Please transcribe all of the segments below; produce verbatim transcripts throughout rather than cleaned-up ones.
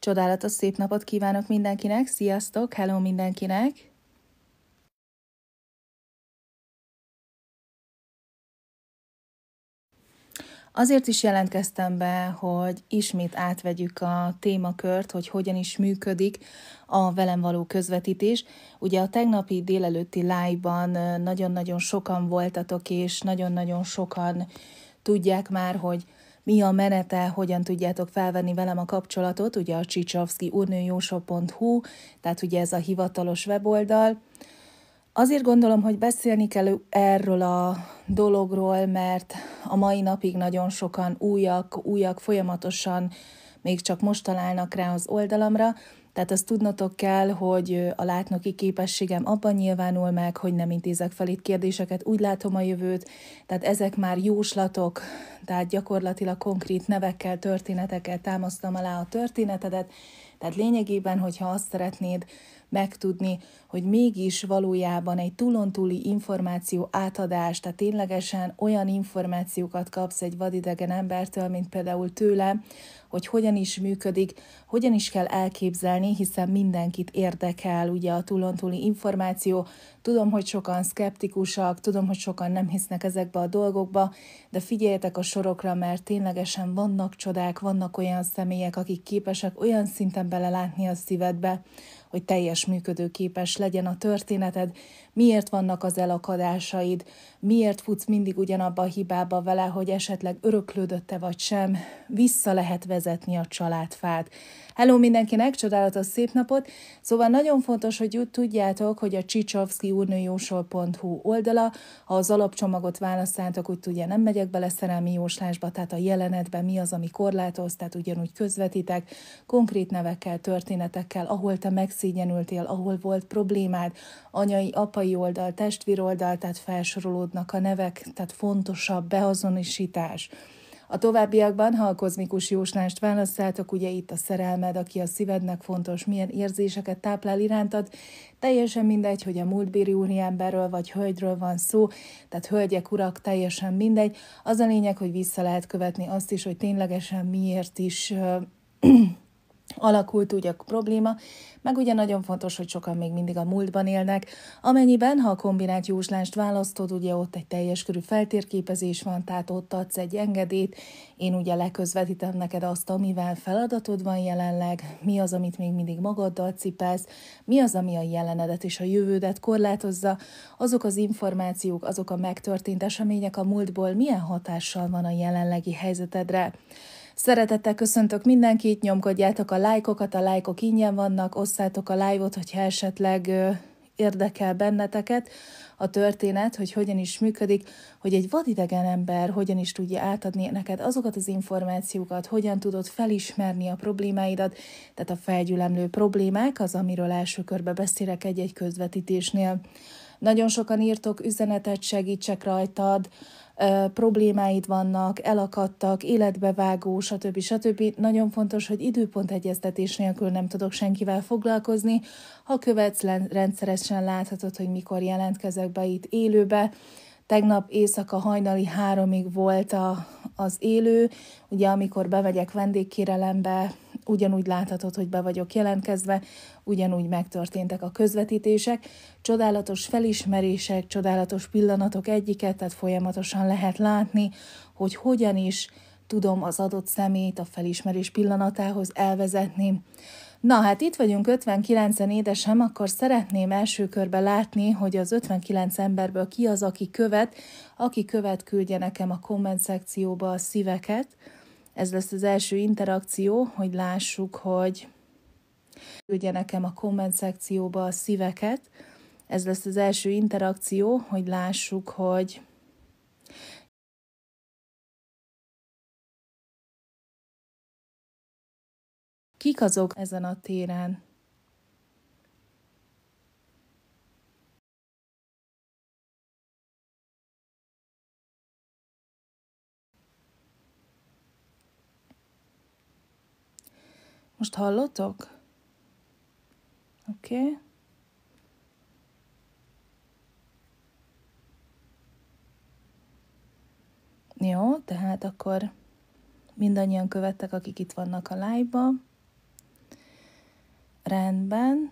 Csodálatos szép napot kívánok mindenkinek, sziasztok, hello mindenkinek! Azért is jelentkeztem be, hogy ismét átvegyük a témakört, hogy hogyan is működik a velem való közvetítés. Ugye a tegnapi délelőtti live-ban nagyon-nagyon sokan voltatok, és nagyon-nagyon sokan tudják már, hogy mi a menete, hogyan tudjátok felvenni velem a kapcsolatot, ugye a csicsovszky urnőjósó pont hu, tehát ugye ez a hivatalos weboldal. Azért gondolom, hogy beszélni kell erről a dologról, mert a mai napig nagyon sokan újak, újak folyamatosan még csak most találnak rá az oldalamra, tehát azt tudnotok kell, hogy a látnoki képességem abban nyilvánul meg, hogy nem intézek fel itt kérdéseket, úgy látom a jövőt, tehát ezek már jóslatok, tehát gyakorlatilag konkrét nevekkel, történetekkel támasztam alá a történetedet, tehát lényegében, hogyha azt szeretnéd megtudni, hogy mégis valójában egy túlontúli információ átadás, tehát ténylegesen olyan információkat kapsz egy vadidegen embertől, mint például tőlem, hogy hogyan is működik, hogyan is kell elképzelni, hiszen mindenkit érdekel ugye a túlontúli információ. Tudom, hogy sokan szkeptikusak, tudom, hogy sokan nem hisznek ezekbe a dolgokba, de figyeljetek a sorokra, mert ténylegesen vannak csodák, vannak olyan személyek, akik képesek olyan szinten belelátni a szívedbe, hogy teljes működőképes legyen a történeted, miért vannak az elakadásaid, miért futsz mindig ugyanabba a hibába vele, hogy esetleg öröklődötte vagy sem, vissza lehet vezetni a családfát. Hello mindenkinek, csodálatos szép napot! Szóval nagyon fontos, hogy úgy tudjátok, hogy a csicsovszky urnőjósó pont hu oldala, ha az alapcsomagot választjátok, úgy tudja, nem megyek bele szerelmi jóslásba, tehát a jelenetben mi az, ami korlátoz, tehát ugyanúgy közvetítek, konkrét nevekkel, történetekkel, ahol te megszégyenültél, ahol volt problémád, anyai, apai oldal, testvéroldal, tehát felsorolódnak a nevek, tehát fontosabb beazonosítás. A továbbiakban, ha a kozmikus jóslást választjátok, ugye itt a szerelmed, aki a szívednek fontos, milyen érzéseket táplál irántad, teljesen mindegy, hogy a múltbéli úriemberről vagy hölgyről van szó, tehát hölgyek, urak, teljesen mindegy. Az a lényeg, hogy vissza lehet követni azt is, hogy ténylegesen miért is alakult úgy a probléma, meg ugye nagyon fontos, hogy sokan még mindig a múltban élnek, amennyiben, ha a kombinált jóslást választod, ugye ott egy teljes körű feltérképezés van, tehát ott adsz egy engedélyt, én ugye leközvetítem neked azt, amivel feladatod van jelenleg, mi az, amit még mindig magaddal cipelsz, mi az, ami a jelenedet és a jövődet korlátozza, azok az információk, azok a megtörtént események a múltból milyen hatással van a jelenlegi helyzetedre. Szeretettel köszöntök mindenkit, nyomkodjátok a lájkokat, a lájkok ingyen vannak, osszátok a live-ot, hogyha esetleg ö, érdekel benneteket a történet, hogy hogyan is működik, hogy egy vadidegen ember hogyan is tudja átadni neked azokat az információkat, hogyan tudod felismerni a problémáidat, tehát a felgyülemlő problémák, az, amiről első körben beszélek egy-egy közvetítésnél. Nagyon sokan írtok üzenetet, segítsek rajtad, Uh, problémáid vannak, elakadtak, életbevágó, stb. stb. Nagyon fontos, hogy időpont egyeztetés nélkül nem tudok senkivel foglalkozni. Ha követsz, rendszeresen láthatod, hogy mikor jelentkezek be itt élőbe. Tegnap éjszaka hajnali háromig volt a, az élő, ugye amikor bemegyek vendégkérelembe, ugyanúgy láthatod, hogy be vagyok jelentkezve, ugyanúgy megtörténtek a közvetítések, csodálatos felismerések, csodálatos pillanatok egyiket, tehát folyamatosan lehet látni, hogy hogyan is tudom az adott személyt a felismerés pillanatához elvezetni. Na hát itt vagyunk ötvenkilencen édesem, akkor szeretném első körben látni, hogy az ötvenkilenc emberből ki az, aki követ, aki követ, küldje nekem a komment szekcióba a szíveket. Ez lesz az első interakció, hogy lássuk, hogy küldje nekem a komment szekcióba a szíveket. Ez lesz az első interakció, hogy lássuk, hogy kik azok ezen a téren. Most hallottok? Oké. Okay. Jó, tehát akkor mindannyian követtek, akik itt vannak a live-ban. Rendben.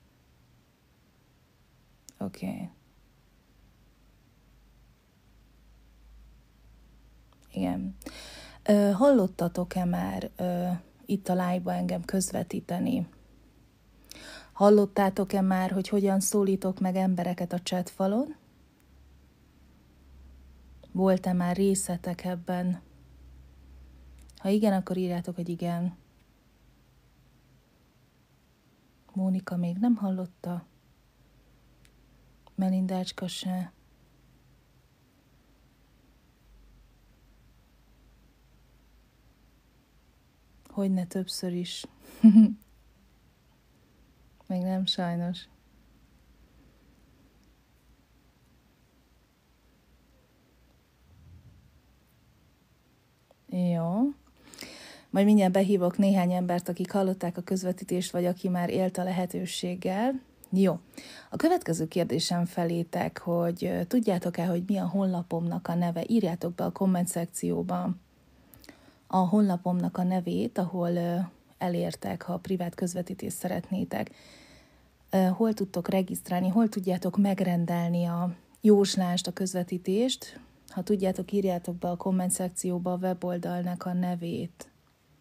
Oké. Okay. Igen. Ö, hallottatok-e már ö, itt a live-ba engem közvetíteni? Hallottátok-e már, hogy hogyan szólítok meg embereket a chat falon? Volt-e már részletek ebben? Ha igen, akkor írjátok, hogy igen. Mónika még nem hallotta. Melindácska se. Hogyne többször is. Még nem, sajnos. Jó. Majd mindjárt behívok néhány embert, akik hallották a közvetítést, vagy aki már élt a lehetőséggel. Jó. A következő kérdésem felétek, hogy tudjátok-e, hogy mi a honlapomnak a neve? Írjátok be a komment szekcióba a honlapomnak a nevét, ahol elértek, ha privát közvetítést szeretnétek. Hol tudtok regisztrálni, hol tudjátok megrendelni a jóslást, a közvetítést. Ha tudjátok, írjátok be a komment szekcióba a weboldalnak a nevét.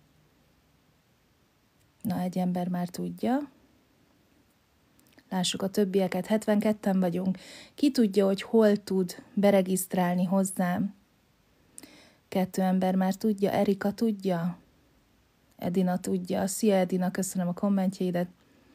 Na, egy ember már tudja. Lássuk a többieket, hetvenketten vagyunk. Ki tudja, hogy hol tud beregisztrálni hozzám? Kettő ember már tudja, Erika tudja? Edina tudja. Szia Edina, köszönöm a kommentjeidet.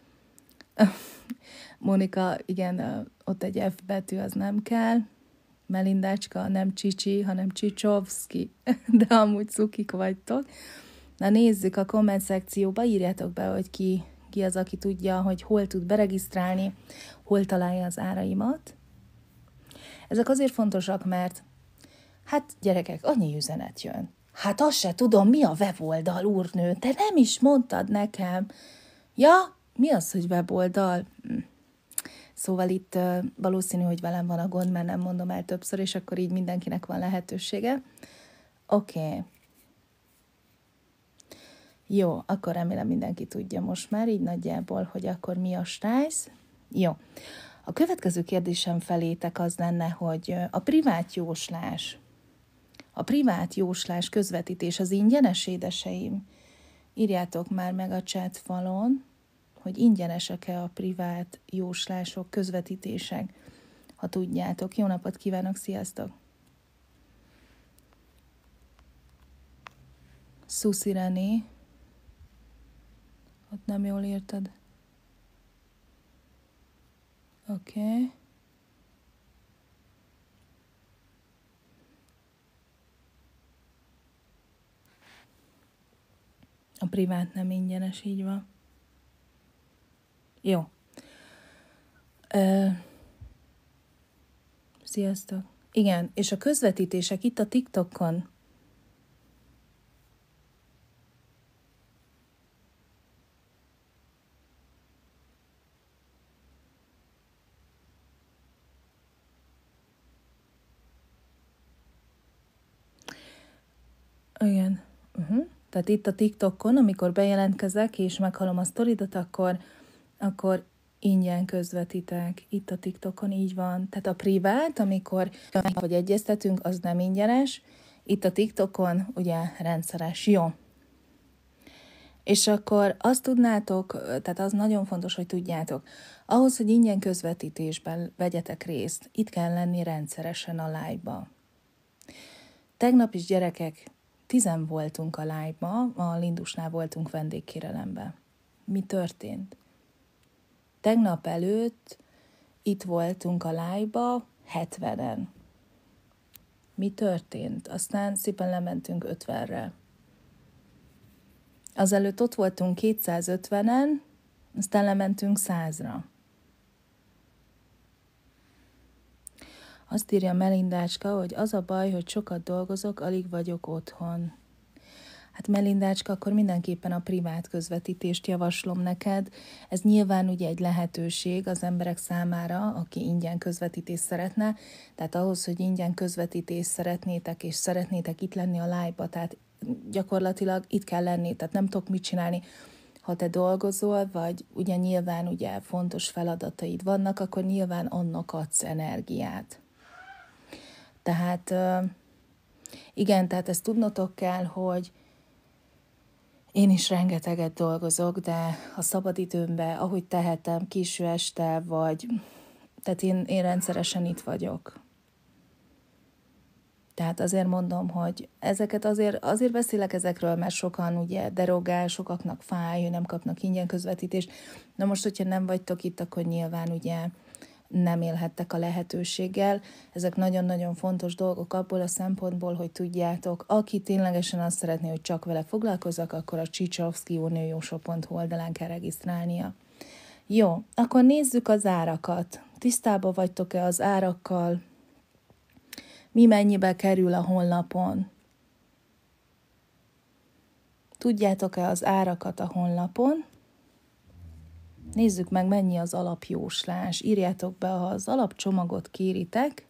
Mónika, igen, ott egy F betű, az nem kell. Melindácska, nem Csicsi, hanem Csicsovszki, de amúgy cukik vagytok. Na nézzük a komment szekcióba, írjátok be, hogy ki, ki az, aki tudja, hogy hol tud beregisztrálni, hol találja az áraimat. Ezek azért fontosak, mert hát gyerekek, annyi üzenet jön. Hát azt se tudom, mi a weboldal, úrnő, te nem is mondtad nekem. Ja, mi az, hogy weboldal? Hm. Szóval itt uh, valószínű, hogy velem van a gond, mert nem mondom el többször, és akkor így mindenkinek van lehetősége. Oké. Okay. Jó, akkor remélem mindenki tudja most már, így nagyjából, hogy akkor mi a stájsz. Jó. A következő kérdésem felétek az lenne, hogy a privát jóslás, a privát jóslás közvetítés az ingyenes, édeseim? Írjátok már meg a chat falon, hogy ingyenesek-e a privát jóslások, közvetítések, ha tudjátok. Jó napot kívánok, sziasztok! Szuszi René, ott nem jól írtad. Oké. Okay. A privát nem ingyenes, így van. Jó. Ö, sziasztok. Igen, és a közvetítések itt a TikTokon. Igen. Uh-huh. Tehát itt a TikTokon, amikor bejelentkezek, és meghallom a sztoridat, akkor, akkor ingyen közvetítek. Itt a TikTokon így van. Tehát a privát, amikor vagy egyeztetünk, az nem ingyenes. Itt a TikTokon ugye rendszeres. Jó. És akkor azt tudnátok, tehát az nagyon fontos, hogy tudjátok, ahhoz, hogy ingyen közvetítésben vegyetek részt, itt kell lenni rendszeresen a live-ba. Tegnap is, gyerekek, tizen voltunk a live-ba, a Lindusnál voltunk vendégkérelemben. Mi történt? Tegnap előtt itt voltunk a live-ba hetvenen. Mi történt? Aztán szépen lementünk ötvenre. Azelőtt ott voltunk kétszázötvenen, aztán lementünk százra. Azt írja Melindácska, hogy az a baj, hogy sokat dolgozok, alig vagyok otthon. Hát Melindácska, akkor mindenképpen a privát közvetítést javaslom neked. Ez nyilván ugye egy lehetőség az emberek számára, aki ingyen közvetítést szeretne. Tehát ahhoz, hogy ingyen közvetítést szeretnétek, és szeretnétek itt lenni a live-ba, tehát gyakorlatilag itt kell lenni, tehát nem tudok mit csinálni. ha te dolgozol, vagy ugye nyilván ugye fontos feladataid vannak, akkor nyilván annak adsz energiát. Tehát igen, tehát ezt tudnotok kell, hogy én is rengeteget dolgozok, de a szabadidőmben, ahogy tehetem, késő este, vagy tehát én, én rendszeresen itt vagyok. Tehát azért mondom, hogy ezeket azért, azért beszélek ezekről, mert sokan ugye derogál, sokaknak fáj, nem kapnak ingyen közvetítést. Na most, hogyha nem vagytok itt, akkor nyilván ugye nem élhettek a lehetőséggel. Ezek nagyon-nagyon fontos dolgok abból a szempontból, hogy tudjátok, aki ténylegesen azt szeretné, hogy csak vele foglalkozzak, akkor a Csicsovszky Unióshop pont hu oldalán kell regisztrálnia. Jó, akkor nézzük az árakat. Tisztában vagytok-e az árakkal? Mi mennyibe kerül a honlapon? Tudjátok-e az árakat a honlapon? Nézzük meg, mennyi az alapjóslás. Írjátok be, ha az alapcsomagot kéritek.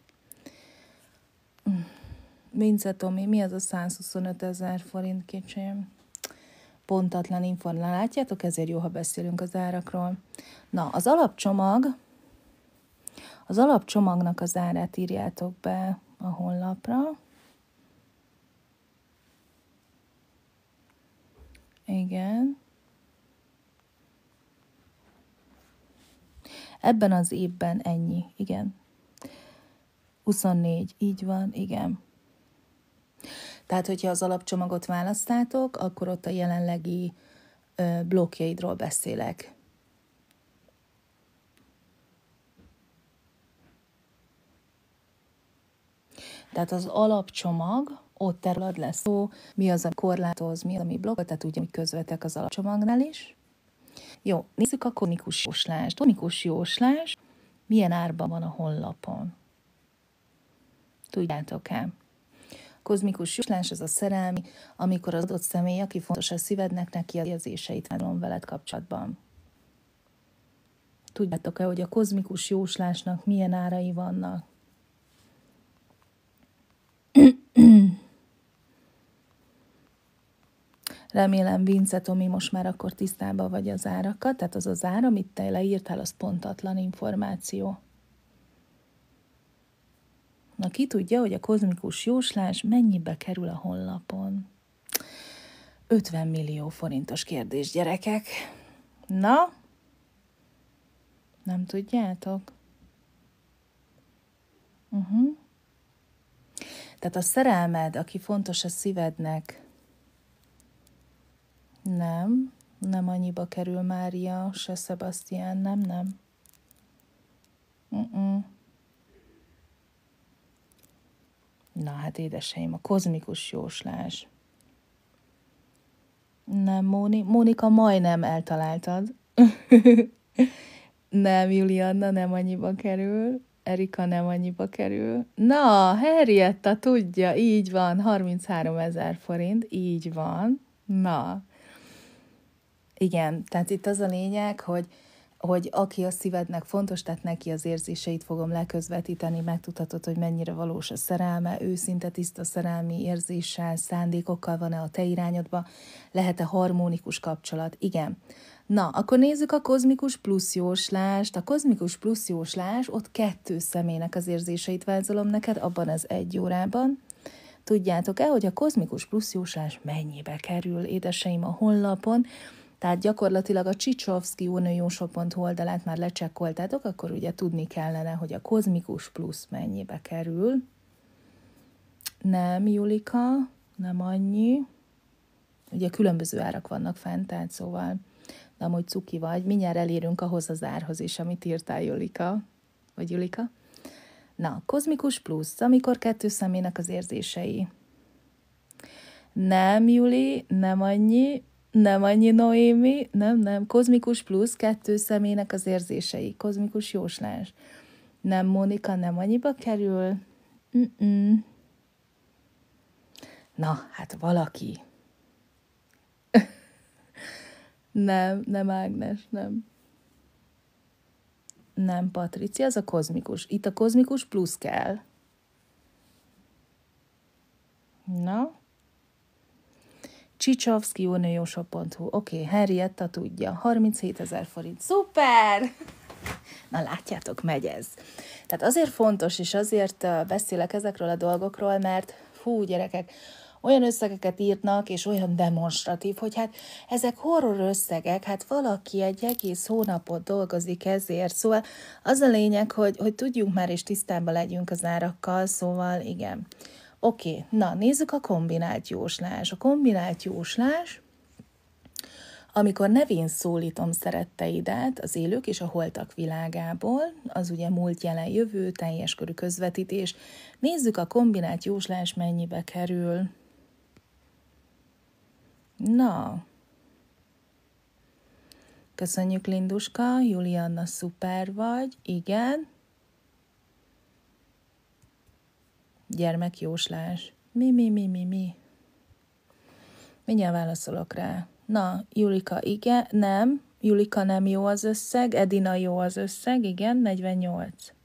Vince Tomi, mi az a százhuszonöt ezer forint, kicsém? Pontatlan informál. Látjátok, ezért jó, ha beszélünk az árakról. Na, az alapcsomag, az alapcsomagnak az árát írjátok be a honlapra. Igen. Ebben az évben ennyi, igen. huszonnégy, így van, igen. Tehát, hogyha az alapcsomagot választátok, akkor ott a jelenlegi ö, blokkjaidról beszélek. Tehát az alapcsomag, ott terület lesz szó, mi az, ami korlátoz, mi az, ami blokkol, tehát úgy, ami közvetek az alapcsomagnál is. Jó, nézzük a kozmikus jóslást. Kozmikus jóslás milyen árban van a honlapon? Tudjátok-e? Kozmikus jóslás az a szerelmi, amikor az adott személy, aki fontos a szívednek, neki az érzéseit vállom veled kapcsolatban. Tudjátok-e, hogy a kozmikus jóslásnak milyen árai vannak? Remélem, Vince Tomi, most már akkor tisztában vagy az árakat, tehát az az ár, amit te leírtál, az pontatlan információ. Na, ki tudja, hogy a kozmikus jóslás mennyibe kerül a honlapon? ötven millió forintos kérdés, gyerekek. Na? Nem tudjátok? Uh-huh. Tehát a szerelmed, aki fontos a szívednek, nem, nem annyiba kerül Mária, se Sebastian, nem, nem. Uh-uh. Na hát édeseim, a kozmikus jóslás. Nem, Móni, Mónika, majdnem eltaláltad. Nem, Julianna, nem annyiba kerül. Erika nem annyiba kerül. Na, Henrietta tudja, így van, harminchárom ezer forint, így van. Na, igen, tehát itt az a lényeg, hogy, hogy aki a szívednek fontos, tehát neki az érzéseit fogom leközvetíteni, megtudhatod, hogy mennyire valós a szerelme, őszinte, tiszta szerelmi érzéssel, szándékokkal van-e a te irányodba, lehet-e harmonikus kapcsolat, igen. Na, akkor nézzük a kozmikus plusz jóslást. A kozmikus plusz jóslás, ott kettő személynek az érzéseit vázolom neked, abban az egy órában. Tudjátok-e, hogy a kozmikus plusz jóslás mennyibe kerül, édeseim, a honlapon? Tehát gyakorlatilag a Csicsovszky Unióshop pont hu oldalát már lecsekkoltátok, akkor ugye tudni kellene, hogy a kozmikus plusz mennyibe kerül. Nem, Julika, nem annyi. Ugye különböző árak vannak fent, tehát szóval, de amúgy cuki vagy, mindjárt elérünk ahhoz az árhoz is, amit írtál, Julika, vagy Julika. Na, kozmikus plusz, amikor kettő személynek az érzései. Nem, Juli, nem annyi, nem annyi, Noémi, nem, nem, kozmikus plusz, kettő személynek az érzései, kozmikus jóslás. Nem, Mónika, nem annyiba kerül. Mm-mm. Na, hát valaki. Nem, nem Ágnes, nem. Nem, Patricia, az a kozmikus. Itt a kozmikus plusz kell. Csicsovszky unióshop pont hu. Oké, okay, Henrietta tudja. harminchétezer forint. Szuper! Na látjátok, megy ez. Tehát azért fontos, és azért beszélek ezekről a dolgokról, mert hú, gyerekek, olyan összegeket írnak, és olyan demonstratív, hogy hát ezek horror összegek, hát valaki egy egész hónapot dolgozik ezért, szóval az a lényeg, hogy, hogy tudjunk már, és tisztában legyünk az árakkal, szóval igen. Oké, okay. Na nézzük a kombinált jóslás. A kombinált jóslás, amikor nevén szólítom szeretteidet az élők és a holtak világából, az ugye múlt, jelen, jövő, teljes körű közvetítés. Nézzük a kombinált jóslás mennyibe kerül. Na, köszönjük Linduska, Julianna, szuper vagy, igen. Gyermekjóslás. Mi, mi, mi, mi, mi? Mindjárt válaszolok rá. Na, Julika, igen, nem. Julika nem jó az összeg, Edina jó az összeg, igen, negyvennyolc.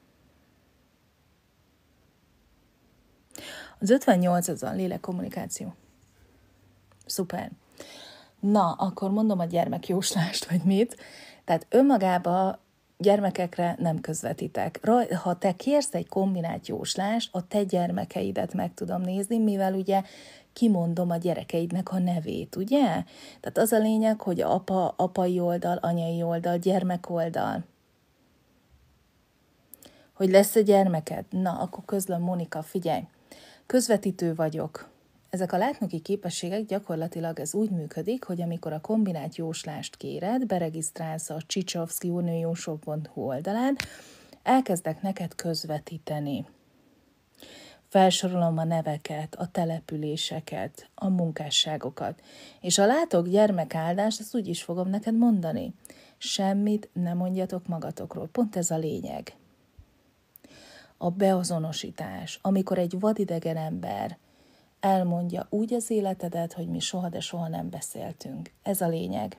Az ötvennyolc az a lélekkommunikáció. Szuper. Na, akkor mondom a gyermekjóslást, vagy mit. Tehát önmagában gyermekekre nem közvetítek. Ha te kérsz egy kombinált jóslást, a te gyermekeidet meg tudom nézni, mivel ugye kimondom a gyerekeidnek a nevét, ugye? Tehát az a lényeg, hogy apa, apai oldal, anyai oldal, gyermek oldal. Hogy lesz egy gyermeked? Na, akkor közlöm, Monika, figyelj. Közvetítő vagyok. Ezek a látnoki képességek gyakorlatilag ez úgy működik, hogy amikor a kombinált jóslást kéred, beregisztrálsz a Csicsovszky unióshop pont hu oldalán, elkezdek neked közvetíteni. Felsorolom a neveket, a településeket, a munkásságokat. És ha látok gyermekáldást, azt úgy is fogom neked mondani. Semmit nem mondjatok magatokról. Pont ez a lényeg. A beazonosítás, amikor egy vadidegen ember elmondja úgy az életedet, hogy mi soha, de soha nem beszéltünk. Ez a lényeg.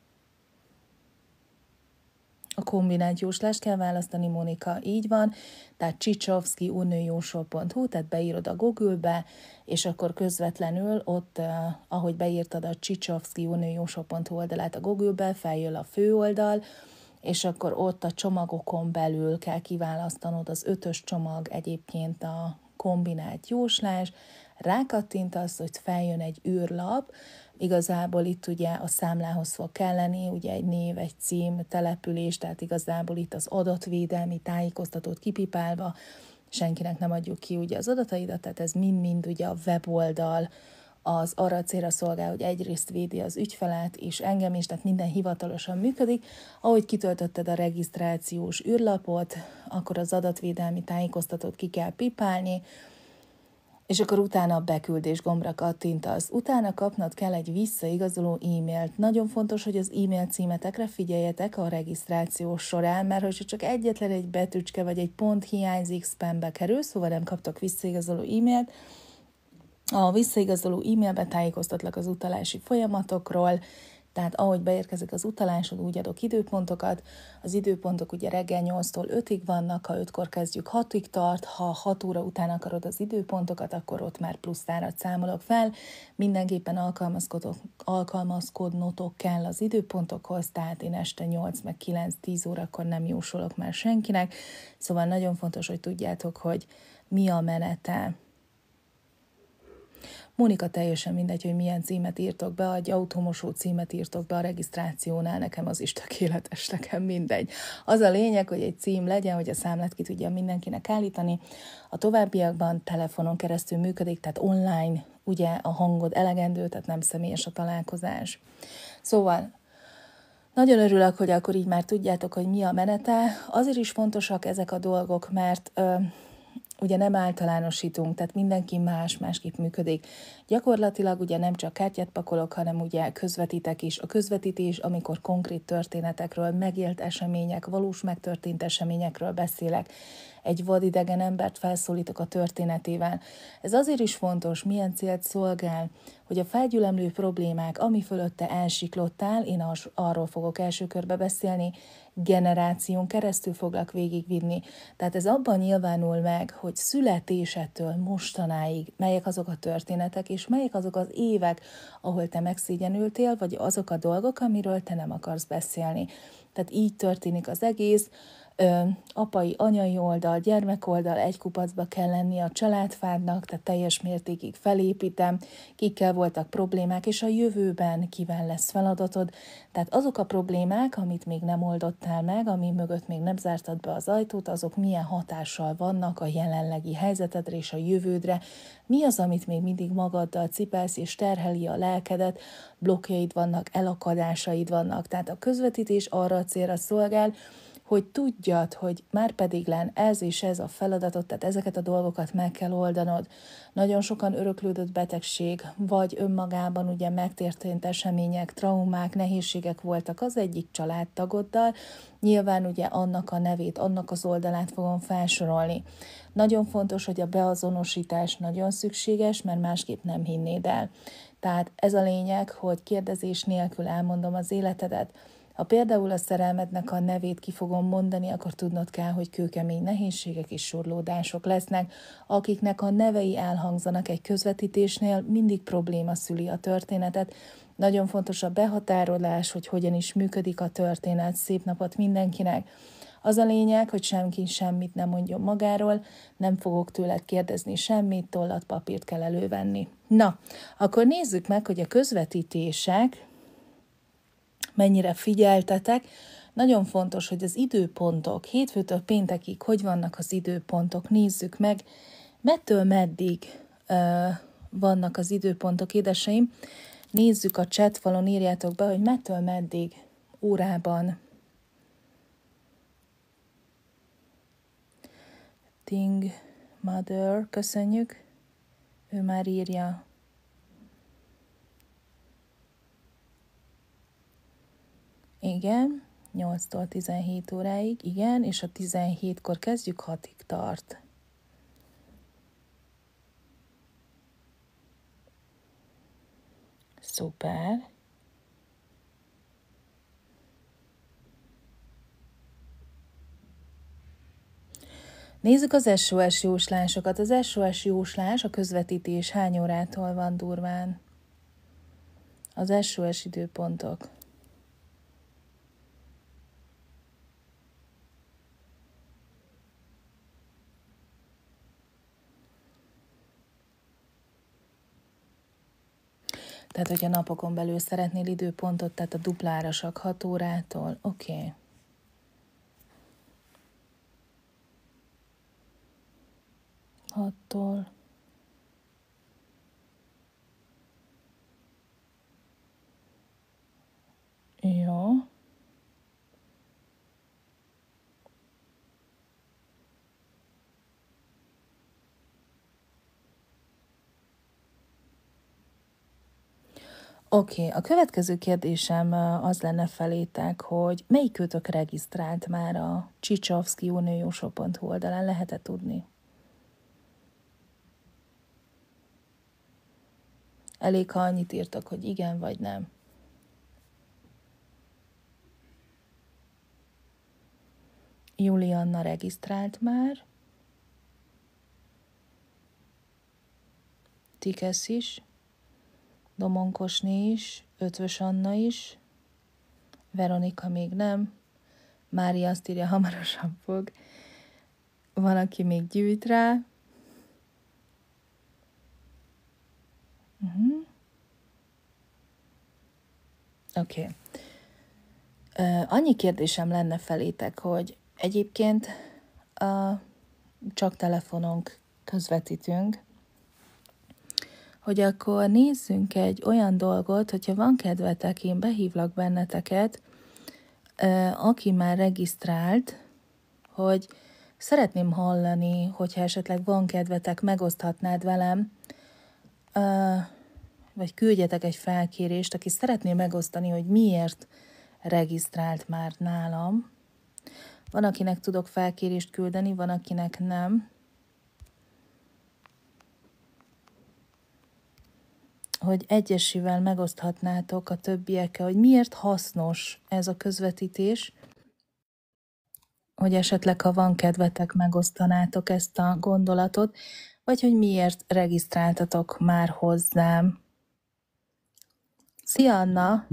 A kombinált jóslást kell választani, Monika, így van, tehát Csicsovszky unióshop pont hu, tehát beírod a Google-be, és akkor közvetlenül ott, uh, ahogy beírtad a Csicsovszky unióshop pont hu oldalát a Google-be, feljön a főoldal, és akkor ott a csomagokon belül kell kiválasztanod az ötös csomag, egyébként a kombinált jóslás, rákattintasz, hogy feljön egy űrlap, igazából itt ugye a számlához fog kelleni, ugye egy név, egy cím, település, tehát igazából itt az adatvédelmi tájékoztatót kipipálva, senkinek nem adjuk ki ugye az adataidat, tehát ez mind-mind ugye a weboldal, az arra célra szolgál, hogy egyrészt védi az ügyfelet és engem is, tehát minden hivatalosan működik. Ahogy kitöltötted a regisztrációs űrlapot, akkor az adatvédelmi tájékoztatót ki kell pipálni, és akkor utána a beküldés gombra kattintasz. Utána kapnod kell egy visszaigazoló e-mailt. Nagyon fontos, hogy az e-mail címetekre figyeljetek a regisztráció során, mert hogyha csak egyetlen egy betűcske vagy egy pont hiányzik, spambe kerül, szóval nem kaptok visszaigazoló e-mailt. A visszaigazoló e-mailben tájékoztatlak az utalási folyamatokról, tehát ahogy beérkezik az utalásod, úgy adok időpontokat. Az időpontok ugye reggel nyolctól ötig vannak, ha ötkor kezdjük hatig tart, ha hat óra után akarod az időpontokat, akkor ott már plusz árat számolok fel. Mindenképpen alkalmazkodnotok kell az időpontokhoz, tehát én este nyolc meg kilenc-tíz órakor nem jósolok már senkinek. Szóval nagyon fontos, hogy tudjátok, hogy mi a menete. Mónika, teljesen mindegy, hogy milyen címet írtok be, egy automosó címet írtok be a regisztrációnál, nekem az is tökéletes, nekem mindegy. Az a lényeg, hogy egy cím legyen, hogy a számlát ki tudja mindenkinek állítani. A továbbiakban telefonon keresztül működik, tehát online, ugye a hangod elegendő, tehát nem személyes a találkozás. Szóval nagyon örülök, hogy akkor így már tudjátok, hogy mi a menete. Azért is fontosak ezek a dolgok, mert Ö, ugye nem általánosítunk, tehát mindenki más-másképp működik. Gyakorlatilag ugye nem csak kártyát pakolok, hanem ugye közvetítek is. A közvetítés, amikor konkrét történetekről, megélt események, valós megtörtént eseményekről beszélek. Egy vadidegen embert felszólítok a történetével. Ez azért is fontos, milyen célt szolgál, hogy a felgyülemlő problémák, ami fölötte elsiklottál, én az, arról fogok első körbe beszélni, generáción keresztül foglak végigvinni. Tehát ez abban nyilvánul meg, hogy születésettől mostanáig melyek azok a történetek, és melyek azok az évek, ahol te megszégyenültél, vagy azok a dolgok, amiről te nem akarsz beszélni. Tehát így történik az egész. Ö, apai, anyai oldal, gyermekoldal, egy kupacba kell lenni a családfádnak, tehát teljes mértékig felépítem, kikkel voltak problémák, és a jövőben kivel lesz feladatod. Tehát azok a problémák, amit még nem oldottál meg, ami mögött még nem zártad be az ajtót, azok milyen hatással vannak a jelenlegi helyzetedre és a jövődre, mi az, amit még mindig magaddal cipelsz és terheli a lelkedet, blokkjaid vannak, elakadásaid vannak. Tehát a közvetítés arra a célra szolgál, hogy tudjad, hogy már pedig len ez és ez a feladatod, tehát ezeket a dolgokat meg kell oldanod. Nagyon sokan öröklődött betegség, vagy önmagában ugye megtörtént események, traumák, nehézségek voltak az egyik családtagoddal, nyilván ugye annak a nevét, annak az oldalát fogom felsorolni. Nagyon fontos, hogy a beazonosítás nagyon szükséges, mert másképp nem hinnéd el. Tehát ez a lényeg, hogy kérdezés nélkül elmondom az életedet. Ha például a szerelmednek a nevét ki fogom mondani, akkor tudnod kell, hogy kőkemény nehézségek és surlódások lesznek, akiknek a nevei elhangzanak egy közvetítésnél, mindig probléma szüli a történetet. Nagyon fontos a behatárolás, hogy hogyan is működik a történet. Szép napot mindenkinek! Az a lényeg, hogy senki semmit nem mondjon magáról, nem fogok tőled kérdezni semmit, tollat, papírt kell elővenni. Na, akkor nézzük meg, hogy a közvetítések mennyire figyeltetek. Nagyon fontos, hogy az időpontok, hétfőtől péntekig, hogy vannak az időpontok, nézzük meg, mettől meddig uh, vannak az időpontok, édeseim. Nézzük a chatfalon, írjátok be, hogy mettől meddig órában. Ting Mother, köszönjük, ő már írja. Igen, nyolctól tizenhét óráig, igen, és a tizenhétkor kezdjük, hatig tart. Szuper. Nézzük az es o es jóslásokat. Az es o es jóslás, a közvetítés hány órától van durván? Az es o es időpontok. Tehát, hogyha napokon belül szeretnél időpontot, tehát a duplárasak hat órától, oké. Okay. hattól. Jó. Oké, okay. A következő kérdésem az lenne felétek, hogy melyikőtök regisztrált már a Csicsovszki Uniósok pont hu oldalán, lehet-e tudni? Elég, ha annyit írtak, hogy igen vagy nem. Julianna regisztrált már. Tikesz is. Domonkosné is. Ötvös Anna is. Veronika még nem. Mária azt írja, hamarosan fog. Van, aki még gyűjt rá. Uh-huh. Oké. Okay. Uh, annyi kérdésem lenne felétek, hogy egyébként uh, csak telefonunk közvetítünk, hogy akkor nézzünk egy olyan dolgot, hogyha van kedvetek, én behívlak benneteket, uh, aki már regisztrált, hogy szeretném hallani, hogyha esetleg van kedvetek, megoszthatnád velem, uh, vagy küldjetek egy felkérést, aki szeretné megosztani, hogy miért regisztrált már nálam. Van, akinek tudok felkérést küldeni, van, akinek nem. Hogy egyesével megoszthatnátok a többiekkel, hogy miért hasznos ez a közvetítés, hogy esetleg, ha van kedvetek, megosztanátok ezt a gondolatot, vagy hogy miért regisztráltatok már hozzám. Szia, Anna!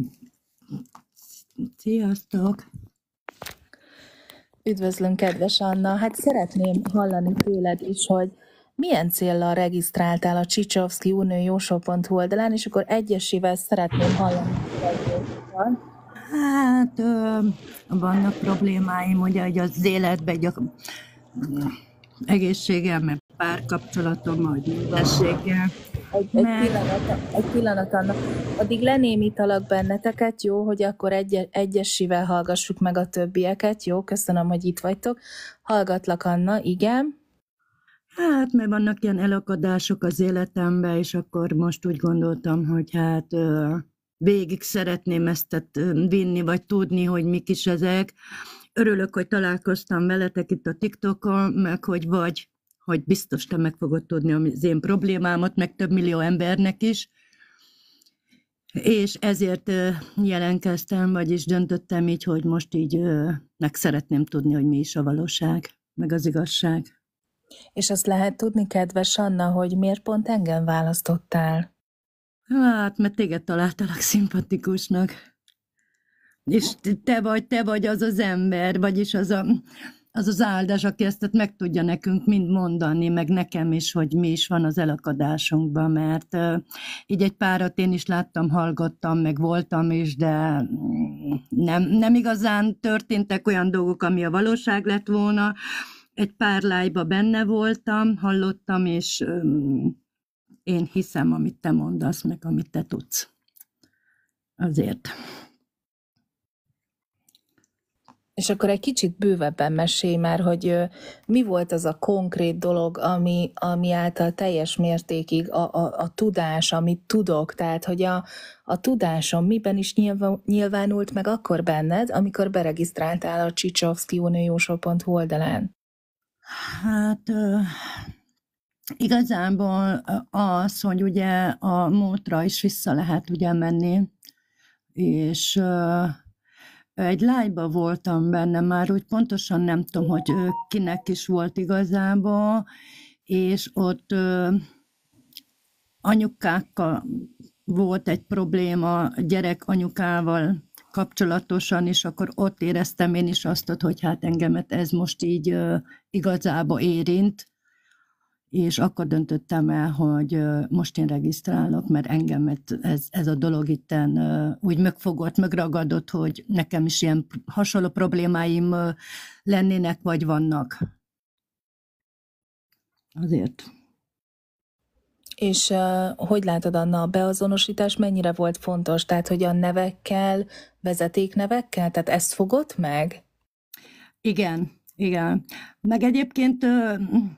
Sziasztok! Üdvözlöm, kedves Anna! Hát szeretném hallani tőled is, hogy milyen céllal regisztráltál a Csicsovszky Unő pont hu oldalán, és akkor egyesével szeretném hallani tőled. Hát ö, vannak problémáim, ugye, hogy az életben, egy egészségem, meg párkapcsolatom, vagy mindességgel. Egy, egy, pillanat, egy pillanat, Anna. Addig lenémítalak benneteket, jó, hogy akkor egy, egyesével hallgassuk meg a többieket, jó? Köszönöm, hogy itt vagytok. Hallgatlak, Anna, igen. Hát, mert vannak ilyen elakadások az életemben, és akkor most úgy gondoltam, hogy hát ö, végig szeretném ezt vinni, vagy tudni, hogy mik is ezek. Örülök, hogy találkoztam veletek itt a TikTokon, meg hogy vagy, hogy biztos te meg fogod tudni az én problémámat, meg több millió embernek is. És ezért jelentkeztem, vagyis döntöttem így, hogy most így meg szeretném tudni, hogy mi is a valóság, meg az igazság. És azt lehet tudni, kedves Anna, hogy miért pont engem választottál? Hát, mert téged találtalak szimpatikusnak. És te vagy, te vagy az az ember, vagyis az a, az, az áldás, aki ezt meg tudja nekünk mind mondani, meg nekem is, hogy mi is van az elakadásunkban, mert uh, így egy párat én is láttam, hallgattam, meg voltam is, de nem, nem igazán történtek olyan dolgok, ami a valóság lett volna. Egy pár live-ba benne voltam, hallottam, és um, én hiszem, amit te mondasz, meg amit te tudsz. Azért. És akkor egy kicsit bővebben mesélj már, hogy mi volt az a konkrét dolog, ami, ami által teljes mértékig a, a, a tudás, amit tudok, tehát hogy a, a tudásom miben is nyilvánult meg akkor benned, amikor beregisztráltál a Csicsovszky Unő pont hu oldalán? Hát uh, igazából az, hogy ugye a múltra is vissza lehet ugye menni, és uh, egy live-ba voltam benne, már úgy pontosan nem tudom, hogy kinek is volt igazából, és ott uh, anyukákkal volt egy probléma, gyerek anyukával kapcsolatosan, és akkor ott éreztem én is azt, hogy hát engemet ez most így uh, igazából érint, és akkor döntöttem el, hogy uh, most én regisztrálok, mert engemet ez, ez a dolog itten uh, úgy megfogott, megragadott, hogy nekem is ilyen hasonló problémáim uh, lennének, vagy vannak. Azért. És uh, hogy látod, Anna, a beazonosítás mennyire volt fontos? Tehát, hogy a nevekkel, vezetéknevekkel? Tehát ezt fogott meg? Igen, igen. Meg egyébként uh,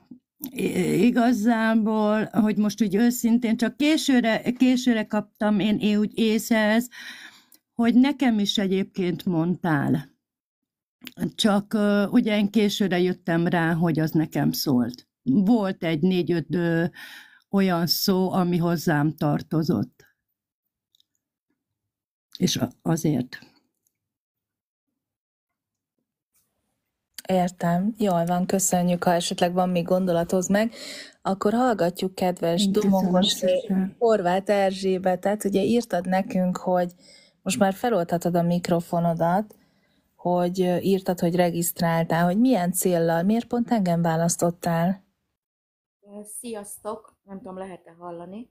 igazából, hogy most úgy őszintén, csak későre, későre kaptam én, én úgy észhez, hogy nekem is egyébként mondtál. Csak uh, ugye én későre jöttem rá, hogy az nekem szólt. Volt egy négy-öt uh, olyan szó, ami hozzám tartozott. És azért. Értem. Jól van, köszönjük. Ha esetleg van még gondolathoz meg, akkor hallgatjuk kedves Domokos Horváth Erzsébetet. Ugye írtad nekünk, hogy most már feloldhatod a mikrofonodat, hogy írtad, hogy regisztráltál, hogy milyen céllal, miért pont engem választottál? Sziasztok! Nem tudom, lehet-e hallani?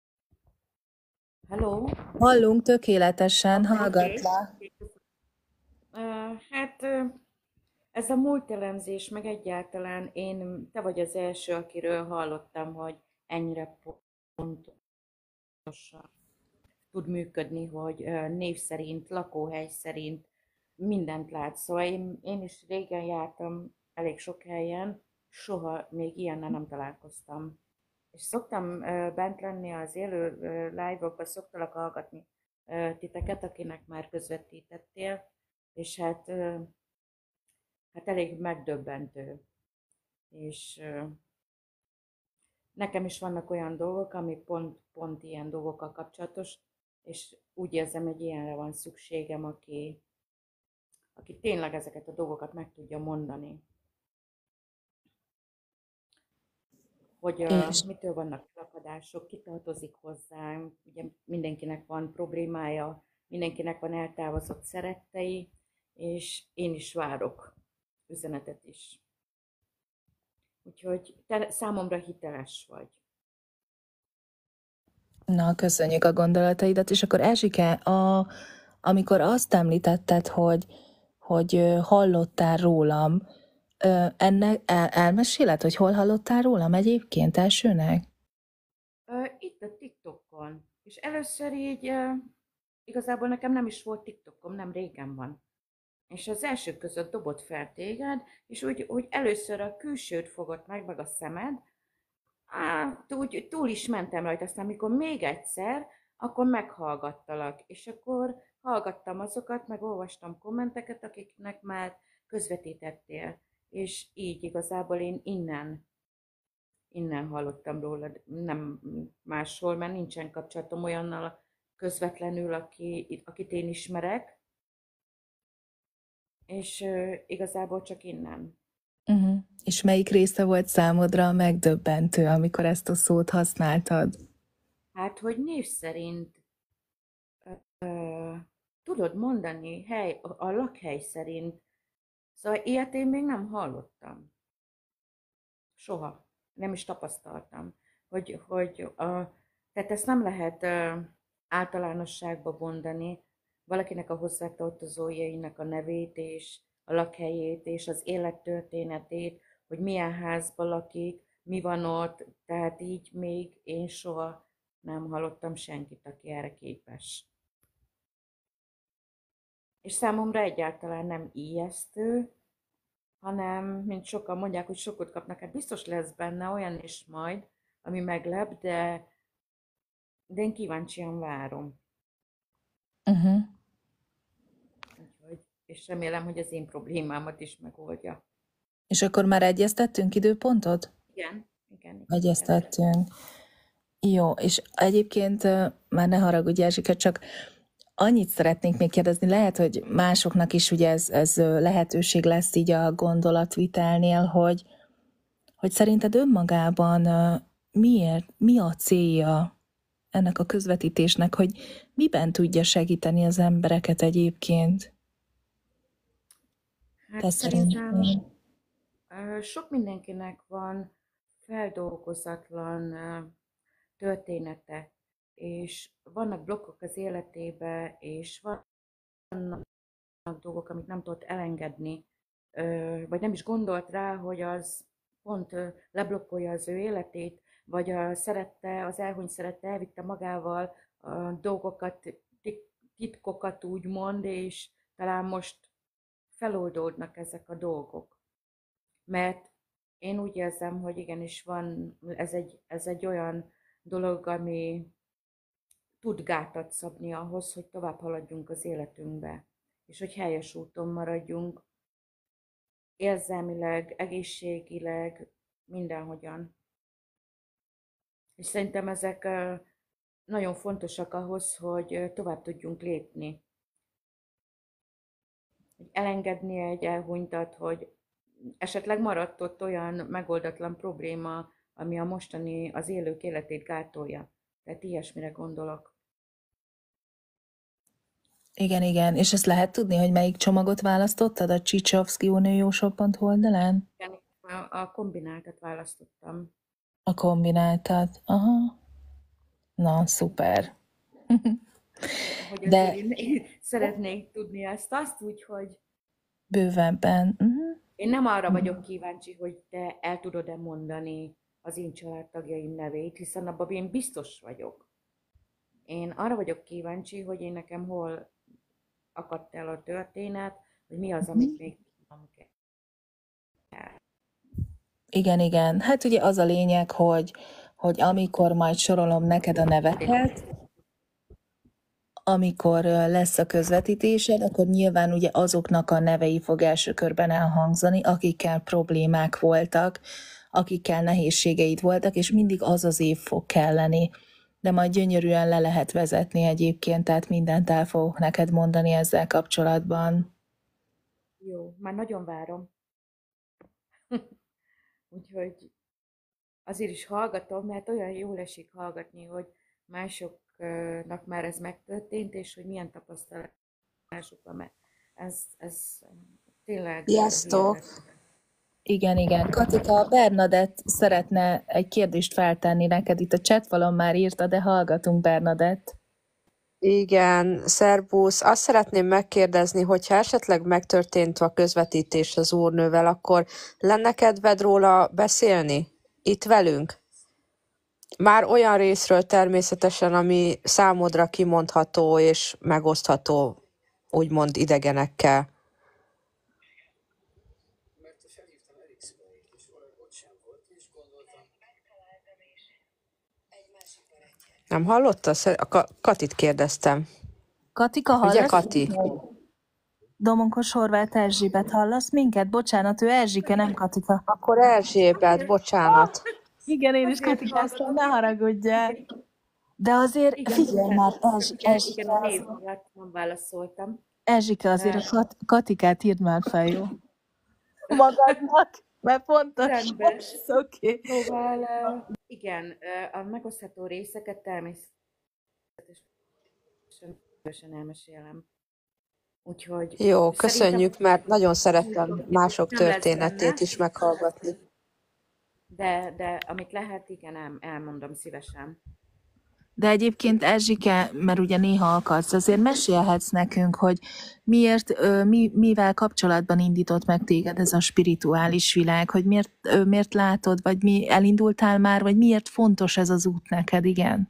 Hello? Hallunk tökéletesen, okay. Hallgatlak. Uh, hát uh, ez a múltelemzés, meg egyáltalán én, te vagy az első, akiről hallottam, hogy ennyire pontosan tud működni, hogy uh, név szerint, lakóhely szerint mindent lát. Szóval én, én is régen jártam elég sok helyen, soha még ilyennel nem találkoztam. És szoktam uh, bent lenni az élő uh, live-okban, szoktalak hallgatni uh, titeket, akinek már közvetítettél, és hát, uh, hát elég megdöbbentő. És uh, nekem is vannak olyan dolgok, ami pont, pont ilyen dolgokkal kapcsolatos, és úgy érzem, hogy ilyenre van szükségem, aki, aki tényleg ezeket a dolgokat meg tudja mondani. hogy uh, És mitől vannak lakadások, ki tartozik hozzánk, ugye mindenkinek van problémája, mindenkinek van eltávozott szerettei, és én is várok üzenetet is. Úgyhogy te számomra hiteles vagy. na, köszönjük a gondolataidat, és akkor Erzsike, a, amikor azt említetted, hogy, hogy ö, hallottál rólam, ö, ennek el, elmeséled, hogy hol hallottál rólam egyébként elsőnek? Ö, Itt a TikTokon. És először így ö, igazából nekem nem is volt TikTokom, nem régen van. És az elsők között dobott fel téged, és úgy, úgy először a külsőt fogott meg, meg a szemed, hát úgy túl is mentem rajta, aztán amikor még egyszer, akkor meghallgattalak, és akkor hallgattam azokat, meg olvastam kommenteket, akiknek már közvetítettél, és így igazából én innen, innen hallottam rólad, nem máshol, mert nincsen kapcsolatom olyannal közvetlenül, aki, akit én ismerek, és uh, igazából csak innen. Uh-huh. És melyik része volt számodra megdöbbentő, amikor ezt a szót használtad? Hát, hogy név szerint uh, tudod mondani hely, a, a lakhely szerint. Szóval ilyet én még nem hallottam. Soha. Nem is tapasztaltam. Hogy, hogy a, tehát ezt nem lehet uh, általánosságba mondani. Valakinek a hozzátartozójainak a nevét és a lakhelyét és az élettörténetét, hogy milyen házban lakik, mi van ott, tehát így még én soha nem hallottam senkit, aki erre képes. És számomra egyáltalán nem ijesztő, hanem, mint sokan mondják, hogy sokat kapnak, hát biztos lesz benne olyan is majd, ami meglep, de, de én kíváncsian várom. Uh-huh. Úgyhogy, és remélem, hogy az én problémámat is megoldja. És akkor már egyeztettünk időpontot? Igen, igen. igen Egyeztettünk. Jó, és egyébként már ne haragudj, Erzsike, csak annyit szeretnék még kérdezni, lehet, hogy másoknak is ugye ez, ez lehetőség lesz így a gondolatvitelnél, hogy, hogy szerinted önmagában miért, mi a célja ennek a közvetítésnek, hogy miben tudja segíteni az embereket egyébként? Hát Te szerintem szerint... sok mindenkinek van feldolgozatlan története, és vannak blokkok az életébe, és vannak dolgok, amit nem tudott elengedni, vagy nem is gondolt rá, hogy az pont leblokkolja az ő életét, vagy a szerette, az elhunyt szerette elvitte magával a dolgokat, titkokat úgymond, és talán most feloldódnak ezek a dolgok. Mert én úgy érzem, hogy igenis van, ez egy, ez egy olyan dolog, ami tud gátat szabni ahhoz, hogy tovább haladjunk az életünkbe, és hogy helyes úton maradjunk, érzelmileg, egészségileg, mindenhogyan. És szerintem ezek nagyon fontosak ahhoz, hogy tovább tudjunk lépni. Hogy elengedni egy elhunytat, hogy esetleg maradt ott olyan megoldatlan probléma, ami a mostani, az élők életét gátolja. Tehát ilyesmire gondolok. Igen, igen. És ezt lehet tudni, hogy melyik csomagot választottad a csicsovszki unióshop pont hu oldalán? Igen, a, a kombináltat választottam. A kombináltat. Aha. Na, szuper. Hogy De azért én, én szeretnék tudni ezt, azt úgy, hogy bővebben. Uh-huh. én nem arra vagyok kíváncsi, hogy te el tudod-e mondani az én családtagjaim nevét, hiszen abban én biztos vagyok. Én arra vagyok kíváncsi, hogy én nekem hol akadt el a történet, hogy mi az, amit még tudnom kell. Igen, igen. Hát ugye az a lényeg, hogy, hogy amikor majd sorolom neked a neveket, amikor lesz a közvetítésed, akkor nyilván ugye azoknak a nevei fog első körben elhangzani, akikkel problémák voltak, akikkel nehézségeid voltak, és mindig az az év fog kelleni. De majd gyönyörűen le lehet vezetni egyébként, tehát mindent el fogok neked mondani ezzel kapcsolatban. Jó, már nagyon várom. Úgyhogy azért is hallgatom, mert olyan jól esik hallgatni, hogy másoknak már ez megtörtént, és hogy milyen tapasztalásuk van, mert ez, ez tényleg Sziasztok! hihetetlen. Igen, igen. Katika, Bernadett szeretne egy kérdést feltenni neked. Itt a chatfalon már írta, de hallgatunk, Bernadett. Igen, szerbusz. Azt szeretném megkérdezni, hogyha esetleg megtörtént a közvetítés az úrnővel, akkor lenne kedved róla beszélni? Itt velünk? Már olyan részről természetesen, ami számodra kimondható és megosztható, úgymond idegenekkel. Nem hallotta? A Ka- Katit kérdeztem. Katika, Ugye, hallasz? Kati? Domonkos Horváth Erzsébet, hallasz minket? Bocsánat, ő Erzsike, nem Katika. Akkor Erzsébet, bocsánat. Igen, én is Azért Katikáztam, ne hallgatom. haragudjál. De azért Igen, figyelj már, bocsánat, Erzs, igen, Erzsike, igen, a az, név miatt nem válaszoltam. Erzsike, azért a Eh, Kat, Katikát írd már fel, jó? Magadnak, mert fontos. Rendben. Oké. Szóval eh, igen, eh, a megosztható részeket természetesen szívesen elmesélem. Úgyhogy Jó, szerintem köszönjük, mert nagyon szeretem műsor mások nem lesz történetét benne, is meghallgatni. de, de amit lehet, igen, el, elmondom szívesen. De egyébként Erzsike, mert ugye néha akarsz, azért mesélhetsz nekünk, hogy miért, ö, mi, mivel kapcsolatban indított meg téged ez a spirituális világ, hogy miért, ö, miért látod, vagy mi elindultál már, vagy miért fontos ez az út neked, igen?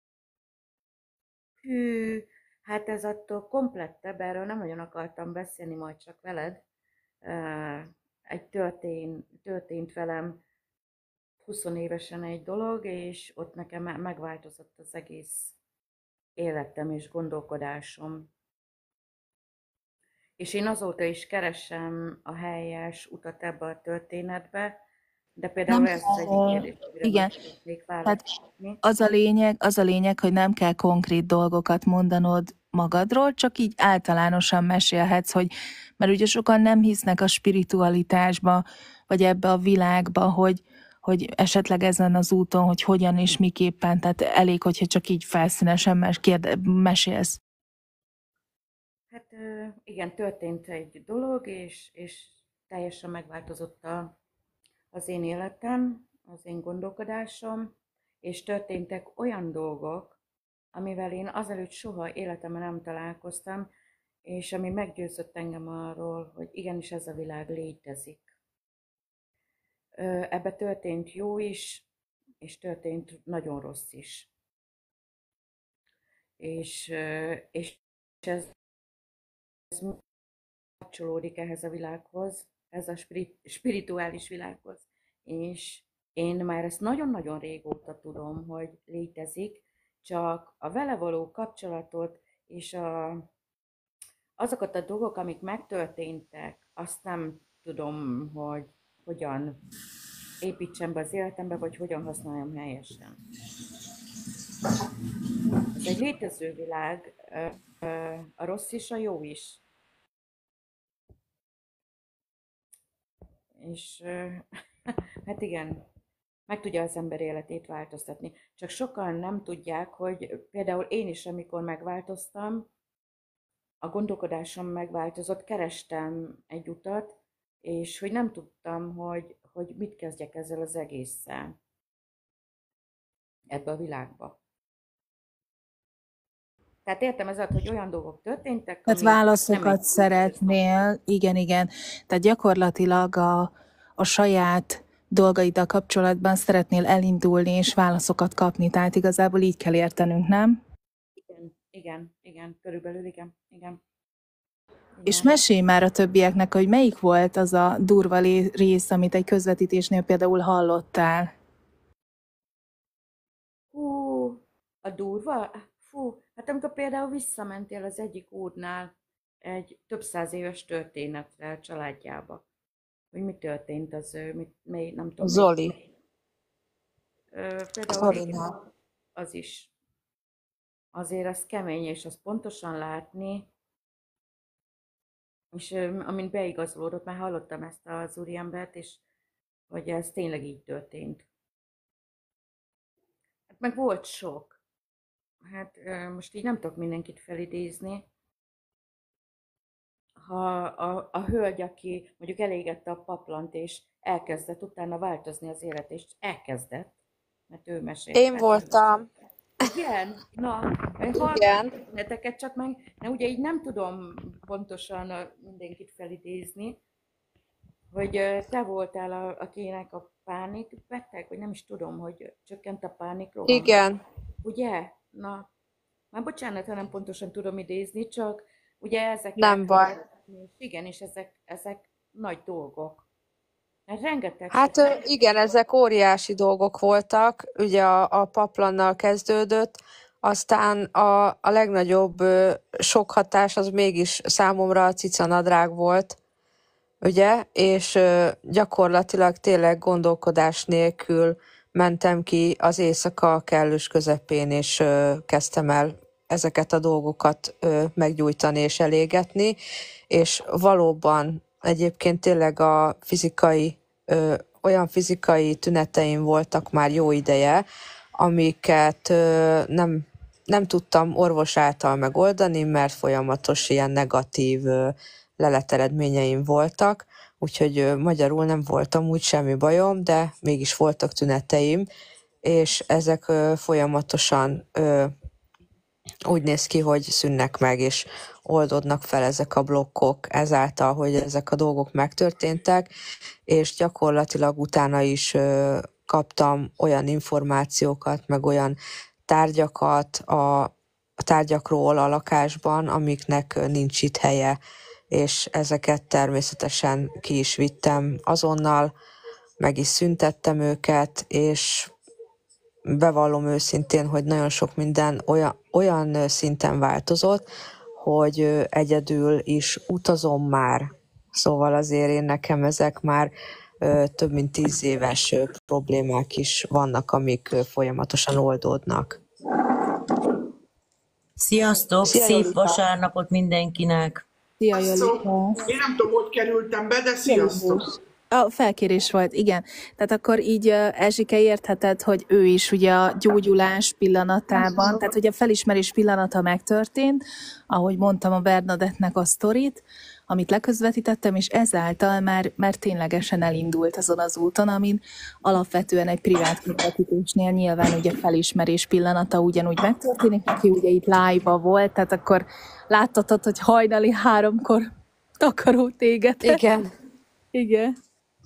Hű, hát ez attól komplettebb, erről nem nagyon akartam beszélni, majd csak veled. Eh, Egy történt, történt velem húsz évesen egy dolog, és ott nekem me- megváltozott az egész életem és gondolkodásom. És én azóta is keresem a helyes utat ebbe a történetbe, de például Nem ez az egyik kell, kérdés, amire igen, most szeretnék tehát válaszolni. az a lényeg, az a lényeg, hogy nem kell konkrét dolgokat mondanod magadról, csak így általánosan mesélhetsz, hogy, mert ugye sokan nem hisznek a spiritualitásba, vagy ebbe a világba, hogy, hogy esetleg ezen az úton, hogy hogyan és miképpen, tehát elég, hogyha csak így felszínesen mes- kérde, mesélsz. Hát ö, igen, történt egy dolog, és, és teljesen megváltozott a, az én életem, az én gondolkodásom, és történtek olyan dolgok, amivel én azelőtt soha életemben nem találkoztam, és ami meggyőzött engem arról, hogy igenis ez a világ létezik. Ö, Ebbe történt jó is, és történt nagyon rossz is. És, ö, és ez kapcsolódik ehhez a világhoz, ez a spirit, spirituális világhoz. És én már ezt nagyon-nagyon régóta tudom, hogy létezik, csak a vele való kapcsolatot és a, azokat a dolgok, amik megtörténtek, azt nem tudom, hogy hogyan építsem be az életembe, vagy hogyan használjam helyesen. Ez egy létező világ, a rossz is, a jó is. És hát igen, meg tudja az ember életét változtatni. Csak sokan nem tudják, hogy például én is, amikor megváltoztam, a gondolkodásom megváltozott, kerestem egy utat, és hogy nem tudtam, hogy, hogy mit kezdjek ezzel az egésszel ebbe a világba. Tehát értem ezzel, hogy olyan dolgok történtek, Tehát ami nem válaszokat egy szeretnél, igen, igen. Tehát gyakorlatilag a, a saját dolgaiddal kapcsolatban szeretnél elindulni és válaszokat kapni. Tehát igazából így kell értenünk, nem? Igen, igen, igen, körülbelül igen, igen. És igen. mesélj már a többieknek, hogy melyik volt az a durva lé- rész, amit egy közvetítésnél például hallottál. Hú, a durva? Fú, hát amikor például visszamentél az egyik úrnál egy több száz éves történetre a családjába, hogy mi történt az ő, mit, mely, nem tudom, Zoli. még, ö, például Zolinál. igen, az is. Azért az kemény, és az pontosan látni, és ö, amint beigazolódott, már hallottam ezt az úriembert, és hogy ez tényleg így történt. meg volt sok. Hát most így nem tudok mindenkit felidézni. Ha a, a hölgy, aki mondjuk elégette a paplant, és elkezdett utána változni az élet, és elkezdett, mert ő mesélt. Én voltam. Igen, na, Igen. hallgatnak csak meg, de ugye így nem tudom pontosan mindenkit felidézni, hogy te voltál, a, akinek a pánik beteg, vagy nem is tudom, hogy csökkent a pánik roham. Igen. Ugye? Na, már bocsánat, ha nem pontosan tudom idézni, csak ugye ezek... Nem baj. Igen, és ezek, ezek nagy dolgok. Mert rengeteg... Hát igen, ezek óriási dolgok voltak, ugye a, a paplannal kezdődött, aztán a, a legnagyobb ö, sok hatás az mégis számomra a cicanadrág volt, ugye, és ö, gyakorlatilag tényleg gondolkodás nélkül mentem ki az éjszaka kellős közepén, és ö, kezdtem el ezeket a dolgokat ö, meggyújtani és elégetni, és valóban egyébként tényleg a fizikai, ö, olyan fizikai tüneteim voltak már jó ideje, amiket ö, nem, nem tudtam orvos által megoldani, mert folyamatos ilyen negatív ö, leleteredményeim voltak, úgyhogy ö, magyarul nem voltam úgy semmi bajom, de mégis voltak tüneteim, és ezek ö, folyamatosan ö, úgy néz ki, hogy szűnnek meg, és oldódnak fel ezek a blokkok ezáltal, hogy ezek a dolgok megtörténtek, és gyakorlatilag utána is ö, kaptam olyan információkat, meg olyan tárgyakat a, a tárgyakról a lakásban, amiknek nincs itt helye, és ezeket természetesen ki is vittem azonnal, meg is szüntettem őket, és bevallom őszintén, hogy nagyon sok minden olyan, olyan szinten változott, hogy egyedül is utazom már. Szóval azért én nekem ezek már több mint tíz éves problémák is vannak, amik folyamatosan oldódnak. Sziasztok, Szia, szép Jolika. Vasárnapot mindenkinek! Szia, Sziasztok! Jolika. Én nem tudom, hogy kerültem be, de sziasztok! A felkérés volt, igen. Tehát akkor így uh, Erzsike értheted, hogy ő is ugye a gyógyulás pillanatában, tehát ugye a felismerés pillanata megtörtént, ahogy mondtam a Bernadettnek a sztorit, amit leközvetítettem, és ezáltal már, már ténylegesen elindult azon az úton, amin alapvetően egy privát közvetítésnél nyilván ugye felismerés pillanata ugyanúgy megtörténik, aki ugye itt live-ba volt, tehát akkor láttad, hogy hajnali háromkor takaró téged. Igen. Igen.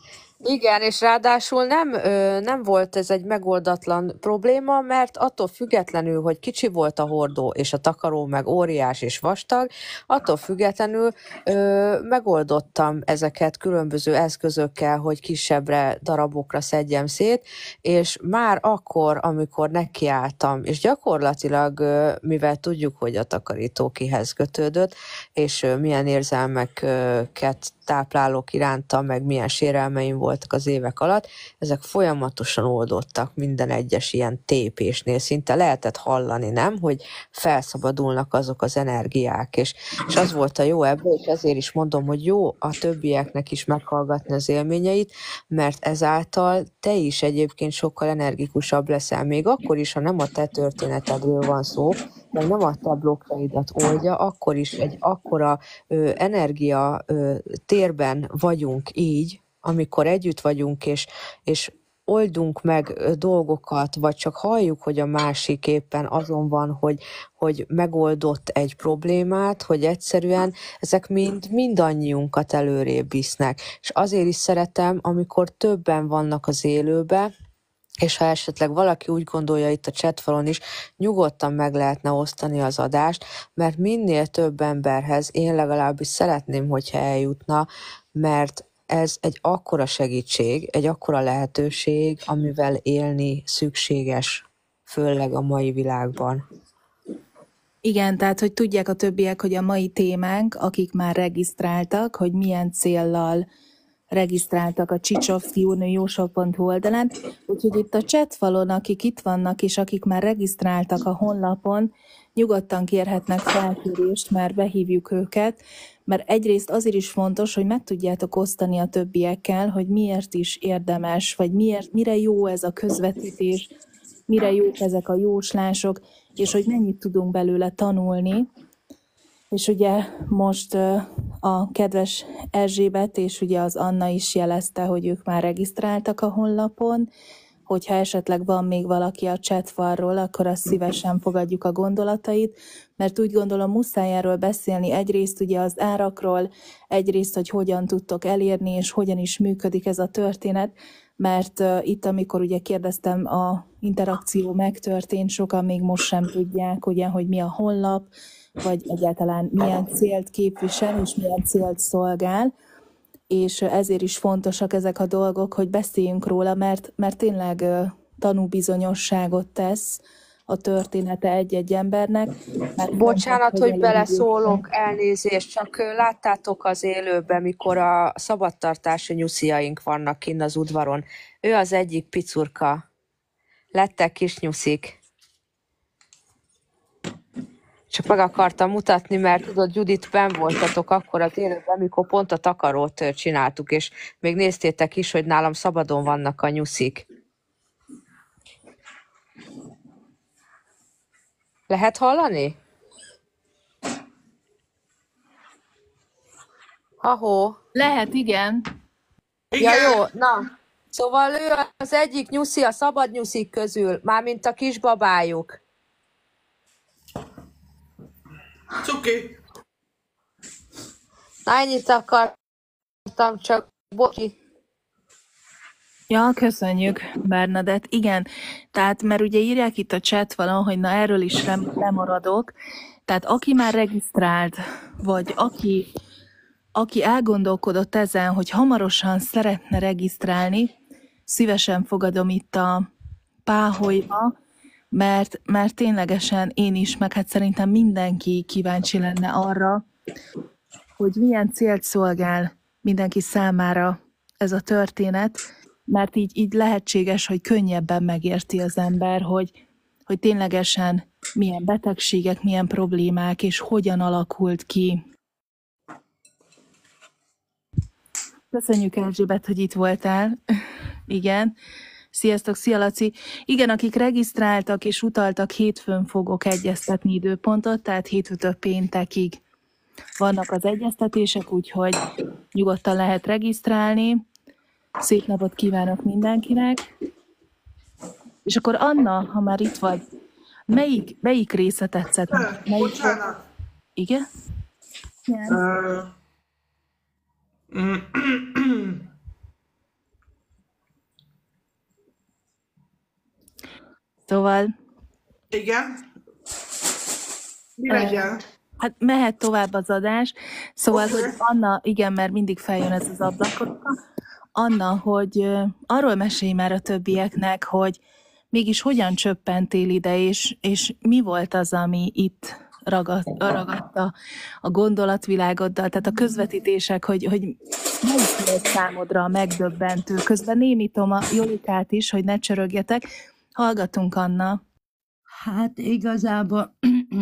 Igen, és ráadásul nem, ö, nem volt ez egy megoldatlan probléma, mert attól függetlenül, hogy kicsi volt a hordó, és a takaró meg óriás és vastag, attól függetlenül ö, megoldottam ezeket különböző eszközökkel, hogy kisebbre darabokra szedjem szét, és már akkor, amikor nekiálltam, és gyakorlatilag, ö, mivel tudjuk, hogy a takarító kihez kötődött, és ö, milyen érzelmeket táplálok iránta, meg milyen sérelmeim voltak az évek alatt, ezek folyamatosan oldottak minden egyes ilyen tépésnél. Szinte lehetett hallani, nem? Hogy felszabadulnak azok az energiák, és, és az volt a jó ebből, és ezért is mondom, hogy jó a többieknek is meghallgatni az élményeit, mert ezáltal te is egyébként sokkal energikusabb leszel, még akkor is, ha nem a te történetedről van szó, meg nem a te blokkjaidat oldja, akkor is egy akkora ö, energia ö, térben vagyunk így, amikor együtt vagyunk, és, és oldunk meg ö, dolgokat, vagy csak halljuk, hogy a másik éppen azon van, hogy, hogy megoldott egy problémát, hogy egyszerűen ezek mind mindannyiunkat előrébb visznek. És azért is szeretem, amikor többen vannak az élőbe, és ha esetleg valaki úgy gondolja itt a chatfalon is, nyugodtan meg lehetne osztani az adást, mert minél több emberhez én legalábbis szeretném, hogyha eljutna, mert ez egy akkora segítség, egy akkora lehetőség, amivel élni szükséges, főleg a mai világban. Igen, tehát hogy tudják a többiek, hogy a mai témánk, akik már regisztráltak, hogy milyen céllal regisztráltak a csicsovszkiúnő jósok pont hu oldalán, úgyhogy itt a chatfalon, akik itt vannak, és akik már regisztráltak a honlapon, nyugodtan kérhetnek felkérést, már behívjuk őket, mert egyrészt azért is fontos, hogy meg tudjátok osztani a többiekkel, hogy miért is érdemes, vagy miért, mire jó ez a közvetítés, mire jók ezek a jóslások, és hogy mennyit tudunk belőle tanulni. És ugye most a kedves Erzsébet és ugye az Anna is jelezte, hogy ők már regisztráltak a honlapon, hogyha esetleg van még valaki a chatfalról, akkor azt szívesen fogadjuk a gondolatait, mert úgy gondolom muszáj erről beszélni egyrészt ugye az árakról, egyrészt, hogy hogyan tudtok elérni, és hogyan is működik ez a történet, mert uh, itt, amikor ugye kérdeztem, a interakció megtörtént, sokan még most sem tudják, ugye, hogy mi a honlap, vagy egyáltalán milyen célt képvisel, és milyen célt szolgál, és ezért is fontosak ezek a dolgok, hogy beszéljünk róla, mert, mert tényleg tanúbizonyosságot tesz a története egy-egy embernek. Mert Bocsánat, fontos, hogy hogy beleszólok, elnézést, csak láttátok az élőben, mikor a szabadtartási nyusziaink vannak kinn az udvaron. Ő az egyik picurka. Lettek kis nyuszik. Csak meg akartam mutatni, mert tudod, Judit, benn voltatok akkor az élőben, amikor pont a takarót csináltuk, és még néztétek is, hogy nálam szabadon vannak a nyuszik. Lehet hallani? Ahó. Lehet, igen. Ja, jó, na. Szóval ő az egyik nyuszi a szabad nyuszik közül, mármint a kisbabájuk. Cuki. Na, ennyit akartam, csak bocsi. Ja, köszönjük, Bernadett. Igen, tehát mert ugye írják itt a chat valahol, hogy na erről is nem lemaradok. Tehát aki már regisztrált, vagy aki, aki elgondolkodott ezen, hogy hamarosan szeretne regisztrálni, szívesen fogadom itt a Páholyba, mert, mert ténylegesen én is, meg hát szerintem mindenki kíváncsi lenne arra, hogy milyen célt szolgál mindenki számára ez a történet, mert így, így lehetséges, hogy könnyebben megérti az ember, hogy, hogy ténylegesen milyen betegségek, milyen problémák, és hogyan alakult ki. Köszönjük, Erzsébet, hogy itt voltál. Igen. Sziasztok, szia Laci. Igen, akik regisztráltak és utaltak, hétfőn fogok egyeztetni időpontot, tehát hétfőtől péntekig vannak az egyeztetések, úgyhogy nyugodtan lehet regisztrálni. Szép napot kívánok mindenkinek. És akkor Anna, ha már itt vagy, melyik, melyik része tetszett? Eh, Melyik Bocsánat. Igen? Igen. Uh, Szóval... Igen. Mi legyen? Hát mehet tovább az adás. Szóval, Oké. hogy Anna, igen, mert mindig feljön ez az ablakon. Anna, hogy ö, arról mesélj már a többieknek, hogy mégis hogyan csöppentél ide, és, és mi volt az, ami itt ragadt, ragadta a gondolatvilágoddal, tehát a közvetítések, hogy, hogy melyik volt számodra a megdöbbentő. Közben némítom a Jolikát is, hogy ne csörögjetek. Hallgatunk, Anna. Hát igazából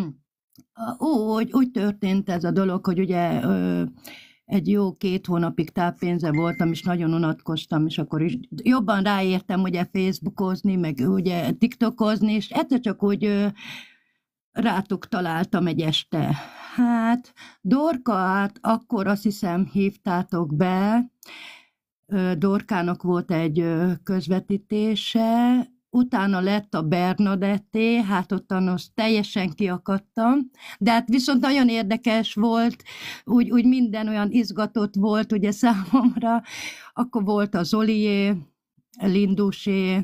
ó, úgy, úgy történt ez a dolog, hogy ugye ö, egy jó két hónapig táppénze voltam, és nagyon unatkoztam, és akkor is jobban ráértem ugye Facebookozni, meg ugye TikTokozni, és egyszer csak úgy ö, rátok találtam egy este. Hát Dorkát akkor azt hiszem hívtátok be, ö, Dorkának volt egy ö, közvetítése, utána lett a Bernadetté, hát ottan azt teljesen kiakadtam, de hát viszont nagyon érdekes volt, úgy, úgy minden olyan izgatott volt ugye számomra, akkor volt a Zolié, Lindusé,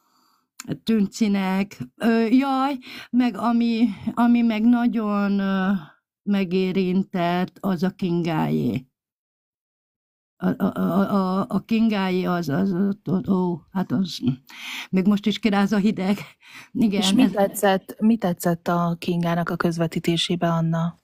Tüncinek, ö, jaj, meg ami, ami meg nagyon ö, megérintett, az a Kingájé. A, a, a, a Kingái az, az, az, ó, hát az, még most is kiráz a hideg. Igen, És mi ez, tetszett, mi tetszett a Kingának a közvetítésébe, Anna?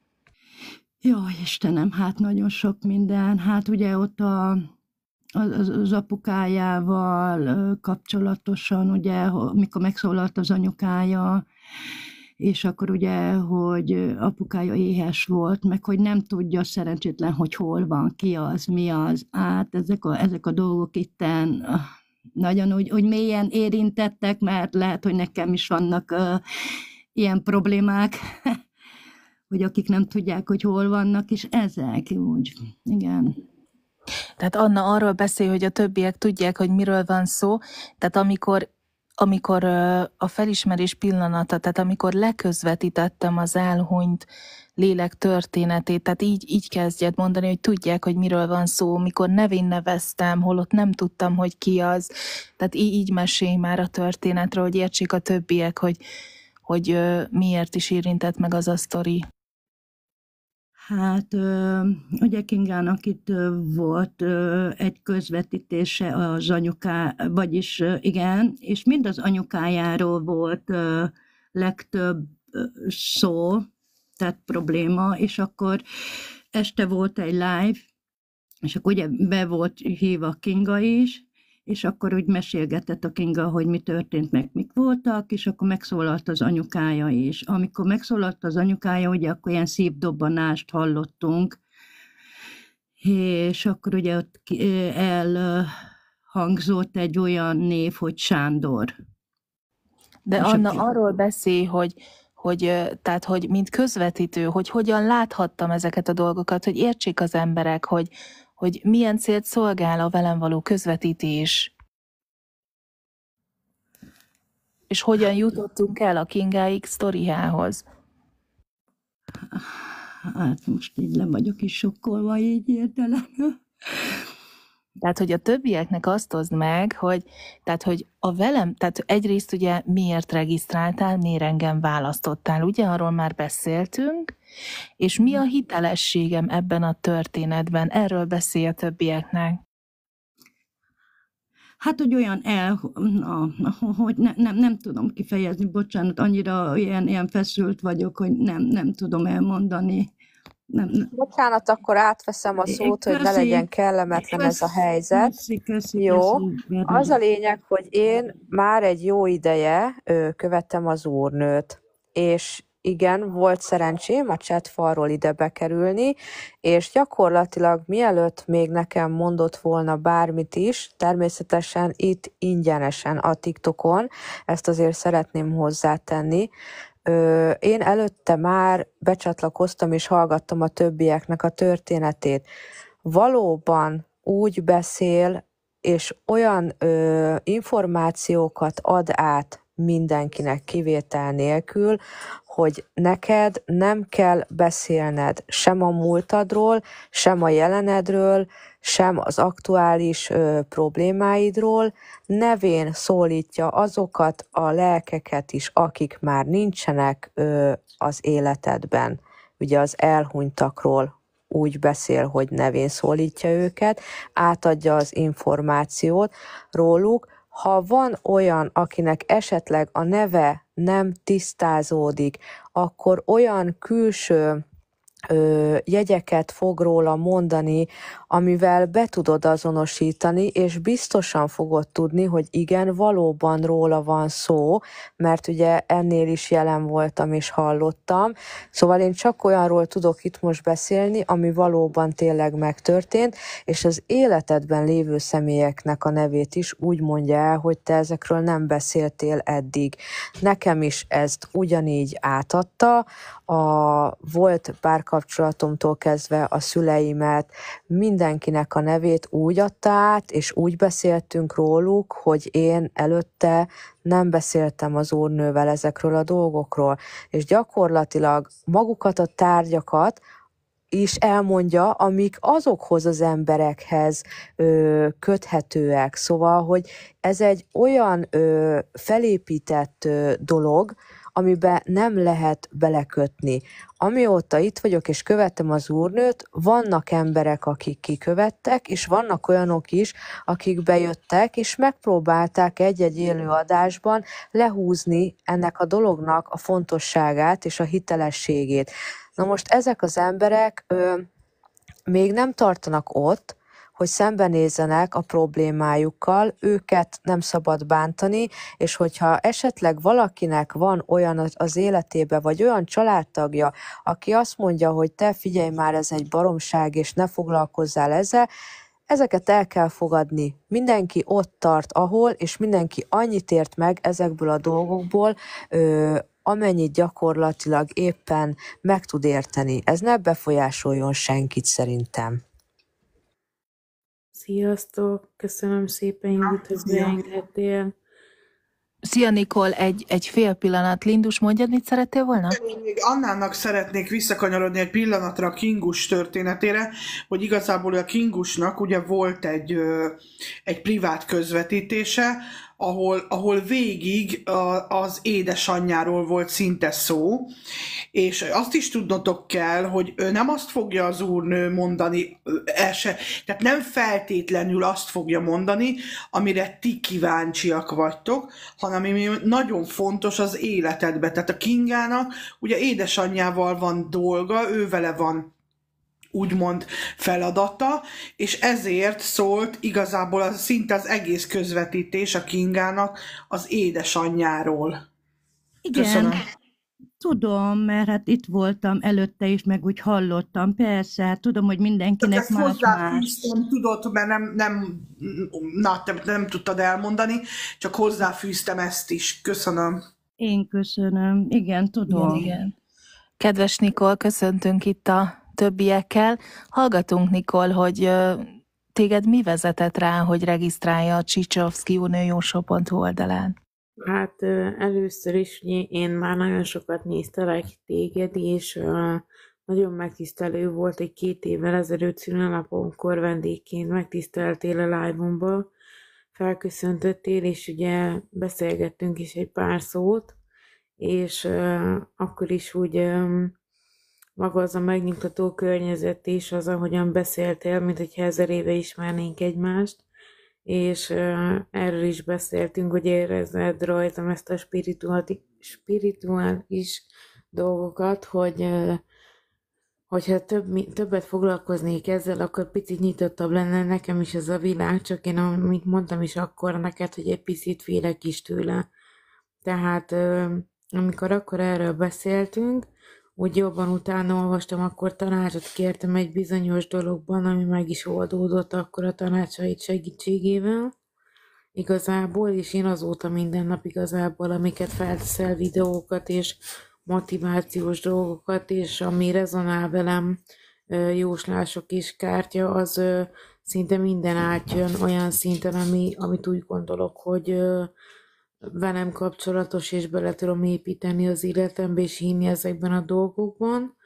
jaj, Istenem, hát nagyon sok minden. Hát ugye ott a, az, az apukájával ö, kapcsolatosan, ugye, mikor megszólalt az anyukája, és akkor ugye, hogy apukája éhes volt, meg hogy nem tudja szerencsétlen, hogy hol van, ki az, mi az. Hát ezek a, ezek a dolgok itten nagyon úgy, úgy mélyen érintettek, mert lehet, hogy nekem is vannak uh, ilyen problémák, hogy akik nem tudják, hogy hol vannak, és ezek úgy, igen. Tehát Anna arról beszél, hogy a többiek tudják, hogy miről van szó, tehát amikor, amikor ö, a felismerés pillanata, tehát amikor leközvetítettem az elhunyt lélek történetét, tehát így, így kezdjed mondani, hogy tudják, hogy miről van szó, mikor nevén neveztem, holott nem tudtam, hogy ki az, tehát így, így mesélj már a történetről, hogy értsék a többiek, hogy, hogy ö, miért is érintett meg az a sztori. Hát ugye Kingának itt volt egy közvetítése az anyuká, vagyis igen, és mind az anyukájáról volt legtöbb szó, tehát probléma, és akkor este volt egy live, és akkor ugye be volt hívva Kinga is, és akkor úgy mesélgetett a Kinga, hogy mi történt, meg mik voltak, és akkor megszólalt az anyukája is. Amikor megszólalt az anyukája, ugye akkor ilyen szívdobbanást hallottunk, és akkor ugye ott elhangzott egy olyan név, hogy Sándor. De és Anna aki... arról beszél, hogy hogy, tehát, hogy mint közvetítő, hogy hogyan láthattam ezeket a dolgokat, hogy értsék az emberek, hogy, hogy milyen célt szolgál a velem való közvetítés. És hogyan jutottunk el a Kingáig sztoriához. Hát most így le vagyok is sokkolva így értelemben. Tehát, hogy a többieknek azt hozd meg, hogy, tehát, hogy a velem, tehát egyrészt ugye miért regisztráltál, miért engem választottál, ugye arról már beszéltünk, és mi a hitelességem ebben a történetben, erről beszélj a többieknek. Hát, hogy olyan el, na, hogy ne, nem, nem tudom kifejezni, bocsánat, annyira ilyen, ilyen feszült vagyok, hogy nem, nem tudom elmondani. Nem, nem. Bocsánat, akkor átveszem a szót, köszi, hogy ne legyen kellemetlen köszi, ez a helyzet. Köszi, köszi, jó, köszi, az a lényeg, hogy én már egy jó ideje ö, követtem az úrnőt, és igen, volt szerencsém a chatfalról ide bekerülni, és gyakorlatilag mielőtt még nekem mondott volna bármit is, természetesen itt ingyenesen a TikTokon, ezt azért szeretném hozzátenni, Ö, én előtte már becsatlakoztam és hallgattam a többieknek a történetét. Valóban úgy beszél, és olyan ö, információkat ad át mindenkinek kivétel nélkül, hogy neked nem kell beszélned sem a múltadról, sem a jelenedről, sem az aktuális ö, problémáidról, nevén szólítja azokat a lelkeket is, akik már nincsenek ö, az életedben. Ugye az elhunytakról úgy beszél, hogy nevén szólítja őket, átadja az információt róluk. Ha van olyan, akinek esetleg a neve nem tisztázódik, akkor olyan külső ö, jegyeket fog róla mondani, amivel be tudod azonosítani, és biztosan fogod tudni, hogy igen, valóban róla van szó, mert ugye ennél is jelen voltam és hallottam. Szóval én csak olyanról tudok itt most beszélni, ami valóban tényleg megtörtént, és az életedben lévő személyeknek a nevét is úgy mondja el, hogy te ezekről nem beszéltél eddig. Nekem is ezt ugyanígy átadta, a volt párkapcsolatomtól kezdve a szüleimet, mindenkinek a nevét úgy adta át, és úgy beszéltünk róluk, hogy én előtte nem beszéltem az úrnővel ezekről a dolgokról. És gyakorlatilag magukat a tárgyakat is elmondja, amik azokhoz az emberekhez ö, köthetőek. Szóval, hogy ez egy olyan ö, felépített ö, dolog, amiben nem lehet belekötni. Amióta itt vagyok és követtem az úrnőt, vannak emberek, akik kikövettek, és vannak olyanok is, akik bejöttek, és megpróbálták egy-egy élő adásban lehúzni ennek a dolognak a fontosságát és a hitelességét. Na most ezek az emberek ö, még nem tartanak ott, hogy szembenézzenek a problémájukkal, őket nem szabad bántani, és hogyha esetleg valakinek van olyan az életébe, vagy olyan családtagja, aki azt mondja, hogy te figyelj már, ez egy baromság, és ne foglalkozzál ezzel, Ezeket el kell fogadni. Mindenki ott tart, ahol, és mindenki annyit ért meg ezekből a dolgokból, ö, amennyit gyakorlatilag éppen meg tud érteni. Ez ne befolyásoljon senkit szerintem. Sziasztok! Köszönöm szépen, Judit, hogy Szia. beengedtél. Szia, Nikol, egy, egy fél pillanat. Lindus, mondjad, mit szerettél volna? Én még Annának szeretnék visszakanyarodni egy pillanatra a Kingus történetére, hogy igazából a Kingusnak ugye volt egy, ö, egy privát közvetítése, ahol, ahol végig a, az édesanyjáról volt szinte szó, és azt is tudnotok kell, hogy ő nem azt fogja az úrnő mondani, ö, el se, tehát nem feltétlenül azt fogja mondani, amire ti kíváncsiak vagytok, hanem ami nagyon fontos az életedbe. Tehát a Kingának ugye édesanyjával van dolga, ő vele van úgymond feladata, és ezért szólt igazából az, szinte az egész közvetítés a Kingának az édesanyjáról. Igen, Köszönöm. tudom, mert hát itt voltam előtte is, meg úgy hallottam. Persze, hát tudom, hogy Csak mindenkinek ezt más-más. hozzáfűztem, tudod, mert nem, nem, na, te nem tudtad elmondani, csak hozzáfűztem ezt is. Köszönöm. Én köszönöm. Igen, tudom. Igen, igen. Kedves Nikol, köszöntünk itt a többiekkel. Hallgatunk, Nikol, hogy ö, téged mi vezetett rá, hogy regisztrálja a Csicsovszki Uniósó pont hu oldalán? Hát ö, először is ugye, én már nagyon sokat néztelek téged, és ö, nagyon megtisztelő volt, hogy két évvel ezelőtt szülinapomkor vendégként megtiszteltél a live-omba, felköszöntöttél, és ugye beszélgettünk is egy pár szót, és ö, akkor is úgy ö, maga az a megnyugtató környezet is, az, ahogyan beszéltél, mint hogyha ezer éve ismernénk egymást, és uh, erről is beszéltünk, hogy érezed rajtam ezt a spirituális, spirituális dolgokat, hogy uh, hogyha több, mi- többet foglalkoznék ezzel, akkor picit nyitottabb lenne nekem is ez a világ, csak én, amit mondtam is akkor neked, hogy egy picit félek is tőle. Tehát uh, amikor akkor erről beszéltünk, úgy jobban utána olvastam, akkor tanácsot kértem egy bizonyos dologban, ami meg is oldódott akkor a tanácsait segítségével. Igazából, és én azóta minden nap igazából, amiket felteszel, videókat és motivációs dolgokat, és ami rezonál velem, ö, jóslások és kártya, az ö, szinte minden átjön olyan szinten, ami, amit úgy gondolok, hogy ö, velem kapcsolatos, és bele tudom építeni az életembe, és hinni ezekben a dolgokban.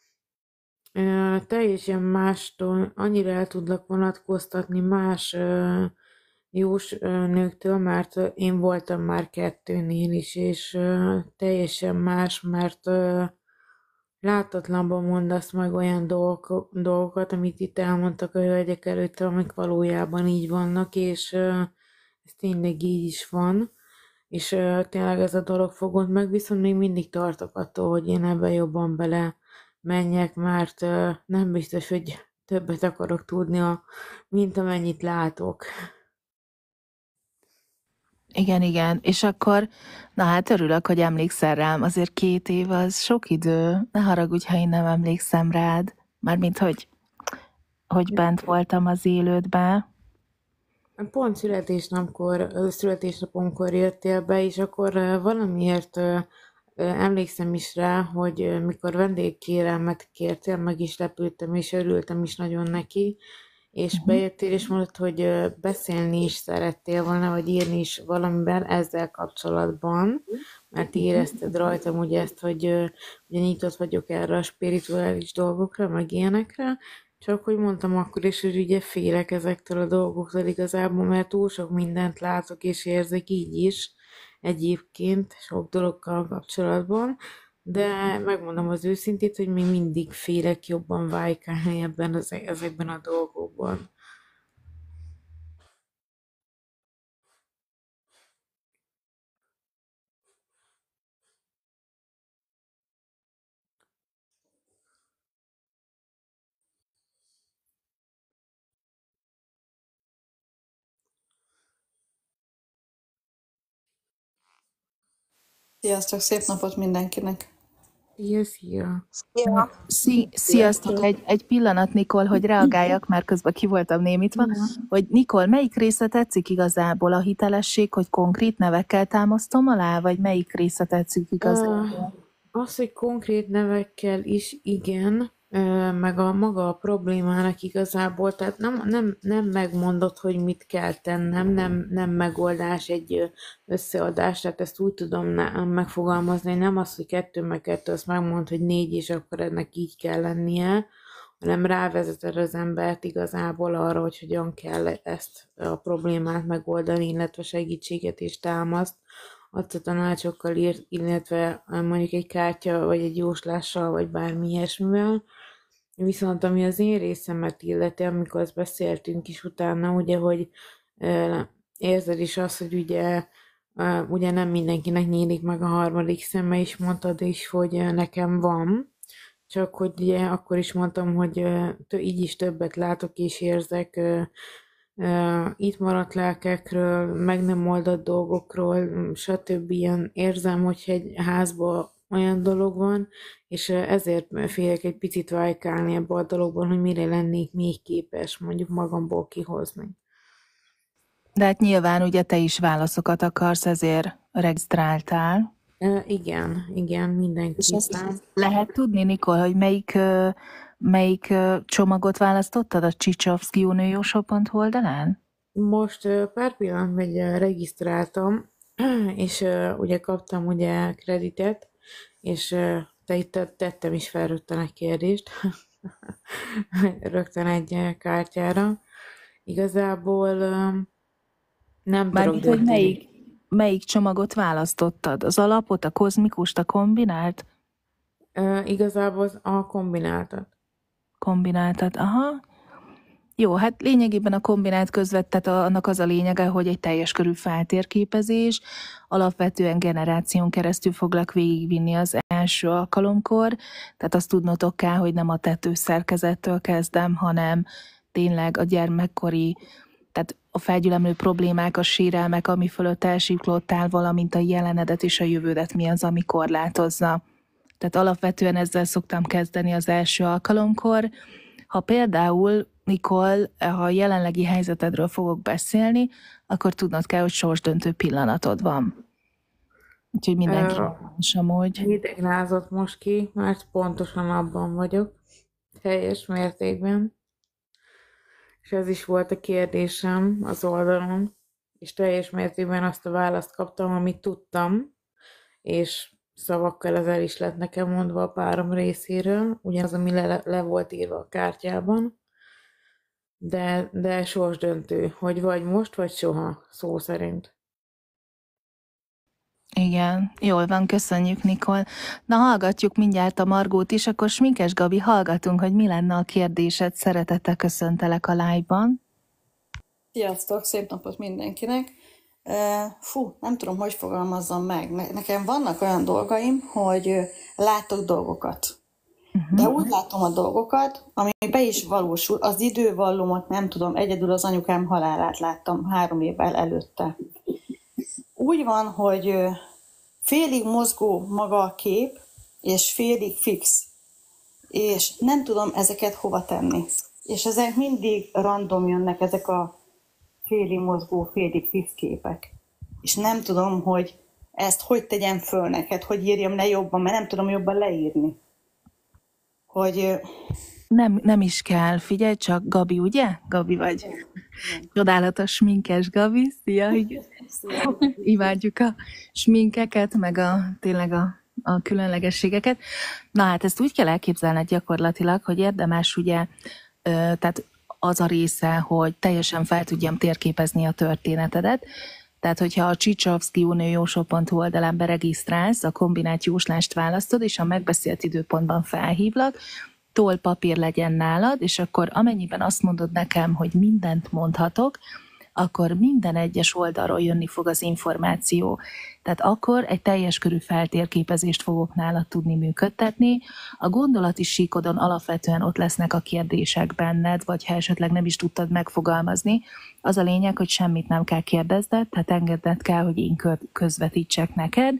Ö, teljesen mástól, annyira el tudlak vonatkoztatni más ö, jós ö, nőktől, mert ö, én voltam már kettőnél is, és ö, teljesen más, mert ö, látatlanban mondasz meg olyan dolgok, dolgokat, amit itt elmondtak a hölgyek előtt, amik valójában így vannak, és ö, ez tényleg így is van, és ö, tényleg ez a dolog fogott meg, viszont még mindig tartok attól, hogy én ebbe jobban bele menjek, mert ö, nem biztos, hogy többet akarok tudni, a, mint amennyit látok. Igen, igen. És akkor, na hát örülök, hogy emlékszel rám. Azért két év az sok idő. Ne haragudj, ha én nem emlékszem rád. Mármint, hogy, hogy bent voltam az élődbe. Pont születésnapkor, ö, születésnapomkor jöttél be, és akkor ö, valamiért ö, ö, emlékszem is rá, hogy ö, mikor vendégkérelmet kértél, meg is lepődtem, és örültem is nagyon neki, és Uh-huh. bejöttél, és mondtad, hogy ö, beszélni is szerettél volna, vagy írni is valamiben ezzel kapcsolatban, mert érezted rajtam ugye ezt, hogy ö, ugye nyitott vagyok erre a spirituális dolgokra, meg ilyenekre, csak hogy mondtam akkor is, hogy ugye félek ezektől a dolgoktól igazából, mert túl sok mindent látok és érzek így is egyébként sok dologgal kapcsolatban, de megmondom az őszintét, hogy még mindig félek jobban vájkálni ebben az, ezekben a dolgokban. Sziasztok, szép napot mindenkinek! Szia, szia. Ja. Szi- Sziasztok! Egy, egy pillanat, Nikol, hogy reagáljak, már közben ki voltam némítva, hogy Nikol, melyik része tetszik igazából? A hitelesség, hogy konkrét nevekkel támasztom alá, vagy melyik része tetszik igazából? Az, hogy konkrét nevekkel is igen, ö, meg a maga a problémának igazából, tehát nem, nem, nem megmondod, hogy mit kell tennem, nem, nem megoldás egy ö, összeadás, tehát ezt úgy tudom ne- megfogalmazni, nem az, hogy kettő meg kettő, azt megmond, hogy négy, és akkor ennek így kell lennie, hanem rávezeted az embert igazából arra, hogy hogyan kell ezt a problémát megoldani, illetve segítséget is támaszt, adsz a tanácsokkal, írt, illetve mondjuk egy kártya, vagy egy jóslással, vagy bármi ilyesmivel. Viszont ami az én részemet illeti, amikor azt beszéltünk is utána, ugye, hogy e, érzed is azt, hogy ugye, e, ugye nem mindenkinek nyílik meg a harmadik szeme, is mondtad is, hogy e, nekem van. Csak hogy ugye akkor is mondtam, hogy e, így is többet látok és érzek, e, Uh, itt maradt lelkekről, meg nem oldott dolgokról, stb. Ilyen érzem, hogyha egy házban olyan dolog van, és uh, ezért félek egy picit vájkálni ebbe a dologban, hogy mire lennék még képes mondjuk magamból kihozni. De hát nyilván ugye te is válaszokat akarsz, ezért regisztráltál. Uh, igen, igen, mindenki. És ezt lehet tudni, Nikol, hogy melyik, ö, melyik ö, csomagot választottad a Csicsovszki Unióshop pont hu oldalán? Most uh, pár pillanat megy, uh, regisztráltam, és uh, ugye kaptam ugye kreditet, és uh, te itt tettem is fel rögtön egy kérdést, rögtön egy uh, kártyára. Igazából uh, nem Mármint, hogy melyik, melyik csomagot választottad? Az alapot, a kozmikust, a kombinált? Uh, igazából a kombináltat. Kombináltat, aha. Jó, hát lényegében a kombinált közvettet annak az a lényege, hogy egy teljes körű feltérképezés, alapvetően generáción keresztül foglak végigvinni az első alkalomkor, tehát azt tudnotok kell, hogy nem a tetőszerkezettől kezdem, hanem tényleg a gyermekkori, tehát a felgyülemlő problémák, a sérelmek, ami fölött elsiklottál, valamint a jelenedet és a jövődet mi az, ami korlátozza. Tehát alapvetően ezzel szoktam kezdeni az első alkalomkor. Ha például, Nikol, ha a jelenlegi helyzetedről fogok beszélni, akkor tudnod kell, hogy sorsdöntő pillanatod van. Úgyhogy mindenki is amúgy. Hideglázott most ki, mert pontosan abban vagyok, teljes mértékben. És ez is volt a kérdésem az oldalon, és teljes mértékben azt a választ kaptam, amit tudtam, és szavakkal ez el is lett nekem mondva a párom részéről, ugyanaz, ami le, le volt írva a kártyában, de, de sorsdöntő, hogy vagy most, vagy soha, szó szerint. Igen, jól van, köszönjük, Nikol. Na, hallgatjuk mindjárt a Margót is, akkor Sminkes Gabi, hallgatunk, hogy mi lenne a kérdésed. Szeretettel köszöntelek a live-ban. Sziasztok, szép napot mindenkinek. Fú, nem tudom, hogy fogalmazzam meg. Nekem vannak olyan dolgaim, hogy látok dolgokat. Uh-huh. De úgy látom a dolgokat, ami be is valósul. Az idővallomot nem tudom, egyedül az anyukám halálát láttam három évvel előtte. Úgy van, hogy félig mozgó maga a kép, és félig fix. És nem tudom ezeket hova tenni. És ezek mindig random jönnek, ezek a félig mozgó, félig fix képek. És nem tudom, hogy ezt hogy tegyem föl neked, hogy írjam le jobban, mert nem tudom jobban leírni. Hogy... Nem, nem is kell, figyelj csak, Gabi, ugye? Gabi vagy. Csodálatos sminkes Gabi, szia! Szia. Imádjuk a sminkeket, meg a, tényleg a, a különlegességeket. Na hát ezt úgy kell elképzelned gyakorlatilag, hogy érdemes ugye, ö, tehát az a része, hogy teljesen fel tudjam térképezni a történetedet. Tehát, hogyha a Csicsovszki Unióshop pont hu oldalán beregisztrálsz, a kombinált jóslást választod, és a megbeszélt időpontban felhívlak, tollpapír legyen nálad, és akkor amennyiben azt mondod nekem, hogy mindent mondhatok, akkor minden egyes oldalról jönni fog az információ. Tehát akkor egy teljes körű feltérképezést fogok nálad tudni működtetni. A gondolati síkodon alapvetően ott lesznek a kérdések benned, vagy ha esetleg nem is tudtad megfogalmazni. Az a lényeg, hogy semmit nem kell kérdezned, tehát engedned kell, hogy én közvetítsek neked,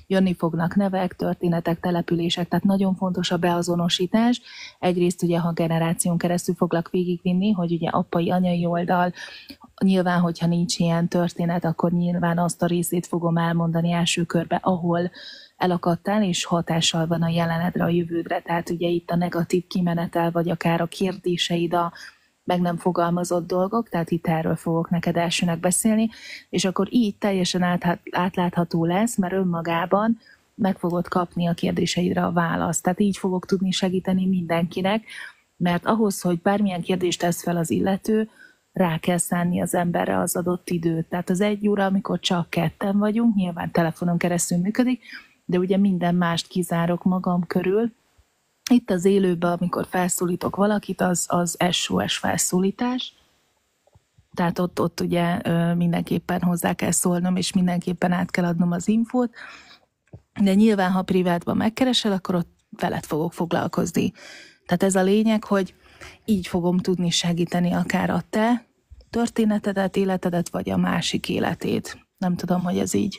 jönni fognak nevek, történetek, települések, tehát nagyon fontos a beazonosítás. Egyrészt ugye, ha generáción keresztül foglak végigvinni, hogy ugye apai, anyai oldal, nyilván, hogyha nincs ilyen történet, akkor nyilván azt a részét fogom elmondani első körbe, ahol elakadtál, és hatással van a jelenedre, a jövődre. Tehát ugye itt a negatív kimenetel, vagy akár a kérdéseid, a meg nem fogalmazott dolgok, tehát itt erről fogok neked elsőnek beszélni, és akkor így teljesen át, átlátható lesz, mert önmagában meg fogod kapni a kérdéseidre a választ. Tehát így fogok tudni segíteni mindenkinek, mert ahhoz, hogy bármilyen kérdést tesz fel az illető, rá kell szánni az emberre az adott időt. Tehát az egy óra, amikor csak ketten vagyunk, nyilván telefonon keresztül működik, de ugye minden mást kizárok magam körül. Itt az élőben, amikor felszólítok valakit, az, az es o es felszólítás. Tehát ott, ott ugye mindenképpen hozzá kell szólnom, és mindenképpen át kell adnom az infót. De nyilván, ha privátban megkeresel, akkor ott veled fogok foglalkozni. Tehát ez a lényeg, hogy így fogom tudni segíteni akár a te történetedet, életedet, vagy a másik életét. Nem tudom, hogy ez így.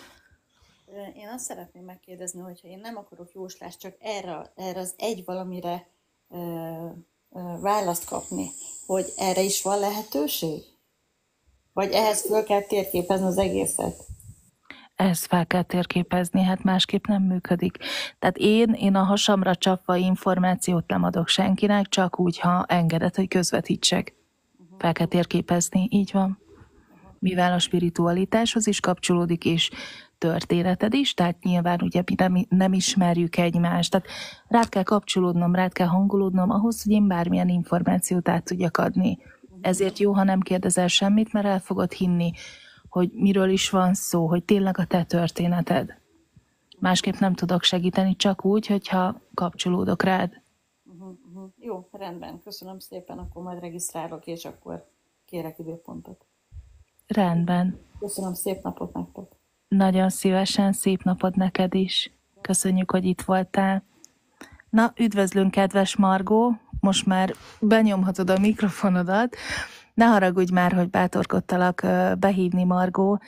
Én azt szeretném megkérdezni, hogyha én nem akarok jóslást, csak erre, erre az egy valamire ö, ö, választ kapni, hogy erre is van lehetőség? Vagy ehhez föl kell térképezni az egészet? Ezt fel kell térképezni, hát másképp nem működik. Tehát én, én a hasamra csapva információt nem adok senkinek, csak úgy, ha engedett, hogy közvetítsek. Fel kell térképezni, így van. Mivel a spiritualitáshoz is kapcsolódik, és történeted is, tehát nyilván ugye mi nem, nem ismerjük egymást, tehát rád kell kapcsolódnom, rád kell hangolódnom ahhoz, hogy én bármilyen információt át tudjak adni. Ezért jó, ha nem kérdezel semmit, mert el fogod hinni, hogy miről is van szó, hogy tényleg a te történeted. Másképp nem tudok segíteni, csak úgy, hogyha kapcsolódok rád. Uh-huh, uh-huh. Jó, rendben, köszönöm szépen, akkor majd regisztrálok, és akkor kérek időpontot. Rendben. Köszönöm, szép napot nektek. Nagyon szívesen, szép napod neked is. Köszönjük, hogy itt voltál. Na, üdvözlünk, kedves Margó, most már benyomhatod a mikrofonodat. Ne haragudj már, hogy bátorkodtalak behívni, Margó.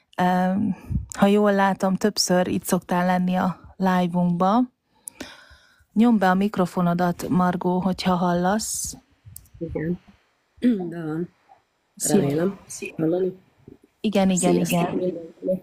Ha jól látom, többször itt szoktál lenni a live-unkba. Nyomd be a mikrofonodat, Margó, hogyha hallasz. Igen. De van. Remélem. Hallani? Igen, igen, Sziasztok igen. mindenkinek.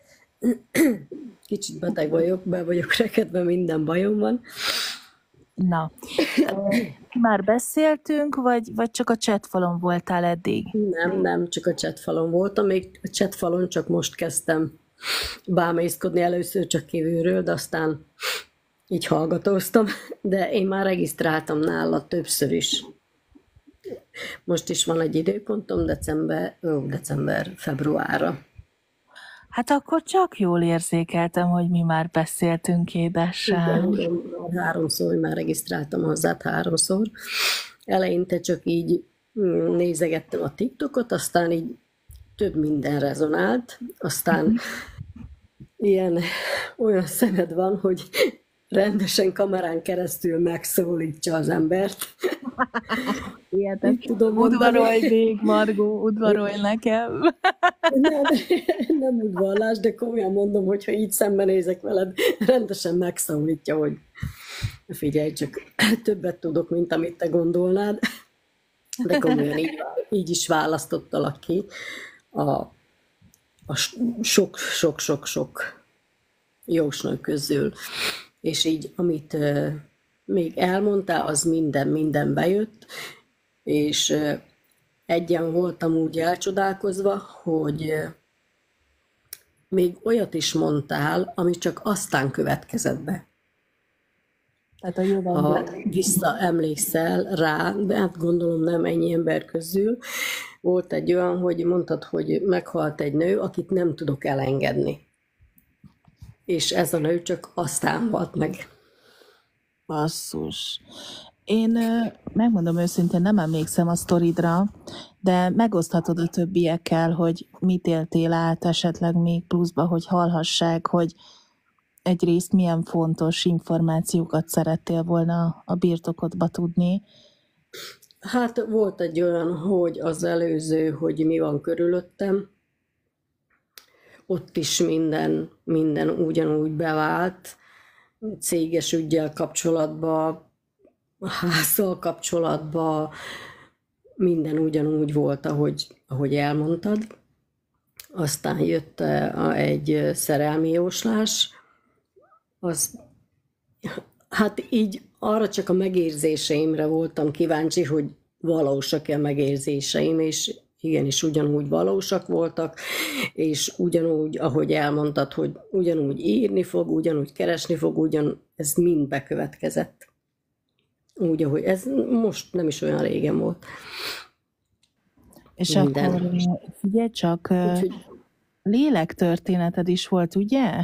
Kicsit beteg vagyok, be vagyok rekedve, minden bajom van. Na, már beszéltünk, vagy, vagy csak a chatfalon voltál eddig? Nem, nem, csak a chatfalon voltam, még a chatfalon csak most kezdtem bámészkodni, először csak kívülről, de aztán így hallgatóztam, de én már regisztráltam nála többször is. Most is van egy időpontom, december, ó, december, februárra. Hát akkor csak jól érzékeltem, hogy mi már beszéltünk, édesem. Igen, már háromszor, már regisztráltam hozzád háromszor. Eleinte csak így nézegettem a TikTokot, aztán így több minden rezonált, aztán ilyen olyan szemed van, hogy rendesen kamerán keresztül megszólítsa az embert. Ilyet tudom udvarolj még, Margó, udvarolj nekem. Nem, nem udvarlás, de komolyan mondom, hogy ha így szembenézek veled, rendesen megszólítja, hogy figyelj, csak többet tudok, mint amit te gondolnád. De komolyan így, így is választottalak ki a, a sok-sok-sok-sok jósnő közül. És így, amit uh, még elmondtál, az minden, minden bejött, és uh, egyen voltam úgy elcsodálkozva, hogy uh, még olyat is mondtál, ami csak aztán következett be. Tehát a jövőben. Ha visszaemlékszel rá, de hát gondolom nem ennyi ember közül, volt egy olyan, hogy mondtad, hogy meghalt egy nő, akit nem tudok elengedni. És ez a nő csak aztán halt meg. Basszus. Én megmondom őszintén, nem emlékszem a sztoridra, de megoszthatod a többiekkel, hogy mit éltél át esetleg még pluszba, hogy hallhassák, hogy egyrészt milyen fontos információkat szerettél volna a birtokodba tudni. Hát volt egy olyan, hogy az előző, hogy mi van körülöttem, ott is minden, minden ugyanúgy bevált, céges üggyel kapcsolatban, házzal kapcsolatban, minden ugyanúgy volt, ahogy, ahogy elmondtad. Aztán jött egy szerelmi jóslás, az, hát így arra csak a megérzéseimre voltam kíváncsi, hogy valósak-e megérzéseim, és igenis ugyanúgy valósak voltak, és ugyanúgy, ahogy elmondtad, hogy ugyanúgy írni fog, ugyanúgy keresni fog, ugyan, ez mind bekövetkezett. Úgy, ahogy ez most nem is olyan régen volt. És Minden. akkor figyelj csak, Úgyhogy, lélektörténeted is volt, ugye?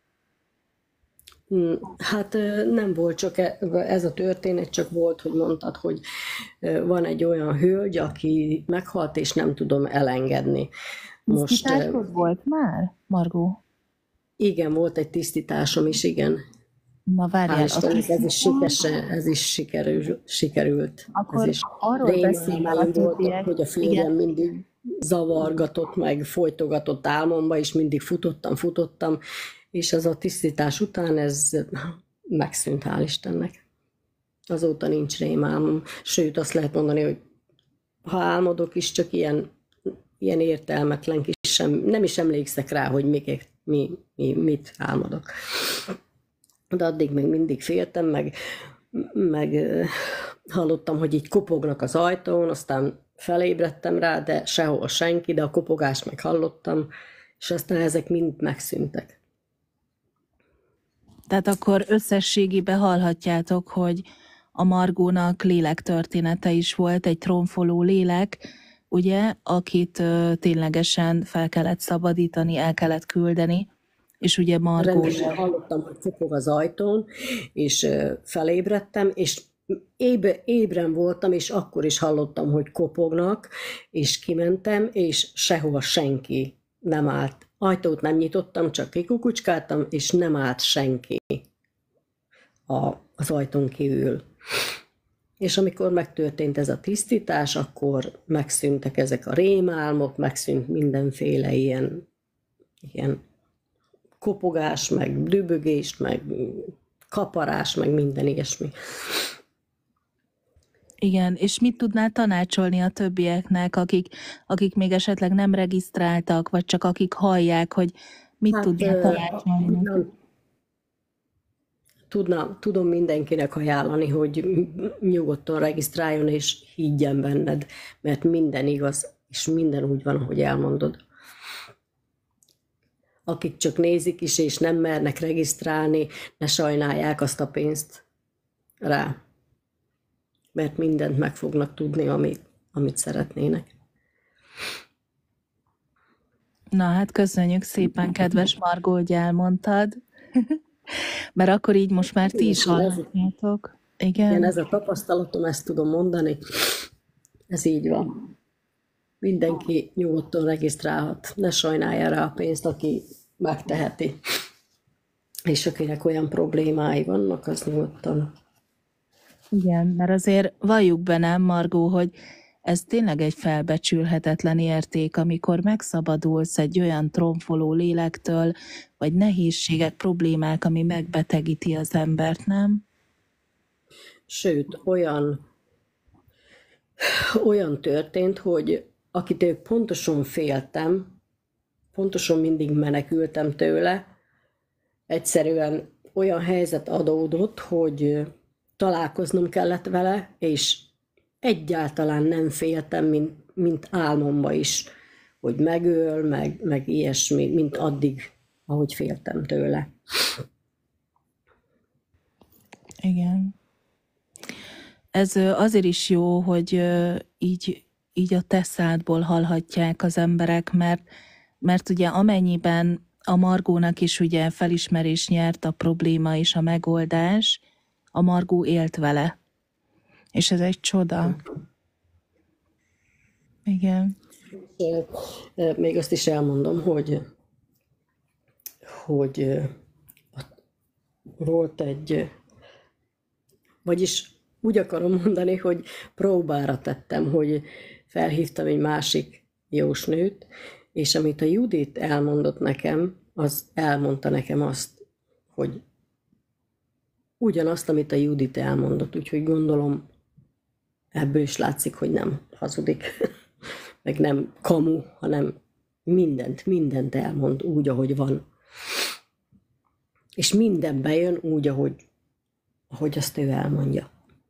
mm, hát ö, nem volt csak e- ez a történet, csak volt, hogy mondtad, hogy ö, van egy olyan hölgy, aki meghalt, és nem tudom elengedni. Most ö, Tisztításod volt már, Margó? igen, volt egy tisztításom is, igen. Na Hál' várjál, a Istennek ez is, tisztítás, sikerse, ez is sikerül, sikerült. Ez akkor is arról beszélj el a rémálmaim voltak, többiek. hogy a férjem Igen, mindig zavargatott, meg folytogatott álmomba, és mindig futottam, futottam, és ez a tisztítás után ez megszűnt, hál' Istennek. Azóta nincs rémálmom. Sőt, azt lehet mondani, hogy ha álmodok is, csak ilyen, ilyen értelmetlen kis sem, nem is emlékszek rá, hogy mi, mi, mi, mit álmodok. De addig még mindig féltem, meg, meg ö, hallottam, hogy így kopognak az ajtón, aztán felébredtem rá, de sehol senki, de a kopogást meg hallottam, és aztán ezek mind megszűntek. tehát akkor összességében hallhatjátok, hogy a Margónak lélektörténete is volt, egy trónfoló lélek, ugye, akit ö, ténylegesen fel kellett szabadítani, el kellett küldeni, és ugye Margó... Rendesen hallottam, hogy kopog az ajtón, és ö, felébredtem, és ébe, ébren voltam, és akkor is hallottam, hogy kopognak, és kimentem, és sehova senki nem állt. Ajtót nem nyitottam, csak kikukucskáltam, és nem állt senki a, az ajtón kívül. És amikor megtörtént ez a tisztítás, akkor megszűntek ezek a rémálmok, megszűnt mindenféle ilyen, ilyen kopogás, meg dübögés, meg kaparás, meg minden ilyesmi. Igen, és mit tudnál tanácsolni a többieknek, akik, akik még esetleg nem regisztráltak, vagy csak akik hallják, hogy mit Hát tudnál ö, tanácsolni nekik? nem tudnám, tudom mindenkinek ajánlani, hogy nyugodtan regisztráljon és higgyen benned, mert minden igaz, és minden úgy van, ahogy elmondod. Akik csak nézik is, és nem mernek regisztrálni, ne sajnálják azt a pénzt rá, mert mindent meg fognak tudni, amit, amit szeretnének. Na hát köszönjük szépen, kedves Margó, hogy elmondtad. Mert akkor így most már ti is Igen, ez, hallhatjátok. igen, Igen. ez a tapasztalatom, ezt tudom mondani. Ez így van. Mindenki nyugodtan regisztrálhat, ne sajnálja rá a pénzt, aki megteheti. És akinek olyan problémái vannak, az nyugodtan. Igen, mert azért valljuk be, nem, Margó, hogy ez tényleg egy felbecsülhetetlen érték, amikor megszabadulsz egy olyan trónfoló lélektől, vagy nehézségek, problémák, ami megbetegíti az embert, nem? Sőt, olyan, olyan történt, hogy akitől pontosan féltem, pontosan mindig menekültem tőle, egyszerűen olyan helyzet adódott, hogy találkoznom kellett vele, és egyáltalán nem féltem, mint, mint álmomba is, hogy megöl, meg, meg ilyesmi, mint addig, ahogy féltem tőle. Igen. Ez ö, azért is jó, hogy ö, így, így a te szádból hallhatják az emberek, mert, mert ugye amennyiben a Margónak is ugye felismerés nyert a probléma és a megoldás, a Margó élt vele. És ez egy csoda. Igen. És, ö, még azt is elmondom, hogy, hogy ö, volt egy, vagyis úgy akarom mondani, hogy próbára tettem, hogy felhívtam egy másik jósnőt, És amit a Judit elmondott nekem, az elmondta nekem azt, hogy ugyanazt, amit a Judit elmondott, úgyhogy gondolom ebből is látszik, hogy nem hazudik, meg nem kamu, hanem mindent, mindent elmond úgy, ahogy van. És minden bejön úgy, ahogy, ahogy azt ő elmondja.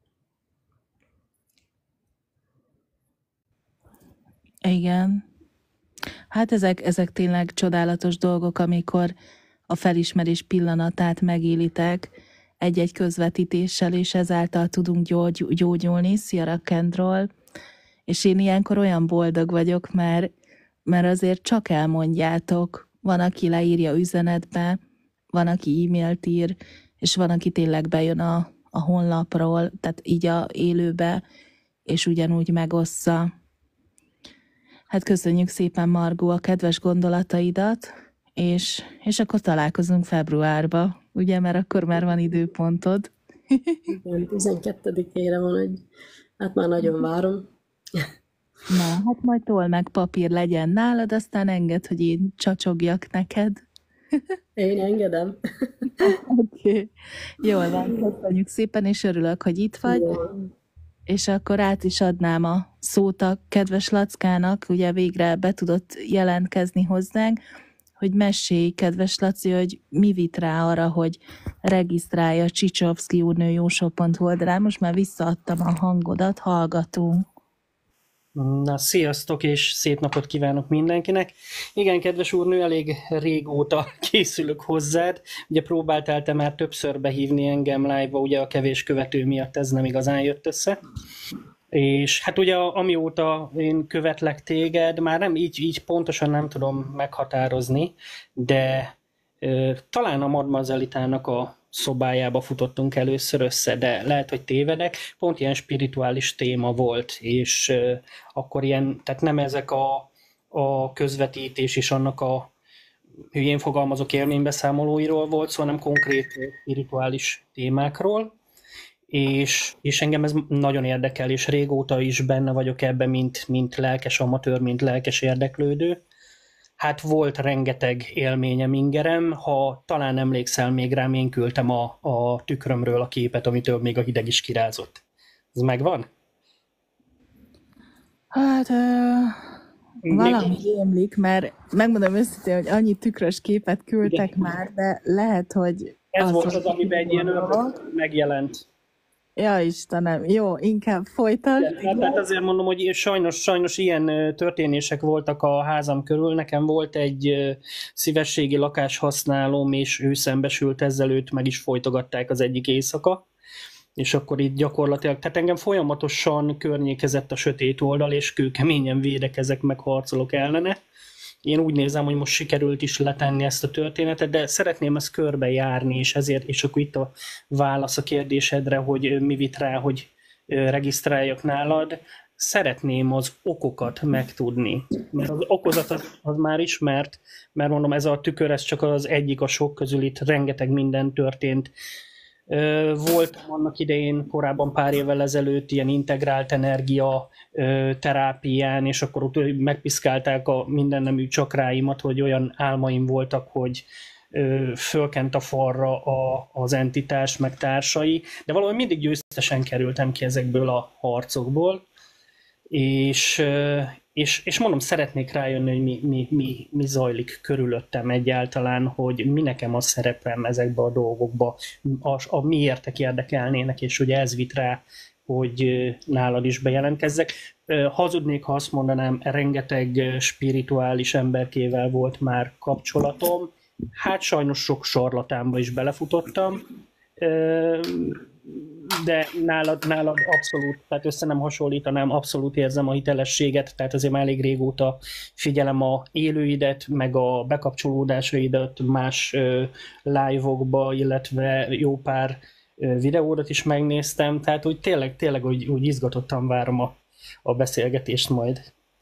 Igen. Hát ezek, ezek tényleg csodálatos dolgok, amikor a felismerés pillanatát megélitek egy-egy közvetítéssel, és ezáltal tudunk gyógy, gyógyulni. Szia Rakendról. És én ilyenkor olyan boldog vagyok, mert, mert azért csak elmondjátok. Van, aki leírja üzenetbe, van, aki e-mailt ír, és van, aki tényleg bejön a, a honlapról, tehát így a élőbe, és ugyanúgy megossza. Hát köszönjük szépen, Margó, a kedves gondolataidat, és, és akkor találkozunk februárba, ugye, mert akkor már van időpontod. Igen, tizenkettedikére van egy, hát már nagyon várom. Na, hát majd toll meg papír legyen nálad, aztán engedd, hogy én csacsogjak neked. Én engedem. Oké, okay. Jól van, köszönjük szépen, és örülök, hogy itt vagy. Jól. És akkor át is adnám a szót a kedves Lackának, ugye végre be tudott jelentkezni hozzánk, hogy mesélj, kedves Laci, hogy mi vitt rá arra, hogy regisztrálja Csicsovszky úrnő jósó pont oldalán. Most már visszaadtam a hangodat, hallgatunk. Na, sziasztok, és szép napot kívánok mindenkinek. Igen, kedves úrnő, elég régóta készülök hozzád. Ugye próbáltál te már többször behívni engem live-ba, ugye a kevés követő miatt ez nem igazán jött össze. És hát ugye amióta én követlek téged, már nem így, így pontosan nem tudom meghatározni, de ö, talán a Mademoiselle-itának a szobájába futottunk először össze, de lehet, hogy tévedek. Pont ilyen spirituális téma volt, és uh, akkor ilyen, tehát nem ezek a, a közvetítés és annak a hülyén fogalmazok élménybeszámolóiról volt szó, hanem konkrét spirituális témákról, és, és engem ez nagyon érdekel, és régóta is benne vagyok ebben, mint, mint lelkes amatőr, mint lelkes érdeklődő. Hát volt rengeteg élményem, ingerem, ha talán emlékszel még rám, én küldtem a, a tükrömről a képet, amitől még a hideg is kirázott. Ez megvan? Hát uh, valami émlik, mert megmondom őszintén, hogy annyi tükrös képet küldtek igen. már, de lehet, hogy... Ez az volt az, amiben egy ilyen ördög megjelent. Ja, Istenem, jó, inkább folytasd. Ja, tehát azért mondom, hogy sajnos, sajnos ilyen történések voltak a házam körül. Nekem volt egy szívességi lakáshasználóm, és ő szembesült ezzel, őt meg is folytogatták az egyik éjszaka. És akkor itt gyakorlatilag, tehát engem folyamatosan környékezett a sötét oldal, és kőkeményen védekezek, meg harcolok ellene. Én úgy nézem, hogy most sikerült is letenni ezt a történetet, de szeretném ezt körbejárni, és ezért, és akkor itt a válasz a kérdésedre, hogy mi vitt rá, hogy regisztráljak nálad. Szeretném az okokat megtudni, mert az okozat az, az már ismert, mert mondom, ez a tükör, ez csak az egyik a sok közül, itt rengeteg minden történt. Voltam annak idején korábban pár évvel ezelőtt ilyen integrált energia terápián, és akkor ott megpiszkálták a mindennemű csakráimat, hogy olyan álmaim voltak, hogy fölkent a falra a, az entitás, meg társai, de valahogy mindig győztesen kerültem ki ezekből a harcokból, és, és, és mondom, szeretnék rájönni, hogy mi, mi, mi, mi zajlik körülöttem egyáltalán, hogy mi nekem a szerepem ezekbe a dolgokba, a, a miértek érdekelnének, és ugye ez vitt rá, hogy nálad is bejelentkezzek. Hazudnék, ha azt mondanám, rengeteg spirituális emberkével volt már kapcsolatom, hát sajnos sok sarlatánba is belefutottam, de nálad, nálad abszolút, tehát össze nem hasonlítanám, abszolút érzem a hitelességet, tehát azért már elég régóta figyelem a élőidet, meg a bekapcsolódásaidat más live-okba, illetve jó pár videódat is megnéztem, tehát úgy tényleg, tényleg úgy, úgy izgatottan várom a, a beszélgetést majd.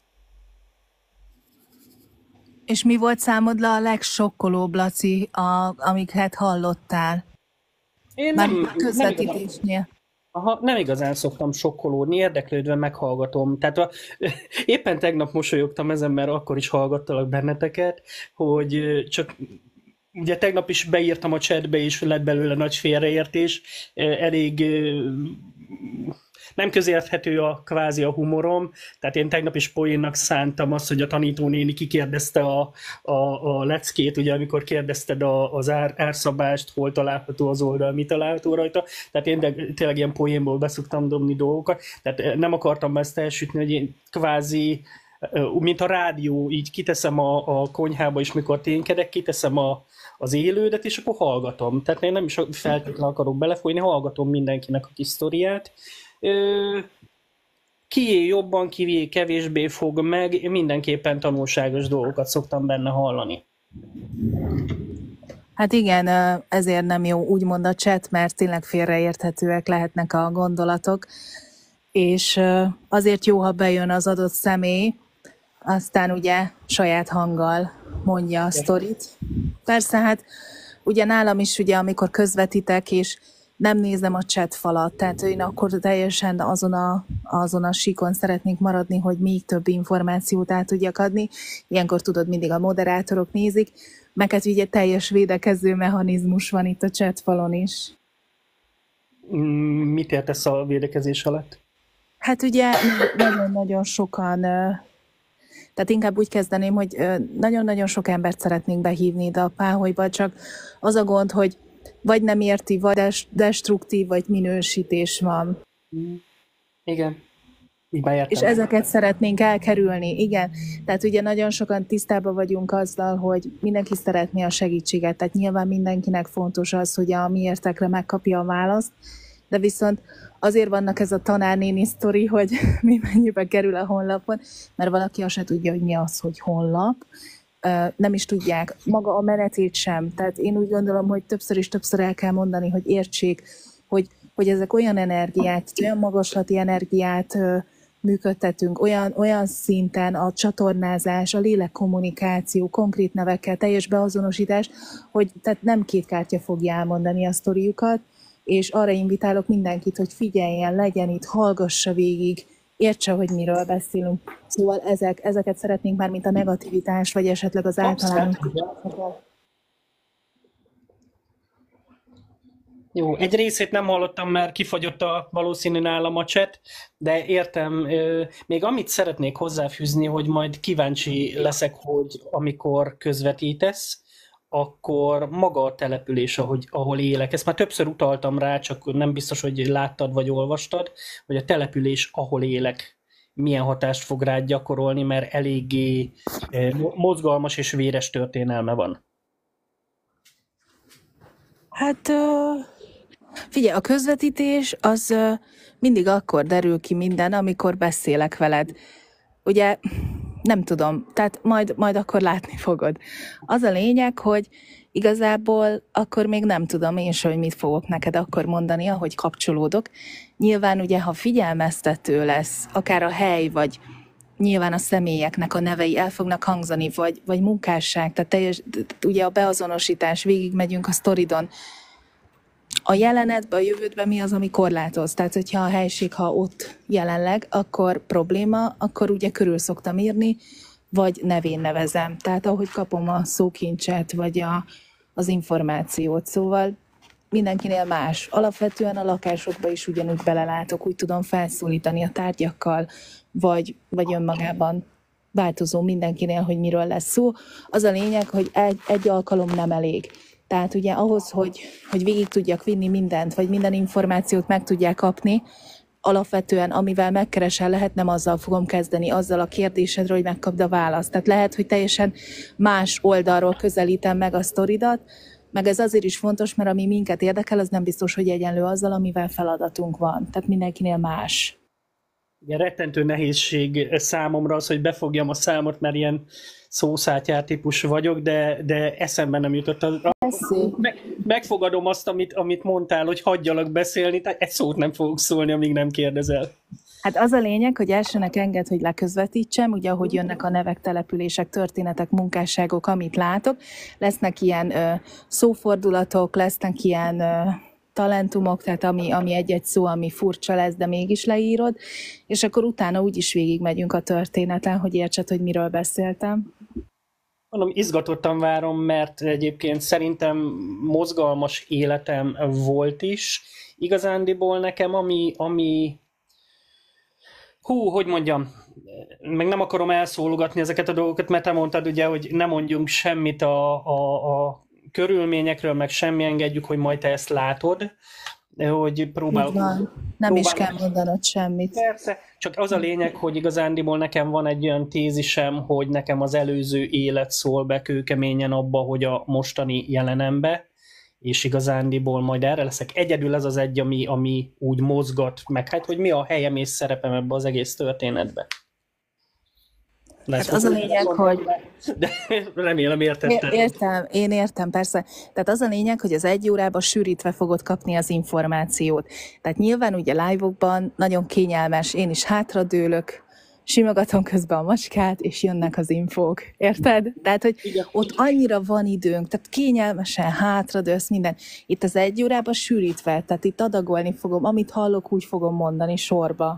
És mi volt számodra a legsokkolóbb, Laci, a, amiket hallottál? Én Már nem, a közvetítésnél. Aha, nem igazán szoktam sokkolódni, érdeklődve meghallgatom. Tehát a, éppen tegnap mosolyogtam ezen, mert akkor is hallgattalak benneteket, hogy csak ugye tegnap is beírtam a chatbe, és lett belőle nagy félreértés. Elég nem közérthető a kvázi a humorom, tehát én tegnap is poénnak szántam azt, hogy a tanítónéni kikérdezte a, a, a leckét, ugye amikor kérdezted a, az ár, árszabást, hol található az oldal, mi található rajta, tehát én de, tényleg ilyen poénból beszoktam dobni dolgokat, tehát nem akartam ezt elsütni, hogy én kvázi, mint a rádió, így kiteszem a, a konyhába, és mikor ténykedek, kiteszem a, az élődet, és akkor hallgatom. Tehát én nem is feltétlenül akarok belefolyni, hallgatom mindenkinek a kis sztoriát. Kié jobban, kié kevésbé fog meg, én mindenképpen tanulságos dolgokat szoktam benne hallani. Hát igen, ezért nem jó úgymond a chat, mert tényleg félreérthetőek lehetnek a gondolatok, és azért jó, ha bejön az adott személy, aztán ugye saját hanggal mondja a sztorit. Persze, hát ugye nálam is, ugye, amikor közvetítek, és nem nézem a chat falat, tehát én akkor teljesen azon a, azon a síkon szeretnék maradni, hogy még több információt át tudjak adni. Ilyenkor tudod, mindig a moderátorok nézik, meg hát ugye teljes védekező mechanizmus van itt a chat falon is. Mit értesz a védekezés alatt? Hát ugye nagyon-nagyon sokan, tehát inkább úgy kezdeném, hogy nagyon-nagyon sok embert szeretnénk behívni ide a páholyba, csak az a gond, hogy vagy nem érti, vagy destruktív, vagy minősítés van. Igen. Így már értem. És ezeket szeretnénk elkerülni, igen. Tehát ugye nagyon sokan tisztában vagyunk azzal, hogy mindenki szeretné a segítséget, tehát nyilván mindenkinek fontos az, hogy a miértekre megkapja a választ, de viszont azért vannak ez a tanárnéni sztori, hogy mi mennyibe kerül a honlapon, mert valaki azt se tudja, hogy mi az, hogy honlap. Nem is tudják, maga a menetét sem. Tehát én úgy gondolom, hogy többször és többször el kell mondani, hogy értsék, hogy, hogy ezek olyan energiát, olyan magaslati energiát működtetünk, olyan, olyan szinten a csatornázás, a lélekkommunikáció, konkrét nevekkel, teljes beazonosítás, hogy tehát nem két kártya fogja elmondani a sztoriukat, és arra invitálok mindenkit, hogy figyeljen, legyen itt, hallgassa végig, értse, hogy miről beszélünk. Szóval ezek, ezeket szeretnénk már, mint a negativitás, vagy esetleg az általános. Jó, egy részét nem hallottam, mert kifagyott a valószínű nálam a chat, de értem. Még amit szeretnék hozzáfűzni, hogy majd kíváncsi leszek, hogy amikor közvetítesz, akkor maga a település, ahogy, ahol élek. Ezt már többször utaltam rá, csak nem biztos, hogy láttad vagy olvastad, hogy a település, ahol élek, milyen hatást fog rád gyakorolni, mert eléggé mozgalmas és véres történelme van. Hát figyelj, a közvetítés az mindig akkor derül ki minden, amikor beszélek veled. Ugye nem tudom, tehát majd, majd akkor látni fogod. Az a lényeg, hogy igazából akkor még nem tudom én sem, hogy mit fogok neked akkor mondani, ahogy kapcsolódok. Nyilván ugye, ha figyelmeztető lesz, akár a hely, vagy nyilván a személyeknek a nevei el fognak hangzani, vagy, vagy munkásság, tehát teljes, ugye a beazonosítás, végigmegyünk a sztoridon. A jelenetben, a jövődben mi az, ami korlátoz? Tehát, hogyha a helység, ha ott jelenleg, akkor probléma, akkor ugye körül szoktam írni, vagy nevén nevezem. Tehát, ahogy kapom a szókincset, vagy a, az információt. Szóval mindenkinél más. Alapvetően a lakásokba is ugyanúgy belelátok, úgy tudom felszólítani a tárgyakkal, vagy, vagy önmagában változó mindenkinél, hogy miről lesz szó. Az a lényeg, hogy egy, egy alkalom nem elég. Tehát ugye ahhoz, hogy, hogy végig tudjak vinni mindent, vagy minden információt meg tudják kapni, alapvetően amivel megkeresel, lehet nem azzal fogom kezdeni, azzal a kérdésedről, hogy megkapd a választ. Tehát lehet, hogy teljesen más oldalról közelítem meg a sztoridat, meg ez azért is fontos, mert ami minket érdekel, az nem biztos, hogy egyenlő azzal, amivel feladatunk van. Tehát mindenkinél más. Igen, rettentő nehézség számomra az, hogy befogjam a számot, mert ilyen szószátjár típus vagyok, de, de eszembe nem jutott. A, meg, megfogadom azt, amit, amit mondtál, hogy hagyjalak beszélni, tehát egy szót nem fogok szólni, amíg nem kérdezel. Hát az a lényeg, hogy elsőnek enged, hogy leközvetítsem, ugye ahogy jönnek a nevek, települések, történetek, munkásságok, amit látok. Lesznek ilyen ö, szófordulatok, lesznek ilyen ö, talentumok, tehát ami, ami egy-egy szó, ami furcsa lesz, de mégis leírod, és akkor utána úgyis végigmegyünk a történeten, hogy értsed, hogy miről beszéltem. Mondom, izgatottan várom, mert egyébként szerintem mozgalmas életem volt is. Igazándiból nekem, ami, ami hú, hogy mondjam, meg nem akarom elszólogatni ezeket a dolgokat, mert te mondtad ugye, hogy ne mondjunk semmit a, a, a körülményekről, meg semmi, engedjük, hogy majd te ezt látod, hogy próbálok... Nem próbál... is kell mondanod semmit. Persze, csak az a lényeg, hogy igazándiból nekem van egy olyan tézisem, hogy nekem az előző élet szól be kőkeményen abba, hogy a mostani jelenembe, és igazándiból majd erre leszek. Egyedül ez az egy, ami, ami úgy mozgat, meg hát, hogy mi a helyem és szerepem ebbe az egész történetbe. Hát az a lényeg, hogy... De remélem értettem. Értem, én értem, persze. Tehát az a lényeg, hogy az egy órában sűrítve fogod kapni az információt. Tehát nyilván ugye live-okban nagyon kényelmes, én is hátradőlök, simogatom közben a macskát, és jönnek az infók. Érted? Tehát, hogy igen, ott annyira van időnk, tehát kényelmesen hátradőlsz minden. Itt az egy órában sűrítve, tehát itt adagolni fogom, amit hallok, úgy fogom mondani sorba.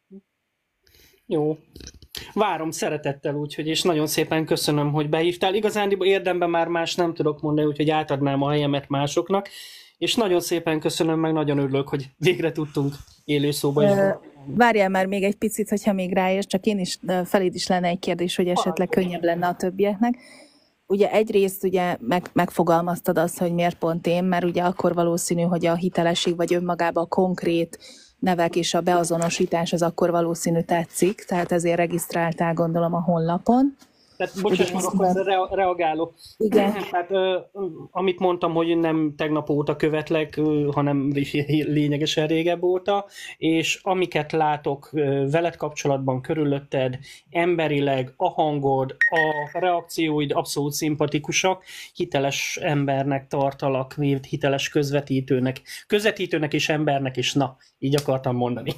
Jó. Várom szeretettel, úgyhogy, és nagyon szépen köszönöm, hogy behívtál. Igazán érdemben már más nem tudok mondani, úgyhogy átadnám a helyemet másoknak, és nagyon szépen köszönöm, meg nagyon örülök, hogy végre tudtunk élő szóba is. Várjál már még egy picit, hogyha még ráérsz, csak én is, feléd is lenne egy kérdés, hogy esetleg könnyebb lenne a többieknek. Ugye egyrészt ugye meg, megfogalmaztad azt, hogy miért pont én, mert ugye akkor valószínű, hogy a hitelesség vagy önmagában a konkrét nevek és a beazonosítás az akkor valószínű tetszik, tehát ezért regisztráltál, gondolom, a honlapon. Tehát bocsáss meg, akkor erre reagálok. Igen. Hát, amit mondtam, hogy nem tegnap óta követlek, hanem lényegesen régebb óta, és amiket látok veled kapcsolatban, körülötted, emberileg, a hangod, a reakcióid abszolút szimpatikusak, hiteles embernek tartalak, hiteles közvetítőnek, közvetítőnek és embernek is, na, így akartam mondani.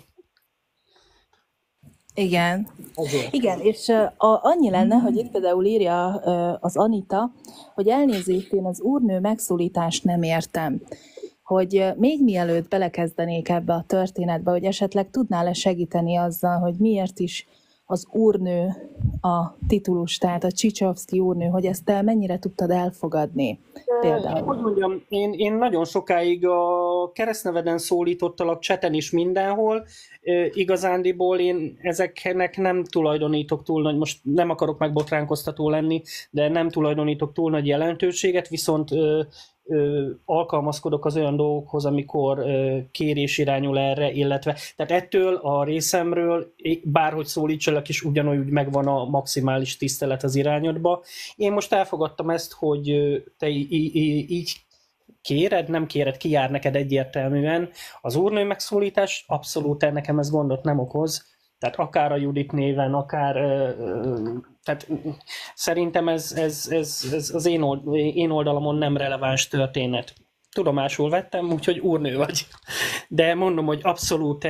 Igen. Azért. Igen, és uh, a, annyi lenne, hogy itt például írja uh, az Anita, hogy elnézést, én az úrnő megszólítást nem értem. Hogy uh, még mielőtt belekezdenék ebbe a történetbe, hogy esetleg tudnál-e segíteni azzal, hogy miért is az úrnő a titulus, tehát a Csicsovszky úrnő, hogy ezt te mennyire tudtad elfogadni például? Hogy mondjam, én, én nagyon sokáig a keresztneveden szólítottalak cseten is mindenhol, e, igazándiból én ezeknek nem tulajdonítok túl nagy, most nem akarok megbotránkoztató lenni, de nem tulajdonítok túl nagy jelentőséget, viszont e, Ö, alkalmazkodok az olyan dolgokhoz, amikor ö, kérés irányul erre, illetve tehát ettől a részemről bárhogy szólítsalak is ugyanúgy megvan a maximális tisztelet az irányodba. Én most elfogadtam ezt, hogy ö, te í- í- így kéred, nem kéred, ki jár neked egyértelműen. Az úrnő megszólítás abszolút nekem ez gondot nem okoz. Tehát akár a Judit néven, akár... Tehát szerintem ez, ez, ez, ez az én, old, én oldalamon nem releváns történet. Tudomásul vettem, úgyhogy úrnő vagy. De mondom, hogy abszolút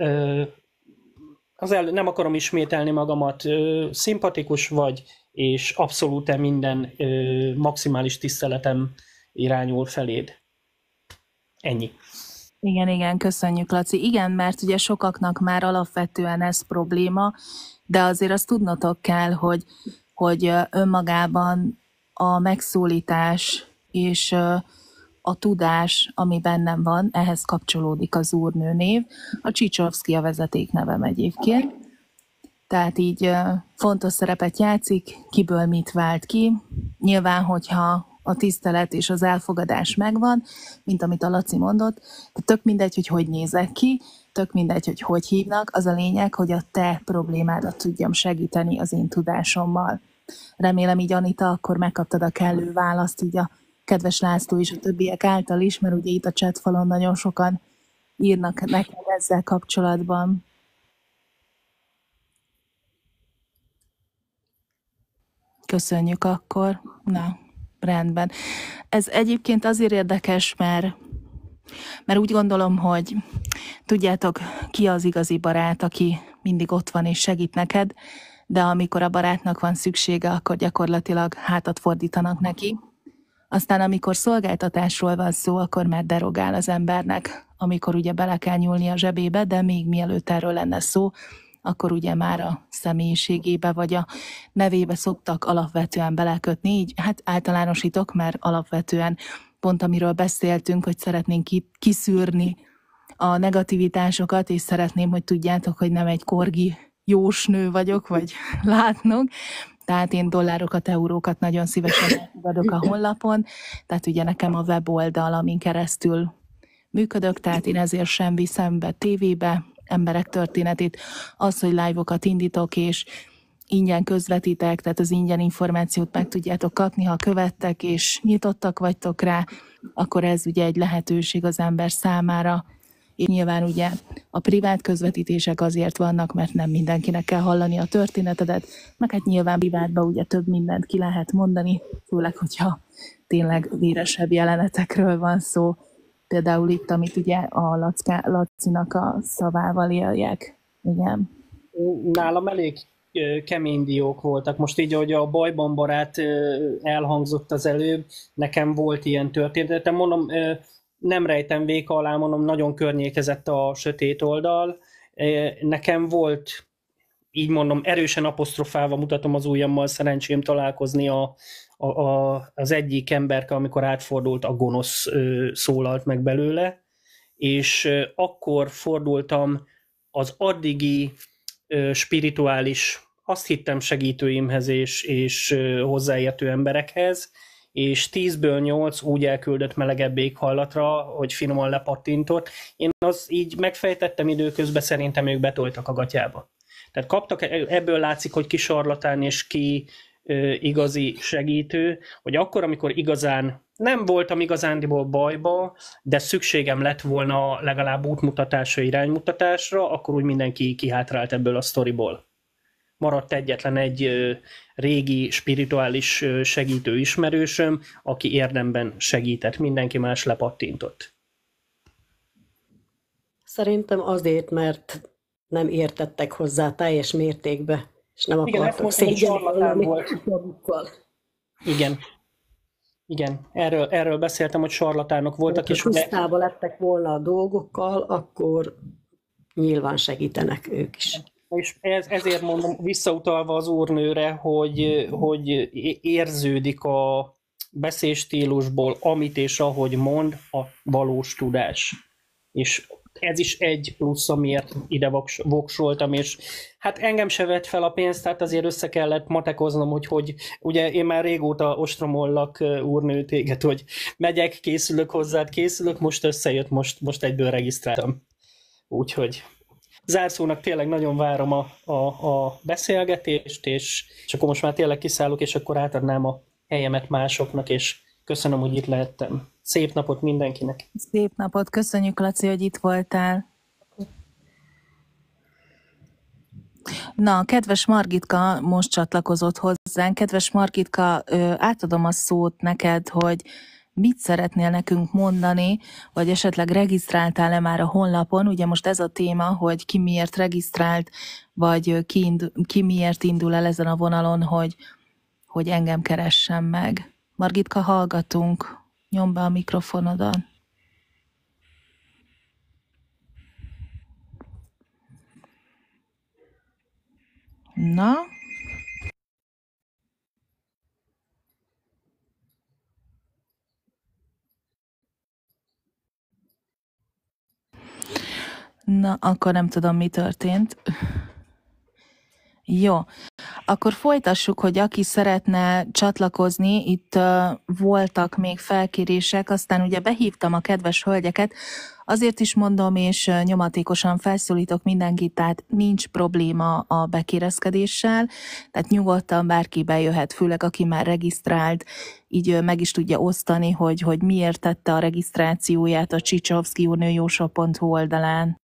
az el, nem akarom ismételni magamat, szimpatikus vagy, és abszolút minden maximális tiszteletem irányul feléd. Ennyi. Igen, igen, köszönjük, Laci. Igen, mert ugye sokaknak már alapvetően ez probléma, de azért azt tudnotok kell, hogy, hogy önmagában a megszólítás és a tudás, ami bennem van, ehhez kapcsolódik az úrnő név. A Csicsovszky a vezetéknevem egyébként. Tehát így fontos szerepet játszik, kiből mit vált ki. Nyilván, hogyha a tisztelet és az elfogadás megvan, mint amit a Laci mondott, de tök mindegy, hogy hogy nézek ki, tök mindegy, hogy hogy hívnak, az a lényeg, hogy a te problémádat tudjam segíteni az én tudásommal. Remélem így, Anita, akkor megkaptad a kellő választ, így a kedves László és a többiek által is, mert ugye itt a chatfalon nagyon sokan írnak neked ezzel kapcsolatban. Köszönjük akkor. Na. Rendben. Ez egyébként azért érdekes, mert, mert úgy gondolom, hogy tudjátok, ki az igazi barát, aki mindig ott van és segít neked, de amikor a barátnak van szüksége, akkor gyakorlatilag hátat fordítanak neki. Aztán amikor szolgáltatásról van szó, akkor már derogál az embernek, amikor ugye bele kell nyúlni a zsebébe, de még mielőtt erről lenne szó, akkor ugye már a személyiségébe vagy a nevébe szoktak alapvetően belekötni, így hát általánosítok, mert alapvetően pont amiről beszéltünk, hogy szeretnénk kiszűrni a negativitásokat, és szeretném, hogy tudjátok, hogy nem egy korgi jósnő vagyok, vagy látnok, tehát én dollárokat, eurókat nagyon szívesen elfogadok a honlapon, tehát ugye nekem a weboldal, amin keresztül működök, tehát én ezért sem viszem be tévébe emberek történetét, az, hogy live-okat indítok, és ingyen közvetítek, tehát az ingyen információt meg tudjátok kapni, ha követtek, és nyitottak vagytok rá, akkor ez ugye egy lehetőség az ember számára, és nyilván ugye a privát közvetítések azért vannak, mert nem mindenkinek kell hallani a történetedet, meg hát nyilván privátban ugye több mindent ki lehet mondani, főleg, hogyha tényleg véresebb jelenetekről van szó. Például itt, amit ugye a Lacká, Lacinak a szavával éljek. Igen. Nálam elég kemény diók voltak. Most így, ahogy a Bajban barát elhangzott az előbb, nekem volt ilyen történetem. Mondom, nem rejtem véka alá, mondom, nagyon környékezett a sötét oldal. Nekem volt, így mondom, erősen apostrofálva mutatom az ujjammal, szerencsém találkozni a, a, a, az egyik emberke, amikor átfordult, a gonosz ö, szólalt meg belőle, és ö, akkor fordultam az addigi ö, spirituális, azt hittem segítőimhez és, és ö, hozzáértő emberekhez, és tízből nyolc úgy elküldött melegebb éghajlatra, hogy finoman lepattintott. Én az így megfejtettem időközben, szerintem ők betoltak a gatyába. Tehát kaptak, ebből látszik, hogy ki sarlatán és ki ö, igazi segítő, hogy akkor, amikor igazán nem voltam igazándiból bajba, de szükségem lett volna legalább útmutatásra, iránymutatásra, akkor úgy mindenki kihátrált ebből a sztoriból. Maradt egyetlen egy ö, régi spirituális ö, segítő ismerősöm, aki érdemben segített, mindenki más lepattintott. Szerintem azért, mert nem értettek hozzá teljes mértékbe, és nem Igen, akartak szégyenleni magukkal. Igen. Igen, erről, erről beszéltem, hogy sarlatánok voltak. És ha tisztában lettek volna a dolgokkal, akkor nyilván segítenek ők is. És ez, ezért mondom, visszautalva az úrnőre, hogy, hogy érződik a beszédstílusból, amit és ahogy mond, a valós tudás. És ez is egy plusz, amiért ide voks, voksoltam, és hát engem se vett fel a pénzt, tehát azért össze kellett matekoznom, hogy, hogy ugye én már régóta ostromollak, úrnő, téged, hogy megyek, készülök hozzád, készülök, most összejött, most, most egyből regisztráltam. Úgyhogy zárszónak tényleg nagyon várom a, a, a beszélgetést, és, és akkor most már tényleg kiszállok, és akkor átadnám a helyemet másoknak, és köszönöm, hogy itt lehettem. Szép napot mindenkinek! Szép napot! Köszönjük, Laci, hogy itt voltál. Na, kedves Margitka most csatlakozott hozzánk. Kedves Margitka, átadom a szót neked, hogy mit szeretnél nekünk mondani, vagy esetleg regisztráltál-e már a honlapon? Ugye most ez a téma, hogy ki miért regisztrált, vagy ki, indul, ki miért indul el ezen a vonalon, hogy, hogy engem keressen meg. Margitka, hallgatunk. Nyomd be a mikrofonodat. Na? Na, akkor nem tudom, mi történt. Jó, akkor folytassuk, hogy aki szeretne csatlakozni, itt uh, voltak még felkérések, aztán ugye behívtam a kedves hölgyeket, azért is mondom, és uh, nyomatékosan felszólítok mindenkit, tehát nincs probléma a bekérezkedéssel, tehát nyugodtan bárki bejöhet, főleg aki már regisztrált, így uh, meg is tudja osztani, hogy, hogy miért tette a regisztrációját a csicsovszkijúnőjósó pont hu oldalán.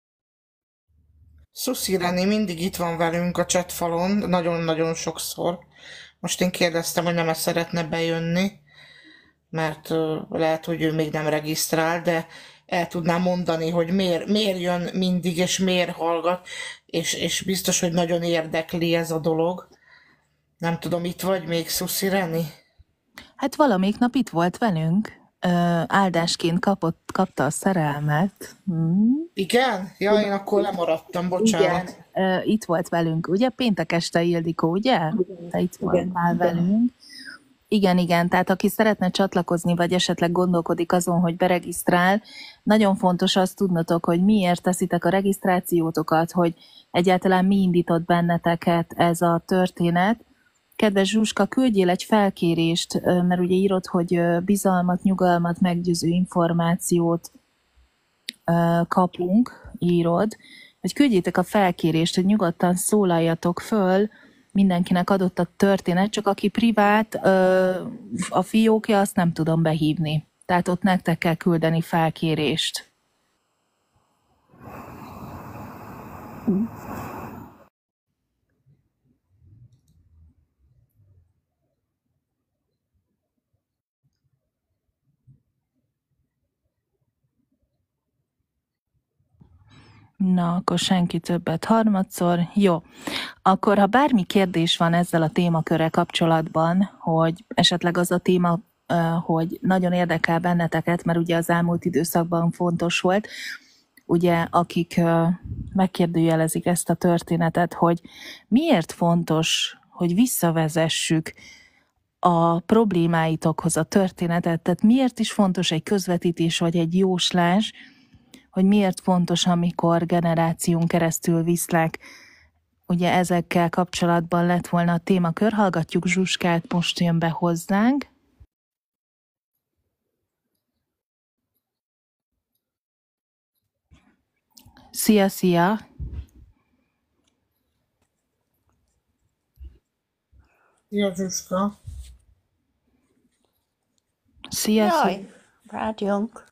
Szuszi Reni mindig itt van velünk a chatfalon, nagyon-nagyon sokszor. Most én kérdeztem, hogy nem szeretne bejönni, mert uh, lehet, hogy ő még nem regisztrál, de el tudnám mondani, hogy miért, miért jön mindig, és miért hallgat, és, és biztos, hogy nagyon érdekli ez a dolog. Nem tudom, itt vagy még, Szuszi Reni? Hát valamelyik nap itt volt velünk, ö, áldásként kapott, kapta a szerelmet. Hmm. Igen? Ja, én akkor lemaradtam, bocsánat. Igen, ö, itt volt velünk, ugye? Péntek este, Ildikó, ugye? Te itt voltál velünk. Igen, igen, tehát aki szeretne csatlakozni, vagy esetleg gondolkodik azon, hogy beregisztrál, nagyon fontos azt tudnotok, hogy miért teszitek a regisztrációtokat, hogy egyáltalán mi indított benneteket ez a történet. Kedves Zsuska, küldjél egy felkérést, mert ugye írod, hogy bizalmat, nyugalmat, meggyőző információt kapunk, írod, hogy küldjétek a felkérést, hogy nyugodtan szólaljatok föl, mindenkinek adott a történet, csak aki privát, a fiókja, azt nem tudom behívni. Tehát ott nektek kell küldeni felkérést. Na, akkor senki többet harmadszor. Jó. Akkor, ha bármi kérdés van ezzel a témakörrel kapcsolatban, hogy esetleg az a téma, hogy nagyon érdekel benneteket, mert ugye az elmúlt időszakban fontos volt, ugye akik megkérdőjelezik ezt a történetet, hogy miért fontos, hogy visszavezessük a problémáitokhoz a történetet, tehát miért is fontos egy közvetítés vagy egy jóslás, hogy miért fontos, amikor generáción keresztül viszlek. Ugye ezekkel kapcsolatban lett volna a témakör. Hallgatjuk Zsuskát, most jön be hozzánk. Szia, szia! Szia, Zsuska! Szia, szia! Jaj, várjunk!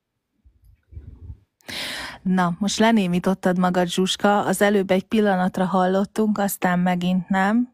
Na, most lenémítottad magad, Zsuska, az előbb egy pillanatra hallottunk, aztán megint nem.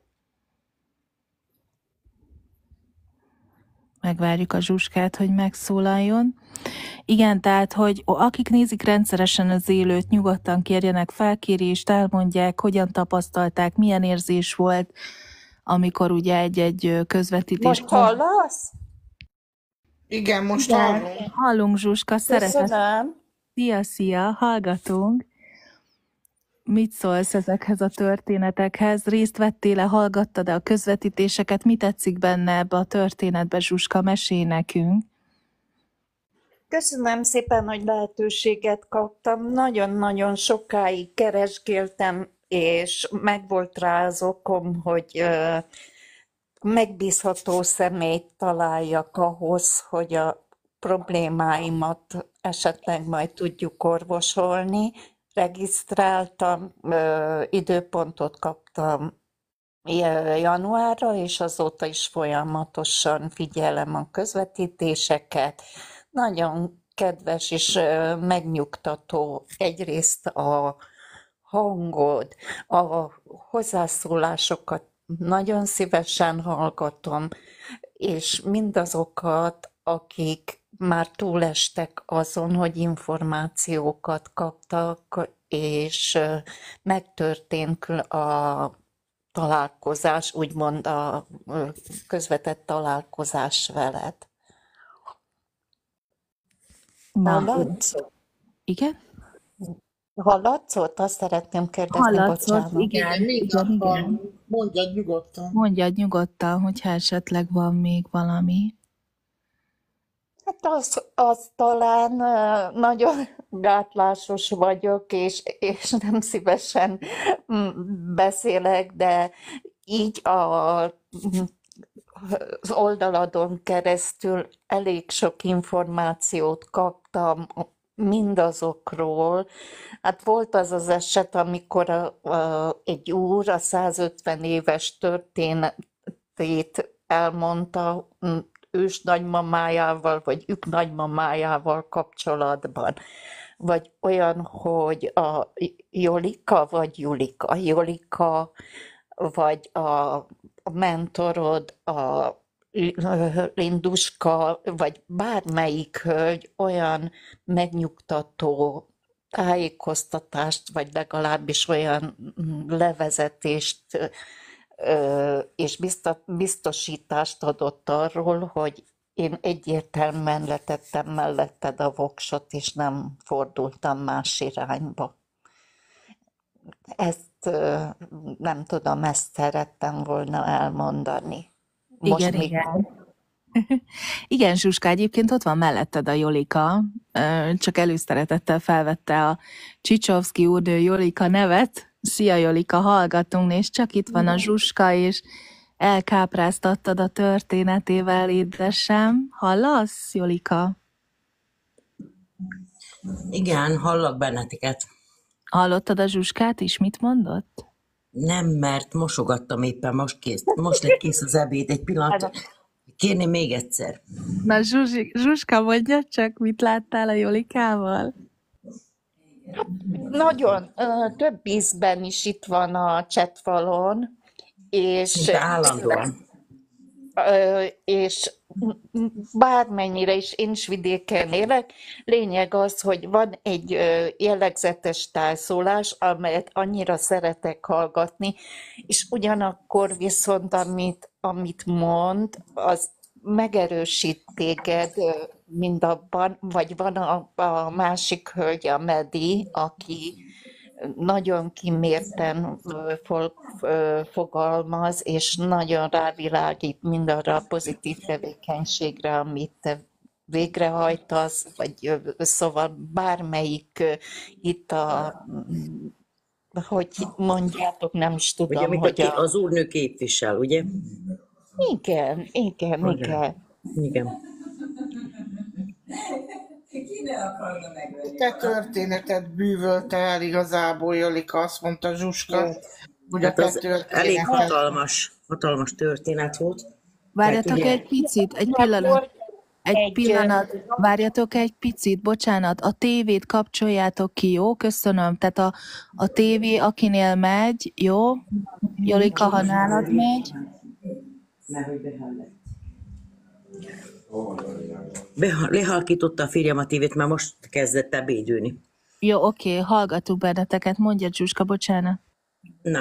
Megvárjuk a Zsuskát, hogy megszólaljon. Igen, tehát, hogy akik nézik rendszeresen az élőt, nyugodtan kérjenek felkérést, elmondják, hogyan tapasztalták, milyen érzés volt, amikor ugye egy-egy közvetítés... Most hallasz? Igen, most Igen. hallom. Hallunk, Zsuska, szeretet. Köszönöm. Szia, szia, hallgatunk. Mit szólsz ezekhez a történetekhez? Részt vettél-e, hallgattad-e a közvetítéseket? Mi tetszik benne ebbe a történetbe, Zsuska? Mesélj nekünk. Köszönöm szépen, hogy lehetőséget kaptam. Nagyon-nagyon sokáig keresgéltem, és megvolt rá az okom, hogy uh, megbízható személyt találjak ahhoz, hogy a problémáimat esetleg majd tudjuk orvosolni. Regisztráltam, időpontot kaptam januárra, és azóta is folyamatosan figyelem a közvetítéseket. Nagyon kedves és megnyugtató egyrészt a hangod, a hozzászólásokat nagyon szívesen hallgatom, és mindazokat, akik már túlestek azon, hogy információkat kaptak, és megtörtént a találkozás, úgymond a közvetett találkozás veled. Hallatszott? Igen? Hallatszott? Azt szeretném kérdezni, Hallatszott, bocsánat. igen, igen, igen. Mondjad nyugodtan. Mondjad nyugodtan, hogyha esetleg van még valami. Hát az, az talán nagyon gátlásos vagyok, és, és nem szívesen beszélek, de így a, az oldaladon keresztül elég sok információt kaptam mindazokról. Hát volt az az eset, amikor a, a, egy úr a százötven éves történetét elmondta ős nagymamájával, vagy ők nagymamájával kapcsolatban. Vagy olyan, hogy a Jolika, vagy Julika, Jolika, vagy a, a mentorod, a Linduska, vagy bármelyik hölgy olyan megnyugtató tájékoztatást, vagy legalábbis olyan levezetést és biztosítást adott arról, hogy én egyértelműen letettem melletted a voksot, és nem fordultam más irányba. Ezt nem tudom, ezt szerettem volna elmondani. Most Igen, még igen. Igen, Zsuska, egyébként ott van melletted a Jolika, csak előszeretettel felvette a Csicsovszki úrnő Jolika nevet. Szia Jolika, hallgatunk, és csak itt van a Zsuska, és elkápráztattad a történetével, édesem. Hallasz, Jolika? Igen, hallak benneteket. Hallottad a Zsuskát is? Mit mondott? Nem, mert mosogattam éppen, most kész. Most egy kész az ebéd, egy pillanat. Kérni még egyszer. Na Zsuzsi, Zsuska, mondja csak, mit láttál a Jolikával? Nagyon, több ízben is itt van a chatfalon, és, állandóan. és bármennyire is én is vidéken élek, lényeg az, hogy van egy jellegzetes tájszólás, amelyet annyira szeretek hallgatni, és ugyanakkor viszont amit, amit mond, az megerősít téged mindabban, vagy van a, a másik hölgy, a Medi, aki nagyon kimérten fogalmaz, és nagyon rávilágít mindarra a pozitív tevékenységre, amit te végrehajtasz, vagy szóval bármelyik itt a, hogy mondjátok, nem is tudom, ugye, hogy a... az úrnő képvisel, ugye? Igen, igen, igen. igen. Igen. Te történetet bűvölte el igazából, Jolika, azt mondta Zsuska. Ugye hát az elég hatalmas, hatalmas történet volt. Várjatok ugye... egy picit, egy pillanat. Egy, egy pillanat, várjatok egy picit, bocsánat, a tévét kapcsoljátok ki, jó? Köszönöm. Tehát a, a tévé, akinél megy, jó? Jolika, ha nálad megy. Nehogy behallett. Lehalkította a férjem a tévét, mert most kezdett ebédülni. Jó, oké, hallgatunk benneteket. Mondja, Zsuska, bocsánat. Na.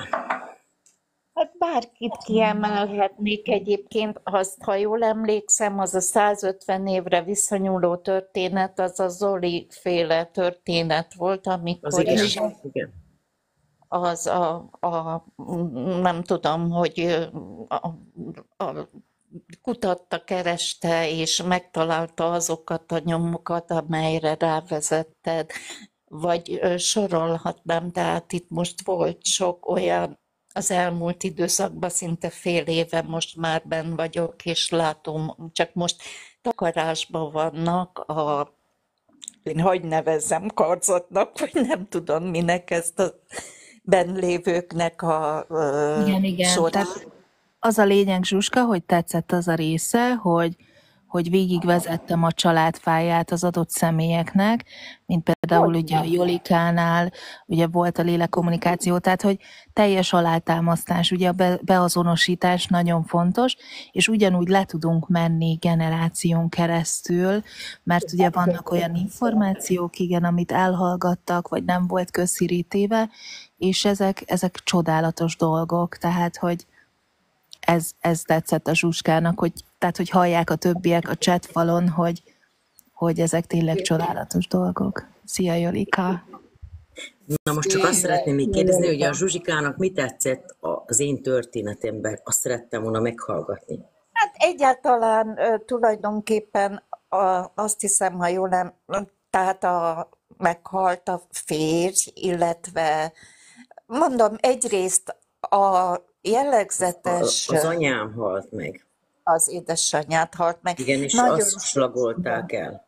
Hát bárkit kiemelhetnék egyébként, azt, ha jól emlékszem, az a százötven évre visszanyúló történet, az a Zoli féle történet volt, amikor az is igen, igen. az a, a, nem tudom, hogy a, a, kutatta, kereste, és megtalálta azokat a nyomokat, amelyre rávezetted, vagy sorolhatnám, tehát itt most volt sok olyan, az elmúlt időszakban szinte fél éve most már benn vagyok, és látom, csak most takarásban vannak a, én hogy nevezzem, karzatnak, vagy nem tudom minek ezt a benn lévőknek a igen, igen. során. Az a lényeg, Zsuska, hogy tetszett az a része, hogy, hogy végigvezettem a családfáját az adott személyeknek, mint például ugye a Jolikánál, ugye volt a lélekkommunikáció, tehát hogy teljes alátámasztás, ugye a beazonosítás nagyon fontos, és ugyanúgy le tudunk menni generáción keresztül, mert ugye vannak olyan információk, igen, amit elhallgattak, vagy nem volt közhírítéve, és ezek, ezek csodálatos dolgok, tehát hogy Ez, ez tetszett a Zsuskának, hogy, tehát, hogy hallják a többiek a chatfalon, hogy, hogy ezek tényleg csodálatos dolgok. Szia, Jolika! Na most csak azt szeretném még kérdezni, hogy a Zsuzsikának mi tetszett az én történetemben, azt szerettem volna meghallgatni. Hát egyáltalán tulajdonképpen a, azt hiszem, ha jól nem, tehát a, meghalt a férj, illetve mondom, egyrészt a jellegzetes... Az anyám halt meg. Az édesanyját halt meg. Igen, és nagyon azt slagolták el.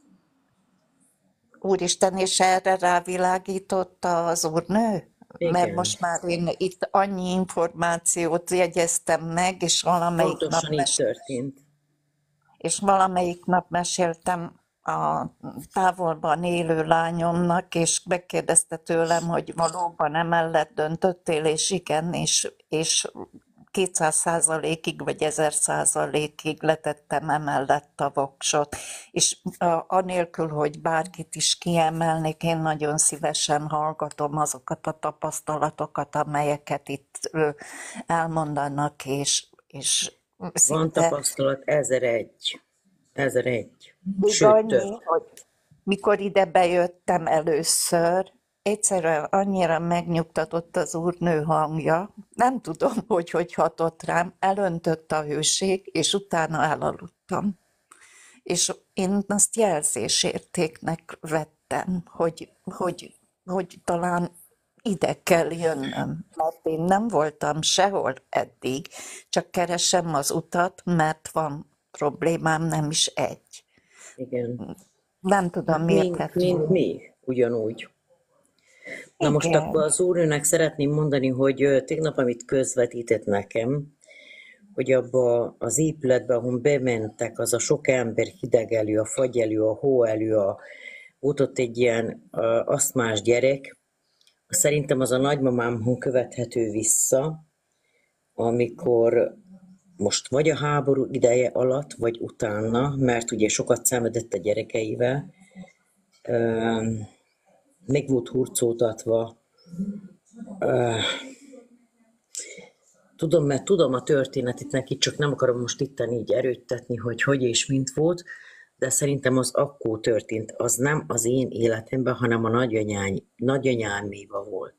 Úristen, és erre rávilágította az úrnő? Igen. Mert most már én itt annyi információt jegyeztem meg, és valamelyik Pontosan nap így mes- történt. És valamelyik nap meséltem a távolban élő lányomnak, és megkérdezte tőlem, hogy valóban emellett döntöttél, és igen, és, és kétszáz százalékig vagy ezer százalékig letettem emellett a voksot, és anélkül, hogy bárkit is kiemelnék, én nagyon szívesen hallgatom azokat a tapasztalatokat, amelyeket itt elmondanak, és, és Van szinte... tapasztalat ezer egy. Ezer egy. Még Sőt, annyi, több. hogy mikor ide bejöttem először, egyszerűen annyira megnyugtatott az úrnő hangja, nem tudom, hogy hogy hatott rám, elöntött a hőség, és utána elaludtam. És én azt jelzésértéknek vettem, hogy, hogy, hogy talán ide kell jönnöm, mert én nem voltam sehol eddig, csak keresem az utat, mert van problémám, nem is egy. Igen. Nem tudom, miért Mint, tett mint úgy. mi, ugyanúgy. Na most Igen. akkor az úrnőnek szeretném mondani, hogy ö, tegnap, amit közvetített nekem, hogy abba az épületbe, ahol bementek, az a sok ember, hidegelő, a fagyelő, a hóelő, a, volt ott egy ilyen ö, asztmás gyerek, szerintem az a nagymamámhoz követhető vissza, amikor most vagy a háború ideje alatt, vagy utána, mert ugye sokat szenvedett a gyerekeivel, ö, meg volt hurcoltatva. Ö, tudom, mert tudom a történetet neki, csak nem akarom most itten így erőttetni, hogy hogy és mint volt, de szerintem az akkor történt. Az nem az én életemben, hanem a nagyanyány, nagyanyáméva volt,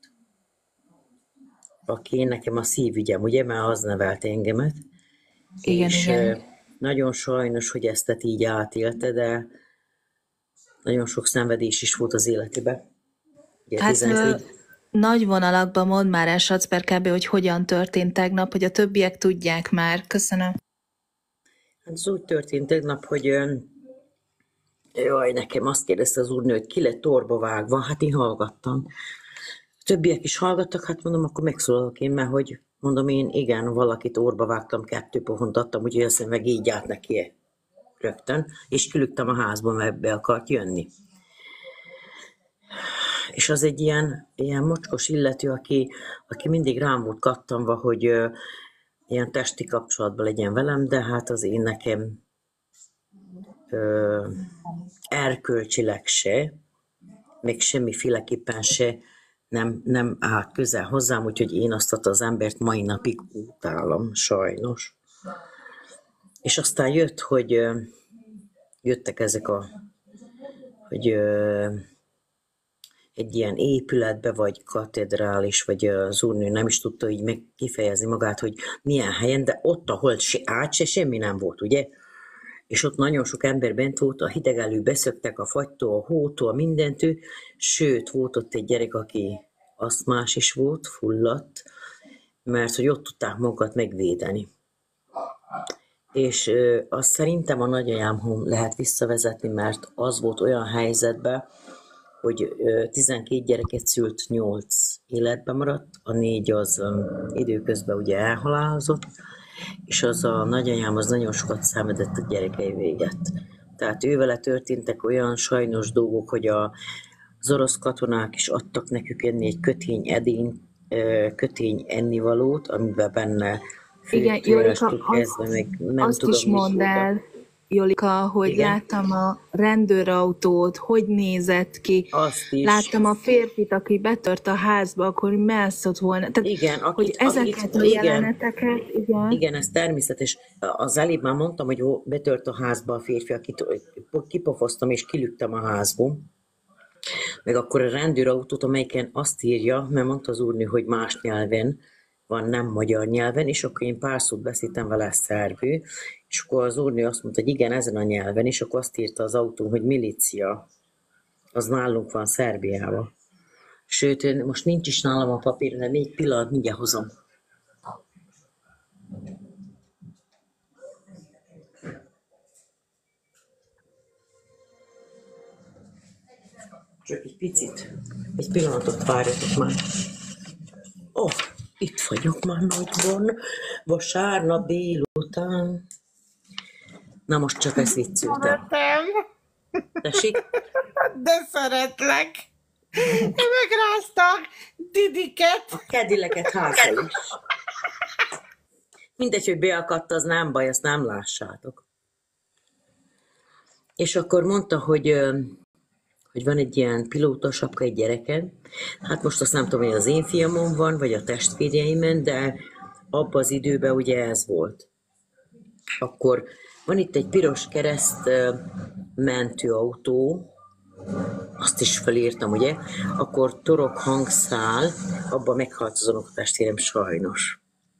aki nekem a szívügyem, ugye, mert az nevelte engemet. Igen, És igen. ö, nagyon sajnos, hogy ezt így átélte, de nagyon sok szenvedés is volt az életében. Ugye Hát ö, tizenkét nagy vonalakban mondd már el, Sacper kb., hogy hogyan történt tegnap, hogy a többiek tudják már. Köszönöm. Hát ez úgy történt tegnap, hogy ö, jaj, nekem azt kérdezte az úrnő, hogy ki lett torba vágva, hát én hallgattam. Többiek is hallgattak, hát mondom, akkor megszólalok én, mert hogy mondom én, igen, valakit orba vágtam, kettő pofont adtam, úgyhogy azt meg így állt neki rögtön, és kilüktem a házba, mert be akart jönni. És az egy ilyen, ilyen mocskos illető, aki, aki mindig rám volt kattanva, hogy ö, ilyen testi kapcsolatban legyen velem, de hát az én nekem ö, erkölcsileg se, még semmiféleképpen se nem, nem állt közel hozzám, úgyhogy én azt az embert mai napig utálom, sajnos. És aztán jött, hogy ö, jöttek ezek a, hogy ö, egy ilyen épületbe, vagy katedrális, vagy az úrnő nem is tudta így meg kifejezni magát, hogy milyen helyen, de ott, ahol se át, se semmi nem volt, ugye? És ott nagyon sok ember bent volt, a hidegelő beszöktek a fagytól, a hótól, mindentől, sőt, volt ott egy gyerek, aki asztmás is volt, fulladt, mert hogy ott tudták magukat megvédeni. És ö, azt szerintem a nagyanyámhoz lehet visszavezetni, mert az volt olyan helyzetben, hogy ö, tizenkét gyereket szült, nyolc életben maradt, a négy az ö, időközben ugye elhalálozott, és az a nagyanyám az nagyon sokat szenvedett a gyerekei véget. Tehát ővele történtek olyan sajnos dolgok, hogy a, az orosz katonák is adtak nekük enni egy kötény edény, ö, kötény ennivalót, amiben benne Igen, főtőrestől Jolika, azt, kezdve, meg nem azt tudom, is mit mondd voltak. el, Jolika, hogy Igen, láttam a rendőrautót, hogy nézett ki, azt is. láttam a férfit, aki betört a házba, akkor melszott volna. Tehát, Igen, hogy akit, ezeket akit, a igen, jeleneteket, igen, igen, ez természetes. Az előbb már mondtam, hogy ó, betört a házba a férfi, akit kipofoztam és kilüktem a házból. Meg akkor a rendőrautót, amelyiken azt írja, mert mondta az úrnő, hogy más nyelven van, nem magyar nyelven, és akkor én pár szót beszéltem vele szerbű, és akkor az úrnő azt mondta, hogy igen, ezen a nyelven, és akkor azt írta az autón, hogy milícia, az nálunk van Szerbiában. Sőt, én- most nincs is nálam a papír, de még pillanat, mindjárt hozom. Csak egy picit, egy pillanatot várjatok már. Ó, oh, itt vagyok már nagyban, vasárnap délután. Na most csak ezt viccültem. Szeretem, Tessék? de szeretlek. Megráztak Didiket. A kedileket háza is. Mindegy, hogy beakadt, az nem baj, azt nem lássátok. És akkor mondta, hogy, hogy van egy ilyen pilótasapka egy gyereken. Hát most azt nem tudom, hogy az én fiamon van, vagy a testvérjeimen, de abban az időben ugye ez volt. Akkor van itt egy piros kereszt mentőautó, azt is felírtam, ugye? Akkor torok hangszál, abban meghalt az unokatestvérem sajnos.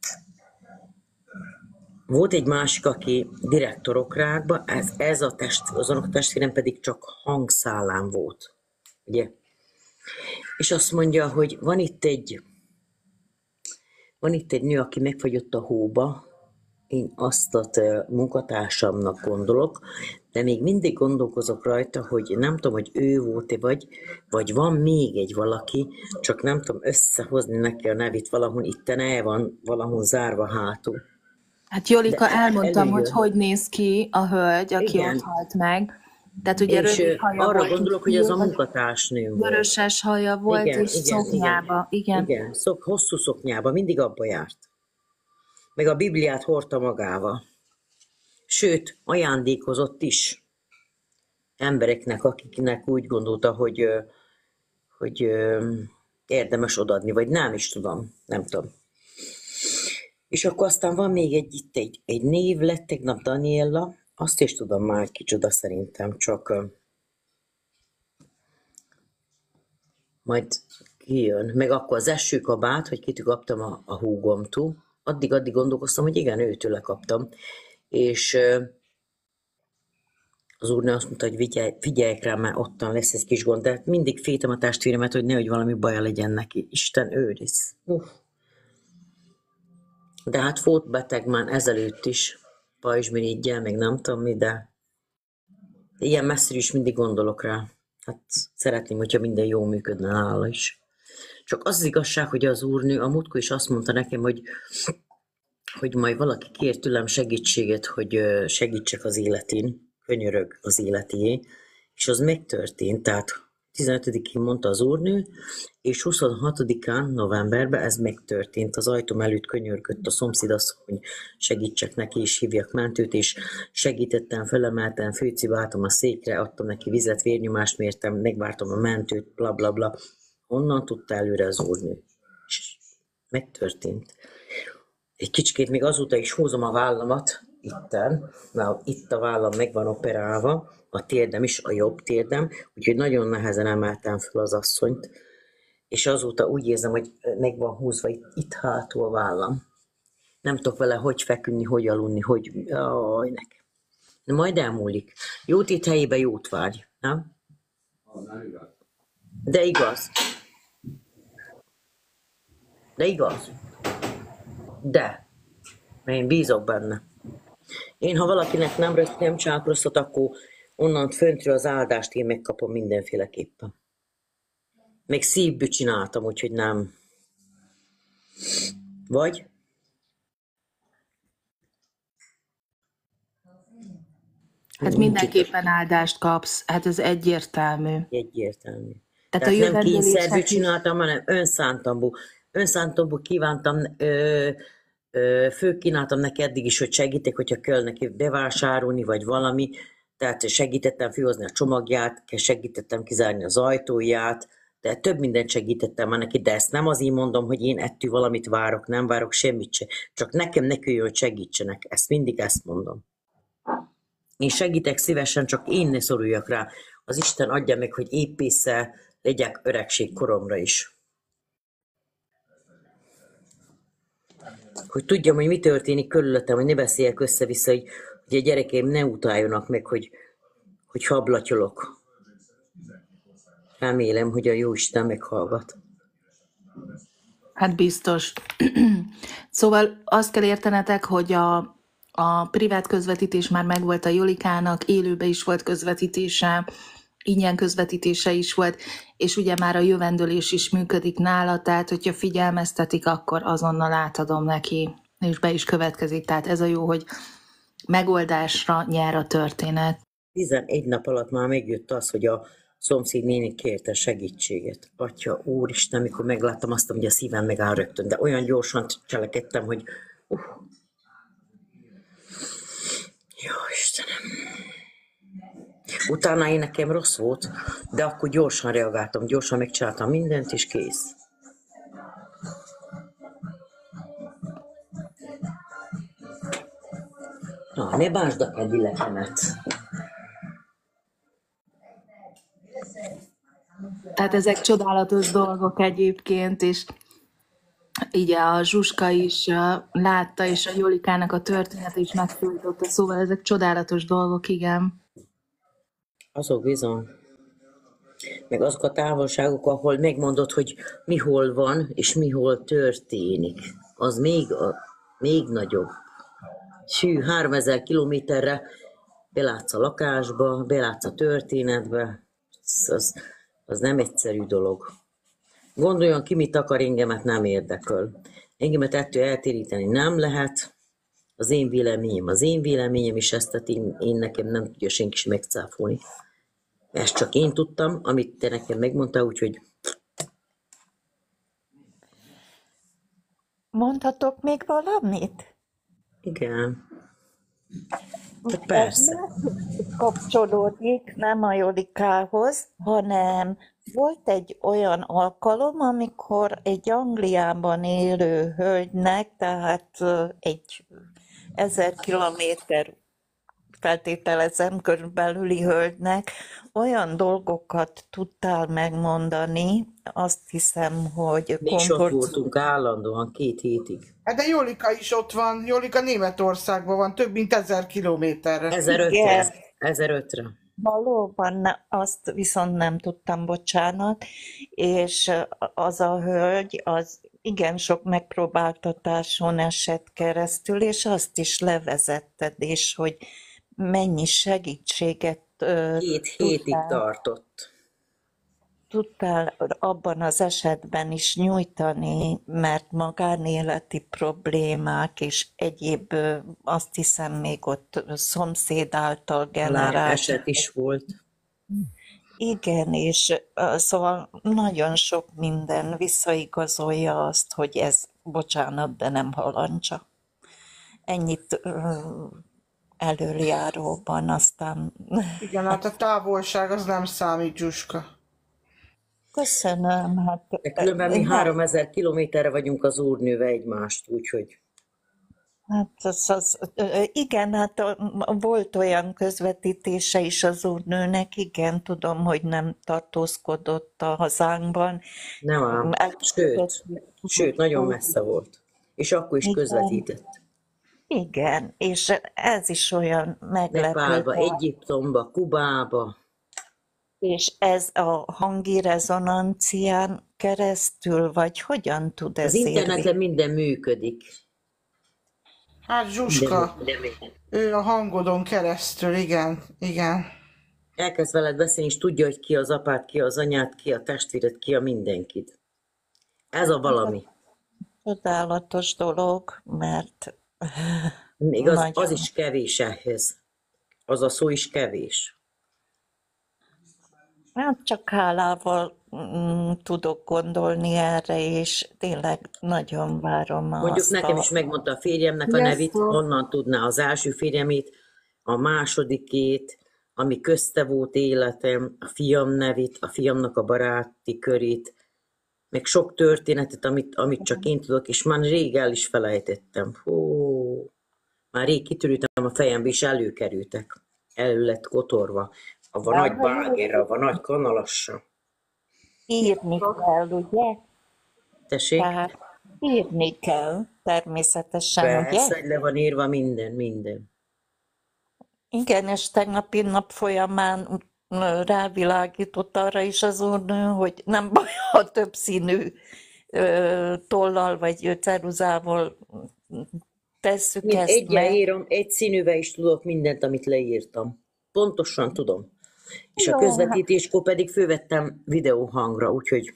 Volt egy másik, aki direkt torokrákba, ez, ez a test, az unokatestvérem pedig csak hangszálán volt, ugye? És azt mondja, hogy van itt egy, van itt egy nő, aki megfagyott a hóba, én azt a munkatársamnak gondolok, de még mindig gondolkozok rajta, hogy nem tudom, hogy ő volt-e vagy, vagy van még egy valaki, csak nem tudom összehozni neki a nevét valahol, itten el van valahol zárva hátul. Hát Jolika, elmondtam, előjön. hogy hogy néz ki a hölgy, aki Igen. ott halt meg. Tehát ugye És rövid haja arra volt, gondolok, hogy az a munkatársnő volt. vöröses haja volt, Igen, és igen, szoknyába. Igen. Igen, igen. Szok, hosszú szoknyába, mindig abba járt. Meg a Bibliát hordta magával. Sőt, ajándékozott is embereknek, akiknek úgy gondolta, hogy, hogy érdemes odaadni, vagy nem is tudom, nem tudom. És akkor aztán van még egy, itt egy, egy név, lett tegnap Daniella, azt is tudom már, hogy kicsoda szerintem, csak majd kijön. Meg akkor az esőkabát, hogy kitől kaptam a, a húgomtól, addig-addig gondolkoztam, hogy igen, őtőle kaptam. És az úrnő azt mondta, hogy figyelj, figyeljek rá, mert ottan lesz egy kis gond, de mindig féltem a testvéremet, hogy nehogy valami baja legyen neki. Isten őriz. Uff. De hát volt beteg már ezelőtt is, pajzsmirigyel, meg nem tudom mi, de ilyen messzire is mindig gondolok rá. Hát szeretném, hogyha minden jól működne nála is. Csak az, az igazság, hogy az úrnő a múltkor is azt mondta nekem, hogy, hogy majd valaki kér tőlem segítséget, hogy segítsek az életén, könyörög az életé, és az megtörtént, tehát tizenötödikén mondta az úrnő, és huszonhatodikán novemberben ez megtörtént. Az ajtóm előtt könyörgött a szomszéd azt, hogy segítsek neki, és hívjak mentőt, és segítettem, felemeltem, főcibáltam a székre, adtam neki vizet, vérnyomást mértem, megvártam a mentőt, bla bla bla. Honnan tudta előre az úrnő? És megtörtént. Egy kicsikét még azóta is húzom a vállamat, itten, mert itt a vállam meg van operálva, a térdem is, a jobb térdem, úgyhogy nagyon nehezen emeltem fel az asszonyt, és azóta úgy érzem, hogy meg van húzva itt, itt hátul a vállam. Nem tudok vele hogy feküdni, hogy aludni, hogy... Jaj, nekem. De majd elmúlik. Jót itt helyébe jót várj, nem? De igaz. De igaz. De. Mert én bízok benne. Én, ha valakinek nem, nem csinálok rosszat, akkor onnan föntről az áldást én megkapom mindenféleképpen. Még szívből csináltam, úgyhogy nem. Vagy? Hát mindenképpen áldást kapsz, hát ez egyértelmű. Egyértelmű. Tehát, Tehát a nem kényszerből jövendőlések is... csináltam, hanem önszántamból. Önszántamból kívántam, ö, ö, főkínáltam neki eddig is, hogy segítek, hogyha kell neki bevásárolni, vagy valami. Tehát segítettem főhozni a csomagját, segítettem kizárni az ajtóját, de több mindent segítettem már neki, de ezt nem azért mondom, hogy én ettől valamit várok, nem várok semmit se. Csak nekem ne küljön, hogy segítsenek. Ezt mindig ezt mondom. Én segítek szívesen, csak én ne szoruljak rá. Az Isten adja meg, hogy épésszel legyek öregség koromra is. Hogy tudjam, hogy mi történik körülöttem, hogy ne beszéljek össze-vissza, hogy, hogy a gyerekeim ne utáljonak meg, hogy, hogy hablatyolok. Remélem, hogy a Jóisten meghallgat. Hát biztos. Szóval azt kell értenetek, hogy a, a privát közvetítés már megvolt a Jolikának, élőben is volt közvetítése, ingyen közvetítése is volt, és ugye már a jövendőlés is működik nála, tehát hogyha figyelmeztetik, akkor azonnal átadom neki, és be is következik. Tehát ez a jó, hogy megoldásra nyer a történet. tizenegy nap alatt már megjött az, hogy a szomszéd néni kérte segítséget. Atya, úristen, amikor megláttam azt, hogy a szívem megáll rögtön, de olyan gyorsan cselekedtem, hogy uh, Utána én nekem rossz volt, de akkor gyorsan reagáltam, gyorsan megcsináltam mindent, és kész. Na, ne bánsd a kedvilekemet. Tehát ezek csodálatos dolgok egyébként, és így a Zsuska is uh, látta, és a Jolikának a története is megszólította, szóval ezek csodálatos dolgok, igen. Azok bizony. Meg azok a távolságok, ahol megmondod, hogy mi hol van, és mi hol történik. Az még, a, még nagyobb. Hű, háromezer kilométerre belátsz a lakásba, belátsz a történetbe. Az, az, az nem egyszerű dolog. Gondoljon ki, mit akar, engemet nem érdekel. Engemet ettől eltéríteni nem lehet. Az én véleményem, az én véleményem, és ezt én, én nekem nem tudja senki sem megcáfolni. Ezt csak én tudtam, amit te nekem megmondtál, úgyhogy... Mondhatok még valamit? Igen. Hát persze. Kapcsolódik nem a Jolikához, hanem volt egy olyan alkalom, amikor egy Angliában élő hölgynek, tehát egy ezer kilométer feltételezem körülbelüli hölgynek, olyan dolgokat tudtál megmondani, azt hiszem, hogy... Mi is ott voltunk állandóan két hétig. Hát de Jolika is ott van, Jolika Németországban van, több mint ezer kilométerre. ezerötre. ezerötre. Valóban, azt viszont nem tudtam, bocsánat, és az a hölgy, az igen sok megpróbáltatáson esett keresztül, és azt is levezetted, és hogy mennyi segítséget Két hétig tartott. Tudtál abban az esetben is nyújtani, mert magánéleti problémák és egyéb, azt hiszem még ott szomszéd által generált. Eset is volt. Igen, és szóval nagyon sok minden visszaigazolja azt, hogy ez, bocsánat, de nem halancsa. Ennyit előjáróban, aztán... Igen, hát a távolság az nem számít, Zsuska. Köszönöm. Hát, de különben mi háromezer kilométerre vagyunk az úrnővel egymást, úgyhogy... Hát az, az, igen, hát volt olyan közvetítése is az úrnőnek, igen, tudom, hogy nem tartózkodott a hazánkban. Nem ám, sőt, sőt, nagyon messze volt. És akkor is közvetített. Igen, és ez is olyan meglepő. Nepálba, Egyiptomba, Kubába. És ez a hangi rezonancián keresztül, vagy hogyan tud ez Az interneten minden működik. Hát Zsuska, ő a hangodon keresztül, igen, igen. Elkezd veled beszélni, és tudja, hogy ki az apád, ki az anyád, ki a testvéred, ki a mindenkid. Ez a valami. Csodálatos dolog, mert... Még az, az is kevés ehhez. Az a szó is kevés. Hát csak hálával mm, tudok gondolni erre, és tényleg nagyon várom Mondjuk azt nekem a... is megmondta a férjemnek a nevét, honnan tudná az első férjemét, a másodikét, ami közte volt életem, a fiam nevét, a fiamnak a baráti körét, meg sok történetet, amit, amit csak én tudok, és már rég el is felejtettem. Hú, már rég kitörültem a fejembe, és előkerültek. Elő lett kotorva. A nagy bágerra, a nagy kanalassa. Írni kell, ugye? Tessék? Tehát írni kell, természetesen, Persze, ugye? hogy le van írva minden, minden. Igen, és tegnapi nap folyamán rávilágított arra is az úrnő, hogy nem baj, ha több színű tollal vagy ceruzával tesszük Én ezt egyen meg. írom, egy színűvel is tudok mindent, amit leírtam. Pontosan tudom. És Jó, a közvetítéskor pedig fölvettem videóhangra, úgyhogy...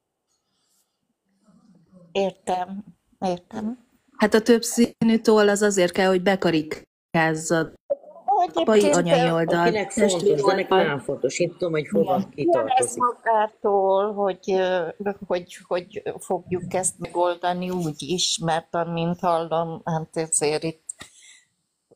Értem, értem. Hát a több színű toll az azért kell, hogy bekarikázzad. Apai anyai oldal. Akinek fontos, de nekem nem fontos. Én tudom, hogy hova kitartozik. Magától, hogy, hogy, hogy fogjuk ezt megoldani úgy is, mert amint hallom, hát ezért itt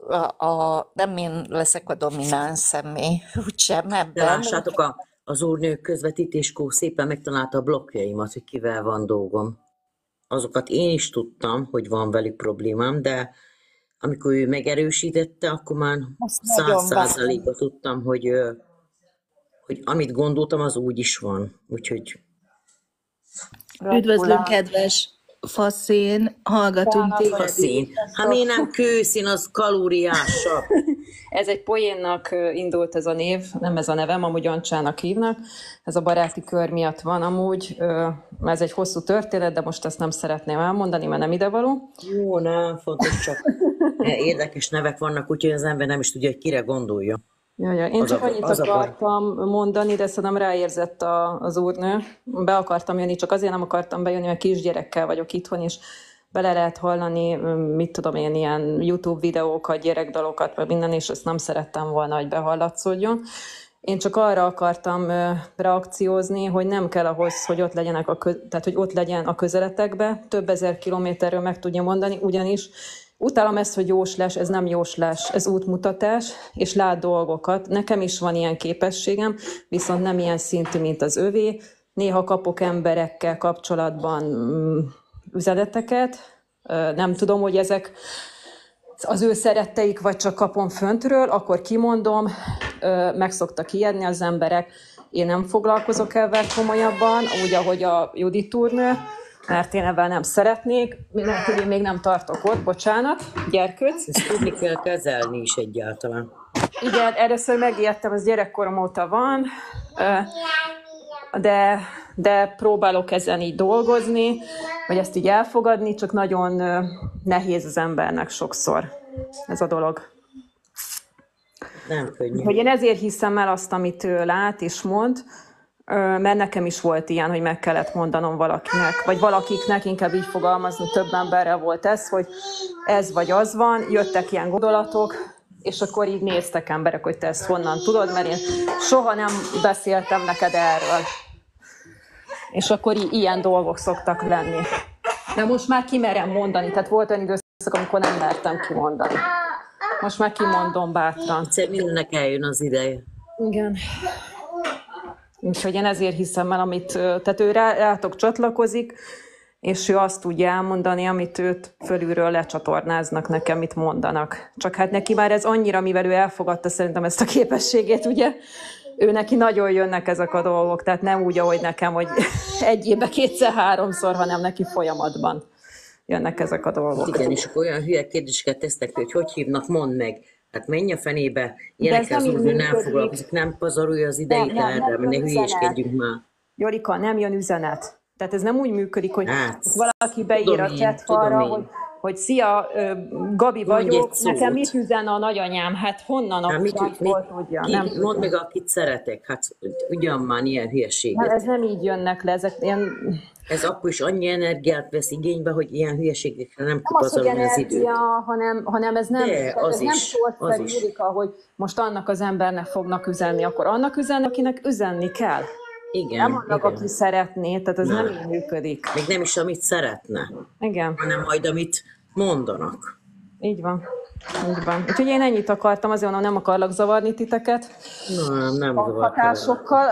a, a, nem én leszek a domináns személy, úgysem De ebben. lássátok, a, az úrnő közvetítéskor szépen megtalálta a blokkjaimat, hogy kivel van dolgom. Azokat én is tudtam, hogy van velük problémám, de amikor ő megerősítette, akkor már Azt száz nagyon százalékba tudtam, hogy, ö, hogy amit gondoltam, az úgy is van. Úgyhogy Üdvözlünk, Gratulálok. kedves faszén, hallgatunk Utána téged. faszén. Hát miért nem kőszín, az kalóriásabb. Ez egy poénnak ö, indult ez a név, nem ez a nevem, amúgy Ancsának hívnak. Ez a baráti kör miatt van amúgy. Ö, Ez egy hosszú történet, de most ezt nem szeretném elmondani, mert nem idevaló. Jó, nem, fontos csak. Érdekes nevek vannak, úgyhogy az ember nem is tudja, hogy kire gondolja. Ja, ja. Én Az csak a, annyit az a baj. akartam mondani, de szerintem ráérzett a, az úrnő. Be akartam jönni, csak azért nem akartam bejönni, mert kisgyerekkel vagyok itthon, és bele lehet hallani, mit tudom én, ilyen YouTube videókat, gyerekdalokat, meg minden, és ezt nem szerettem volna, hogy behallatszódjon. Én csak arra akartam ö, reakciózni, hogy nem kell ahhoz, hogy ott legyenek a kö- tehát hogy ott legyen a közeletekbe, több ezer kilométerről meg tudja mondani, ugyanis utálom ezt, hogy jóslás, ez nem jóslás, ez útmutatás, és lát dolgokat. Nekem is van ilyen képességem, viszont nem ilyen szintű, mint az övé. Néha kapok emberekkel kapcsolatban mm, üzeneteket, Ö, nem tudom, hogy ezek az ő szeretteik, vagy csak kapom föntről, akkor kimondom, ö, meg szoktak ijedni az emberek. Én nem foglalkozok ezzel komolyabban, úgy, ahogy a Judit úrnő, mert én ebben nem szeretnék. Lehet, hogy én még nem tartok ott, bocsánat, gyerkőc. Ezt tudni kell kezelni is egyáltalán. Igen, először megijedtem, ez gyerekkorom óta van, ö, de, de próbálok ezen így dolgozni, vagy ezt így elfogadni, csak nagyon ö, nehéz az embernek sokszor ez a dolog. Nem könnyű. Hogy én ezért hiszem el azt, amit ő lát és mond, ö, mert nekem is volt ilyen, hogy meg kellett mondanom valakinek, vagy valakiknek, inkább így fogalmazni, több emberrel volt ez, hogy ez vagy az van, jöttek ilyen gondolatok, és akkor így néztek emberek, hogy te ezt honnan tudod, mert én soha nem beszéltem neked erről. És akkor í- ilyen dolgok szoktak lenni. De most már kimerem mondani, tehát volt olyan időszak, amikor nem mertem kimondani. Most már kimondom bátran. Egyszer mindennek eljön az ideje. Igen. Úgyhogy én ezért hiszem el, amit, ö, tehát ő rá, rátok csatlakozik, és ő azt tudja elmondani, amit őt fölülről lecsatornáznak nekem, mit mondanak. Csak hát neki már ez annyira, mivel ő elfogadta szerintem ezt a képességét, ugye, ő neki nagyon jönnek ezek a dolgok, tehát nem úgy, ahogy nekem, hogy egy évben kétszer-háromszor, hanem neki folyamatban jönnek ezek a dolgok. Igen, és akkor olyan hülye kérdéseket tesznek, hogy hogy hívnak, mondd meg. Hát menj a fenébe, De ez ilyenekkel az nem így úrnő nem működik. foglalkozik, nem pazarolja az Nem, idejét nem, erre, nem mert jön ne üzenet. hülyéskedjünk már. Jolika, nem jön üzenet. Tehát ez nem úgy működik, hogy Hát, valaki beír tudom a én, chat tudom falra, én. hogy, hogy szia, ö, Gabi Mondj vagyok, egy szót. nekem mit üzen a nagyanyám? Hát honnan a Hát mit, mit, francból tudja? ki, Nem mondd tudja. meg, akit szeretek, hát ugyan már ilyen Nem, hülyeséget. ez nem így jönnek le, ezek ilyen... Ez akkor is annyi energiát vesz igénybe, hogy ilyen hülyeségekre nem Nem az, hogy pazarolni az időt. energia, hanem, hanem ez nem, De, tehát az ez nem is, az sorszerű, is. Judika, hogy most annak az embernek fognak üzenni, akkor annak üzenni, akinek üzenni kell. Igen, Nem annak, igen. aki szeretné, tehát ez Na. nem így működik. Még nem is amit szeretne, Igen. hanem majd amit mondanak. Így van. Így van. Úgyhogy én ennyit akartam, azért mondom, nem akarlak zavarni titeket Na, nem a zavartam. hatásokkal.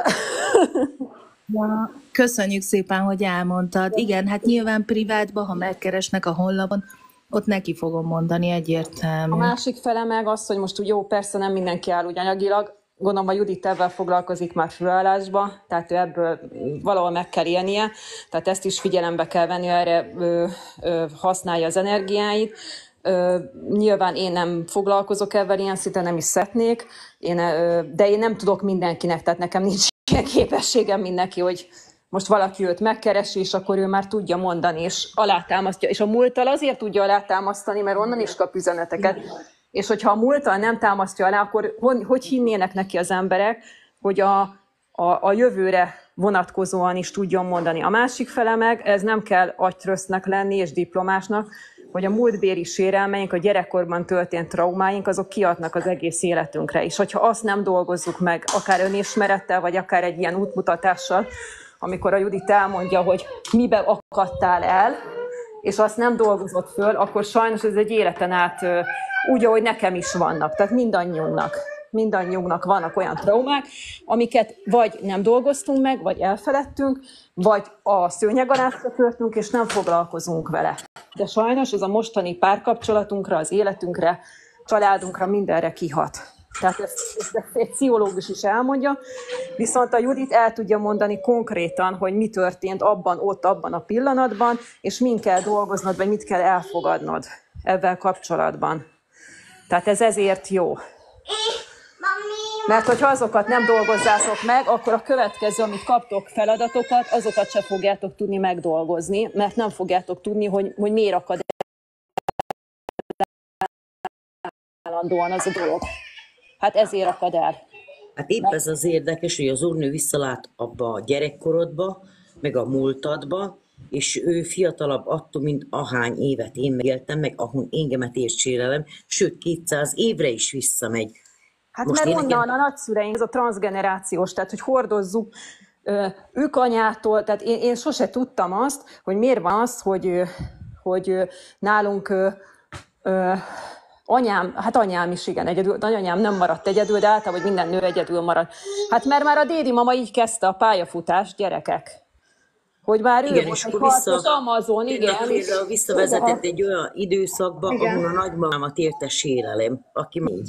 Ja, köszönjük szépen, hogy elmondtad. Igen, hát nyilván privátban, ha megkeresnek a honlapon, ott neki fogom mondani A egyértelmű. másik fele meg az, hogy most úgy jó, persze nem mindenki áll úgy anyagilag, gondolom a Judit ebben foglalkozik már főállásba, tehát ő ebből valahol meg kell élnie, tehát ezt is figyelembe kell venni, erre ö, ö, használja az energiáit. Ö, nyilván én nem foglalkozok ebben ilyen szinten, nem is szeretnék, én, ö, de én nem tudok mindenkinek, tehát nekem nincs ilyen képességem mindenki, hogy most valaki őt megkeresi, és akkor ő már tudja mondani, és alátámasztja. És a múlttal azért tudja alátámasztani, mert onnan is kap üzeneteket. És hogyha a múlttal nem támasztja alá, akkor hogy, hogy hinnének neki az emberek, hogy a, a, a jövőre vonatkozóan is tudjon mondani. A másik fele meg, ez nem kell agytrösznek lenni és diplomásnak, hogy a múltbéli sérelmeink, a gyerekkorban történt traumáink, azok kiadnak az egész életünkre. És hogyha azt nem dolgozzuk meg, akár önismerettel, vagy akár egy ilyen útmutatással, amikor a Judit elmondja, hogy mibe akadtál el, és azt nem dolgozott föl, akkor sajnos ez egy életen át úgy, ahogy nekem is vannak, tehát mindannyiunknak. Mindannyiunknak vannak olyan traumák, amiket vagy nem dolgoztunk meg, vagy elfeledtünk, vagy a szőnyeg alá söpörtünk, és nem foglalkozunk vele. De sajnos ez a mostani párkapcsolatunkra, az életünkre, családunkra, mindenre kihat. Tehát ezt, ezt egy pszichológus is elmondja, viszont a Judit el tudja mondani konkrétan, hogy mi történt abban, ott, abban a pillanatban, és min kell dolgoznod, vagy mit kell elfogadnod ebben kapcsolatban. Tehát ez ezért jó. Mert hogyha azokat nem dolgozzátok meg, akkor a következő, amit kaptok feladatokat, azokat se fogjátok tudni megdolgozni, mert nem fogjátok tudni, hogy, hogy miért akad állandóan az a dolog. Hát ezért akad el. Hát épp ez az érdekes, hogy az úrnő visszalát abba a gyerekkorodba, meg a múltadba, és ő fiatalabb attól, mint ahány évet én megéltem, meg ahol engemet ért sérelem, sőt kétszáz évre is visszamegy. Hát Most mert onnan nekem... a nagyszüleink, ez a transzgenerációs, tehát hogy hordozzuk ők anyától, tehát én, én sose tudtam azt, hogy miért van az, hogy, hogy nálunk ö, ö, anyám, hát anyám is igen, egyedül, nagyanyám nem maradt egyedül, de általában, hogy minden nő egyedül marad. Hát mert már a dédi mama így kezdte a pályafutást, gyerekek. Hogy már igen, ő és volt egy harcos Amazon, igen. És visszavezetett egy olyan időszakba, igen, ahol a nagymamámat érte sérelem, aki így.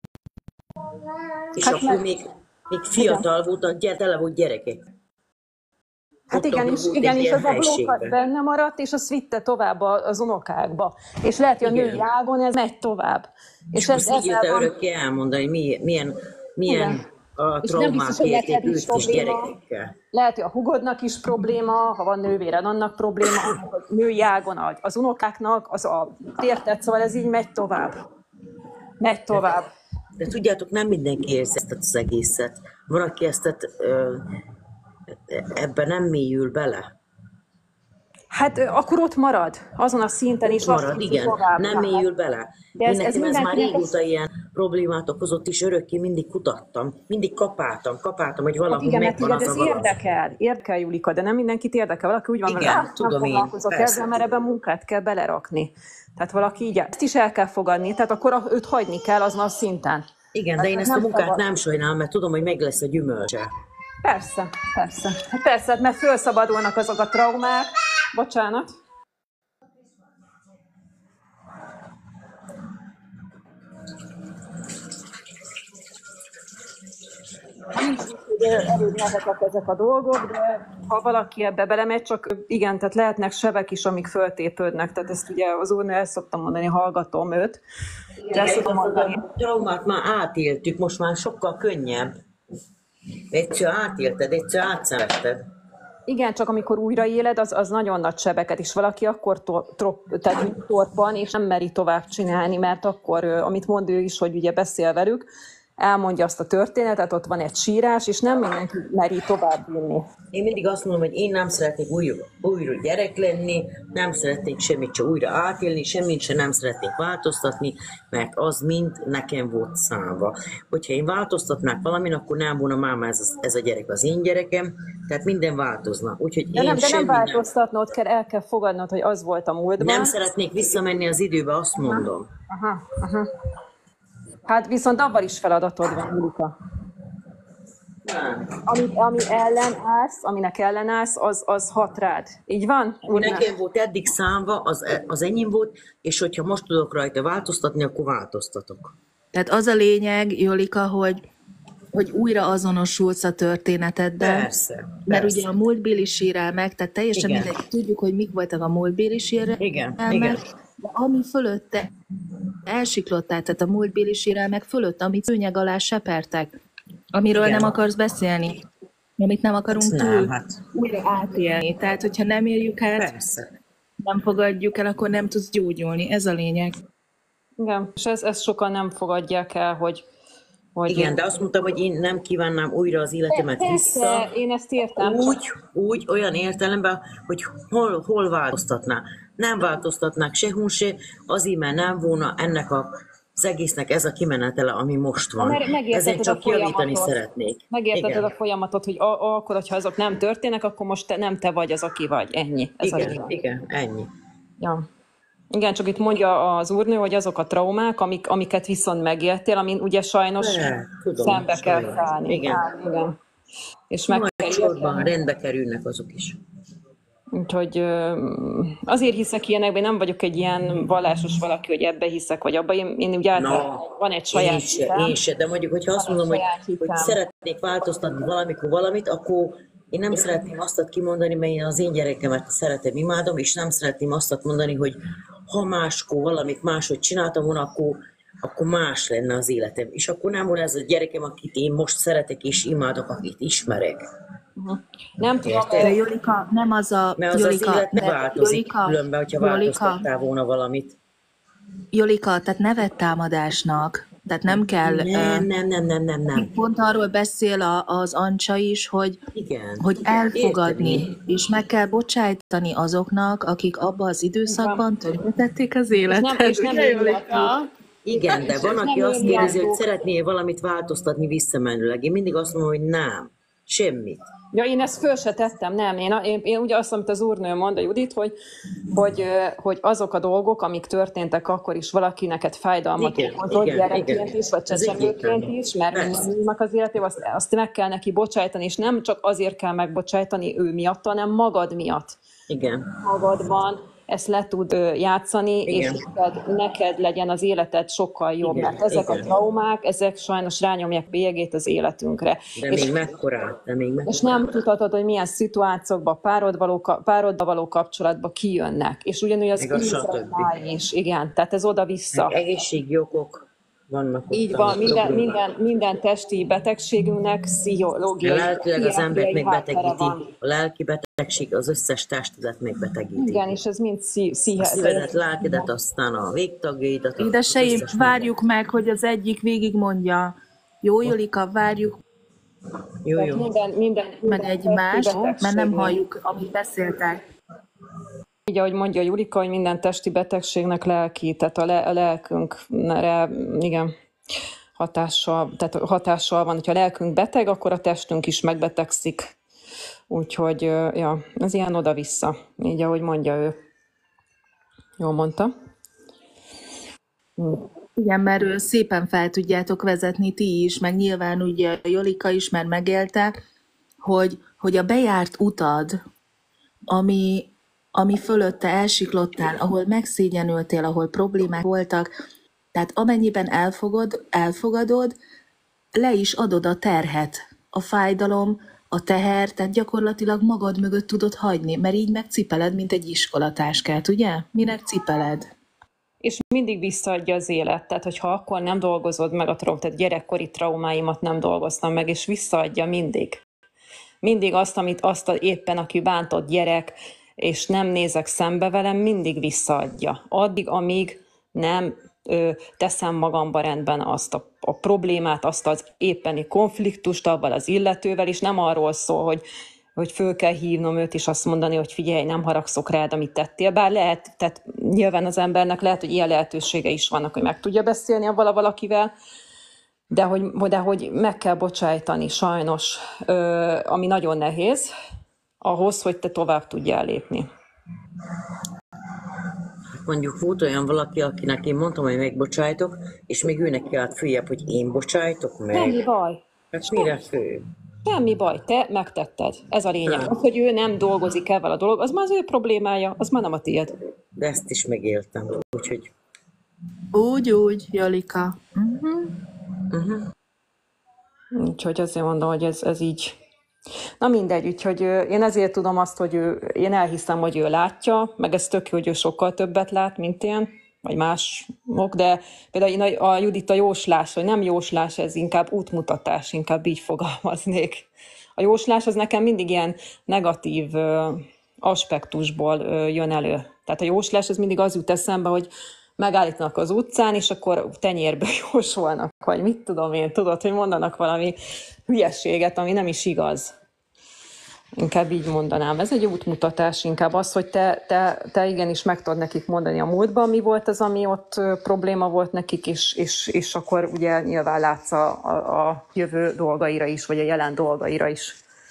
És hát akkor meg... még, még fiatal igen. volt, tele volt gyerekek. Hát ott igen, és, igen, és az a blókat benne maradt, és azt vitte tovább az unokákba. És lehet, hogy a női ágon ez megy tovább. És, és most így jött van... örökké elmondani, milyen, milyen, milyen a traumák érték őt is gyerekekkel. Lehet, hogy a hugodnak is probléma, ha van nővéred, annak probléma, a női ágon az unokáknak, az a tértet, szóval ez így megy tovább. Megy tovább. De, de tudjátok, nem mindenki érzi ezt az egészet. Van, aki ezt ö, ebben nem mélyül bele. Hát akkor ott marad, azon a szinten is. Ott marad, igen, tovább, nem mélyül bele. De ez, Én nekem ez, ez már régóta ez... ilyen problémát okozott, és örökké mindig kutattam, mindig kapáltam, kapáltam, hogy valahol hát igen, megvan igen, az ez a érdekel, érdekel, Julika, de nem mindenkit érdekel. Valaki úgy van, igen, hogy tudom nem foglalkozok ezzel, mert ebben munkát kell belerakni. Tehát valaki így, ezt is el kell fogadni, tehát akkor őt hagyni kell azon a szinten. Igen, hát de én ezt a munkát szabad. nem sajnálom, mert tudom, hogy meg lesz a gyümölcse. Persze, persze. Hát persze, mert felszabadulnak azok a traumák. Bocsánat. Elég nehezek ezek a dolgok, de ha valaki ebbe belemegy, csak igen, tehát lehetnek sebek is, amik föltépődnek. Tehát ezt ugye az úrnő el szoktam mondani, hallgatom őt. De ezt szoktam mondani. A traumát már átéltük, most már sokkal könnyebb. Egyszer átélted, egyszer átszenvedted. Igen, csak amikor újraéled, az, az nagyon nagy sebeket, és valaki akkor tor, tor, tehát torpan, és nem meri tovább csinálni, mert akkor, amit mond ő is, hogy ugye beszél velük, elmondja azt a történetet, ott van egy sírás, és nem mindenki meri tovább vinni. Én mindig azt mondom, hogy én nem szeretnék újra, újra gyerek lenni, nem szeretnék semmit se újra átélni, semmit se nem szeretnék változtatni, mert az mind nekem volt számva. Hogyha én változtatnák valamin, akkor nem volna máma ez, ez a gyerek az én gyerekem, tehát minden változna. Úgyhogy de én nem, de nem változtatnod nem... kell, el kell fogadnod, hogy az volt a múltban. Nem szeretnék visszamenni az időbe, azt mondom. Aha, aha. Hát viszont abban is feladatod van, Julika. Ami, ami ellen állsz, aminek ellenállsz, az, az hat rád. Így van? Ami nekem volt eddig számva, az, az enyém volt, és hogyha most tudok rajta változtatni, akkor változtatok. Tehát az a lényeg, Jolika, hogy, hogy újra azonosulsz a történeteddel. Persze, mert persze. ugye a múltbéli sérelmek, tehát teljesen igen. mindegy, tudjuk, hogy mik voltak a múltbéli sérelmek. Igen, igen. De ami fölötte elsiklottál, tehát a múltbéli sérelmek fölött, amit szőnyeg alá sepertek, amiről igen. nem akarsz beszélni, amit nem akarunk hát túl nem, hát. újra átélni. Tehát, hogyha nem éljük át, persze. nem fogadjuk el, akkor nem tudsz gyógyulni. Ez a lényeg. Igen, és ezt, ezt sokan nem fogadják el, hogy Hogy igen, én... de azt mondtam, hogy én nem kívánnám újra az életemet persze, vissza. Én ezt értem. Úgy, úgy, olyan értelemben, hogy hol, hol változtatná. Nem változtatnák sehol se, azért, mert nem volna ennek a, az egésznek ez a kimenetele, ami most van. Ezért csak javítani szeretnék. Megérteted igen. a folyamatot, hogy a, a, akkor, hogyha azok nem történnek, akkor most te, nem te vagy az, aki vagy. Ennyi. Ez igen, a igen, ennyi. Ja. Igen, csak itt mondja az úrnő, hogy azok a traumák, amik, amiket viszont megéltél, amin ugye sajnos De, tudom, szembe kell sajnos. szállni. Igen. Á, igen. És meg Majd kell sorban érteni. rendbe kerülnek azok is. Úgyhogy ö, azért hiszek ilyenekben, nem vagyok egy ilyen vallásos valaki, hogy ebbe hiszek, vagy abba. Én, én úgy általában Na, van egy én saját se, hitem. én se, de mondjuk, hogyha azt Van egy mondom, hogy, saját hogy hitem. szeretnék változtatni valamikor valamit, akkor én nem szeretném azt kimondani, mert én az én gyerekemet szeretem, imádom, és nem szeretném azt mondani, hogy ha máskor valamit máshogy csináltam volna, akkor, akkor más lenne az életem. És akkor nem volna ez a gyerekem, akit én most szeretek és imádok, akit ismerek. Uh-huh. Nem tudom, Érted? De Jolika, nem az a... Mert az Jolika, az élet nem de- változik Jolika, különben, hogyha Jolika, változtattál volna valamit. Jolika, tehát ne vedd támadásnak. Tehát nem kell... Nem, ö, nem, nem, nem, nem, nem. Pont arról beszél a, az Ancsa is, hogy, Igen. hogy elfogadni, Érteni. és meg kell bocsájtani azoknak, akik abban az időszakban tönkretették az és nem, életet. és nem Ugye, ő Jolika? miatt, Igen, de van, nem aki ő azt kérdezi, hogy miatt. szeretnél valamit változtatni visszamenőleg. Én mindig azt mondom, hogy nem. Semmit. Ja, én ezt föl se tettem, nem. Én, én, én ugye azt, amit az úrnő mond, a Judit, hogy, hogy, ö, hogy azok a dolgok, amik történtek akkor is, valaki neked fájdalmat Igen, okozott, igen, gyerekként igen. is, vagy Ez csecsemőként egyértelmű. is, mert Persze. mindannyiunknak az életében, azt, azt meg kell neki bocsájtani, és nem csak azért kell megbocsájtani ő miatt, hanem magad miatt. Igen. Magadban ezt le tud ö, játszani, Igen. és neked, neked legyen az életed sokkal jobb, Igen, mert ezek igen. a traumák, ezek sajnos rányomják bélyegét az életünkre. De És még mekkorát, de még mekkorát. és nem tudhatod, hogy milyen szituációkban párod való, pároddal való kapcsolatba kijönnek. És ugyanúgy az Még a stb. ízre is, igen. Tehát ez oda-vissza. Egészségi okok vannak. ott, Így van, amik minden, problémák. minden, minden testi betegségünknek pszichológiai, Lelkileg az embert pszichiátriai háttere megbetegíti. van. A lelki betegség az összes testedet megbetegíti. Igen, és ez mind szí- A szíhe- szívedet, lelkedet, aztán a végtagjaidat. az Édeseim, összes várjuk meg, hogy az egyik végigmondja. Jó, Jolika, várjuk mindent. Jó, Tehát jó. minden, minden, meg minden egy testi más, mert nem betegségnek. halljuk, amit beszéltek. Így, ahogy mondja Julika, hogy minden testi betegségnek lelki, tehát a, le, a lelkünkre, igen, hatással, tehát hatással van. Hogyha a lelkünk beteg, akkor a testünk is megbetegszik. Úgyhogy, ö, ja, ez ilyen oda-vissza, így ahogy mondja ő. Jól mondta? Hm. Igen, mert ő szépen fel tudjátok vezetni ti is, meg nyilván ugye Jolika is már megélte, hogy, hogy a bejárt utad, ami, ami fölötte elsiklottál, ahol megszégyenültél, ahol problémák voltak, tehát amennyiben elfogod, elfogadod, le is adod a terhet, a fájdalom, a teher, tehát gyakorlatilag magad mögött tudod hagyni, mert így megcipeled, mint egy iskolatáskát, ugye? Minek cipeled? És mindig visszaadja az élet. Tehát, hogyha akkor nem dolgozod meg a traumát, tehát gyerekkori traumáimat nem dolgoztam meg, és visszaadja mindig. Mindig azt, amit azt a, éppen, aki bántott gyerek, és nem nézek szembe velem, mindig visszaadja. Addig, amíg nem ö, teszem magamba rendben azt a, a problémát, azt az éppeni konfliktust avval az illetővel, és nem arról szól, hogy hogy föl kell hívnom őt, és azt mondani, hogy figyelj, nem haragszok rád, amit tettél. Bár lehet, tehát nyilván az embernek lehet, hogy ilyen lehetősége is vannak, hogy meg tudja beszélni avval a valakivel, de hogy, de hogy meg kell bocsájtani sajnos, ö, ami nagyon nehéz, ahhoz, hogy te tovább tudjál lépni. Mondjuk volt olyan valaki, akinek én mondtam, hogy megbocsájtok, és még őnek kellett följebb, hogy én bocsájtok meg. Semmi baj. Hát mire fő? Semmi baj, te megtetted. Ez a lényeg. Az, hogy ő nem dolgozik ezzel a dolog, az már az ő problémája, az már nem a tiéd. De ezt is megéltem, úgyhogy... Úgy, úgy, Jolika. Uh-huh. Uh-huh. Úgyhogy azért mondom, hogy ez, ez így... Na mindegy, úgyhogy én ezért tudom azt, hogy ő, én elhiszem, hogy ő látja, meg ez tök jó, hogy ő sokkal többet lát, mint én, vagy mások, de például a Judit a jóslás, vagy nem jóslás, ez inkább útmutatás, inkább így fogalmaznék. A jóslás az nekem mindig ilyen negatív aspektusból jön elő. Tehát a jóslás az mindig az jut eszembe, hogy megállítanak az utcán, és akkor tenyérbe jósolnak, vagy mit tudom én, tudod, hogy mondanak valami hülyeséget, ami nem is igaz. Inkább így mondanám. Ez egy útmutatás, inkább az, hogy te, te, te igenis meg tudod nekik mondani a múltban, mi volt az, ami ott probléma volt nekik, és, és, és akkor ugye nyilván látsz a, a, a jövő dolgaira is, vagy a jelen dolgaira is.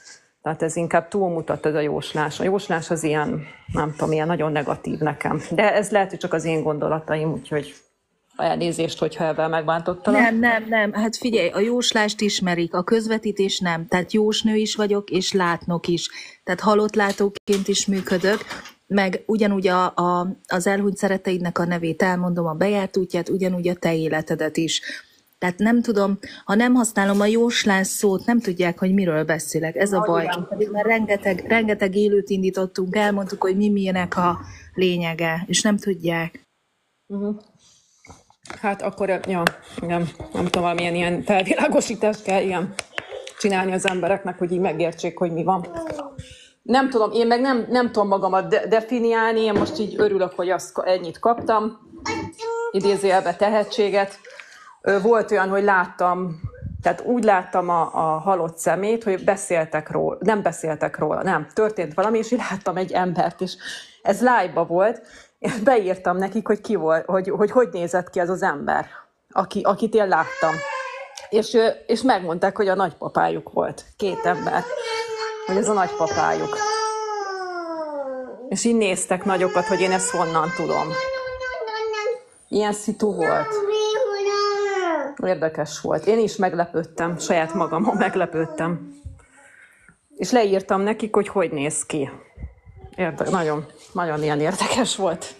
Tehát ez inkább túlmutat ez a jóslás. A jóslás az ilyen, nem tudom, ilyen nagyon negatív nekem. De ez lehet, hogy csak az én gondolataim, úgyhogy elnézést, hogyha ebben megbántottalak. Nem, nem, nem. Hát figyelj, a jóslást ismerik, a közvetítés nem. Tehát jósnő is vagyok, és látnok is. Tehát halott látóként is működök, meg ugyanúgy a, a, az elhunyt szeretteidnek a nevét elmondom, a bejárt útját, ugyanúgy a te életedet is. Tehát nem tudom, ha nem használom a jóslás szót, nem tudják, hogy miről beszélek. Ez a baj. Pedig már rengeteg, rengeteg élőt indítottunk, elmondtuk, hogy mi milyenek a lényege, és nem tudják. Uh-huh. Hát akkor, ja, igen, nem tudom, valamilyen ilyen felvilágosítást kell igen, csinálni az embereknek, hogy így megértsék, hogy mi van. Nem tudom, én meg nem, nem tudom magamat de- definiálni, én most így örülök, hogy azt ennyit kaptam, idézőjelbe tehetséget. Volt olyan, hogy láttam, tehát úgy láttam a, a halott szemét, hogy beszéltek róla, nem beszéltek róla, nem, történt valami, és így láttam egy embert, és ez live-ba volt, és beírtam nekik, hogy ki volt, hogy, hogy hogy nézett ki ez az ember, aki, akit én láttam. És, és megmondták, hogy a nagypapájuk volt, két ember, hogy ez a nagypapájuk. És így néztek nagyokat, hogy én ezt honnan tudom. Ilyen szitu volt. Érdekes volt. Én is meglepődtem, saját magamon meglepődtem. És leírtam nekik, hogy hogy néz ki. Érde- nagyon, nagyon ilyen érdekes volt.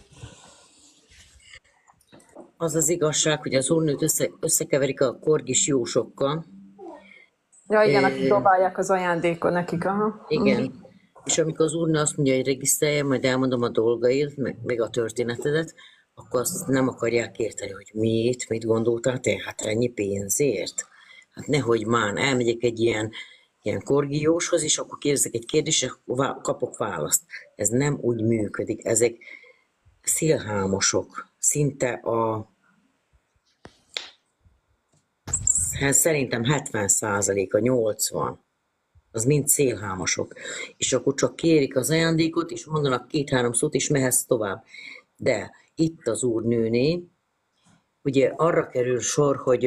Az az igazság, hogy az úrnőt össze, összekeverik a korgis jósokkal. Ja igen, E, akik dobálják az ajándékot nekik. Aha. igen. És amikor az úrnő azt mondja, hogy regisztrálja, majd elmondom a dolgaid, meg, meg a történetedet, akkor azt nem akarják érteni, hogy mit, mit gondoltál te, hát ennyi pénzért. Hát nehogy már, elmegyek egy ilyen, ilyen korgióshoz, és akkor kérdezek egy kérdést, és kapok választ. Ez nem úgy működik, ezek szélhámosok, szinte a hát szerintem hetven százalék, a nyolcvan, az mind szélhámosok. És akkor csak kérik az ajándékot, és mondanak két-három szót, és mehetsz tovább. De itt az úrnőné, ugye arra kerül sor, hogy,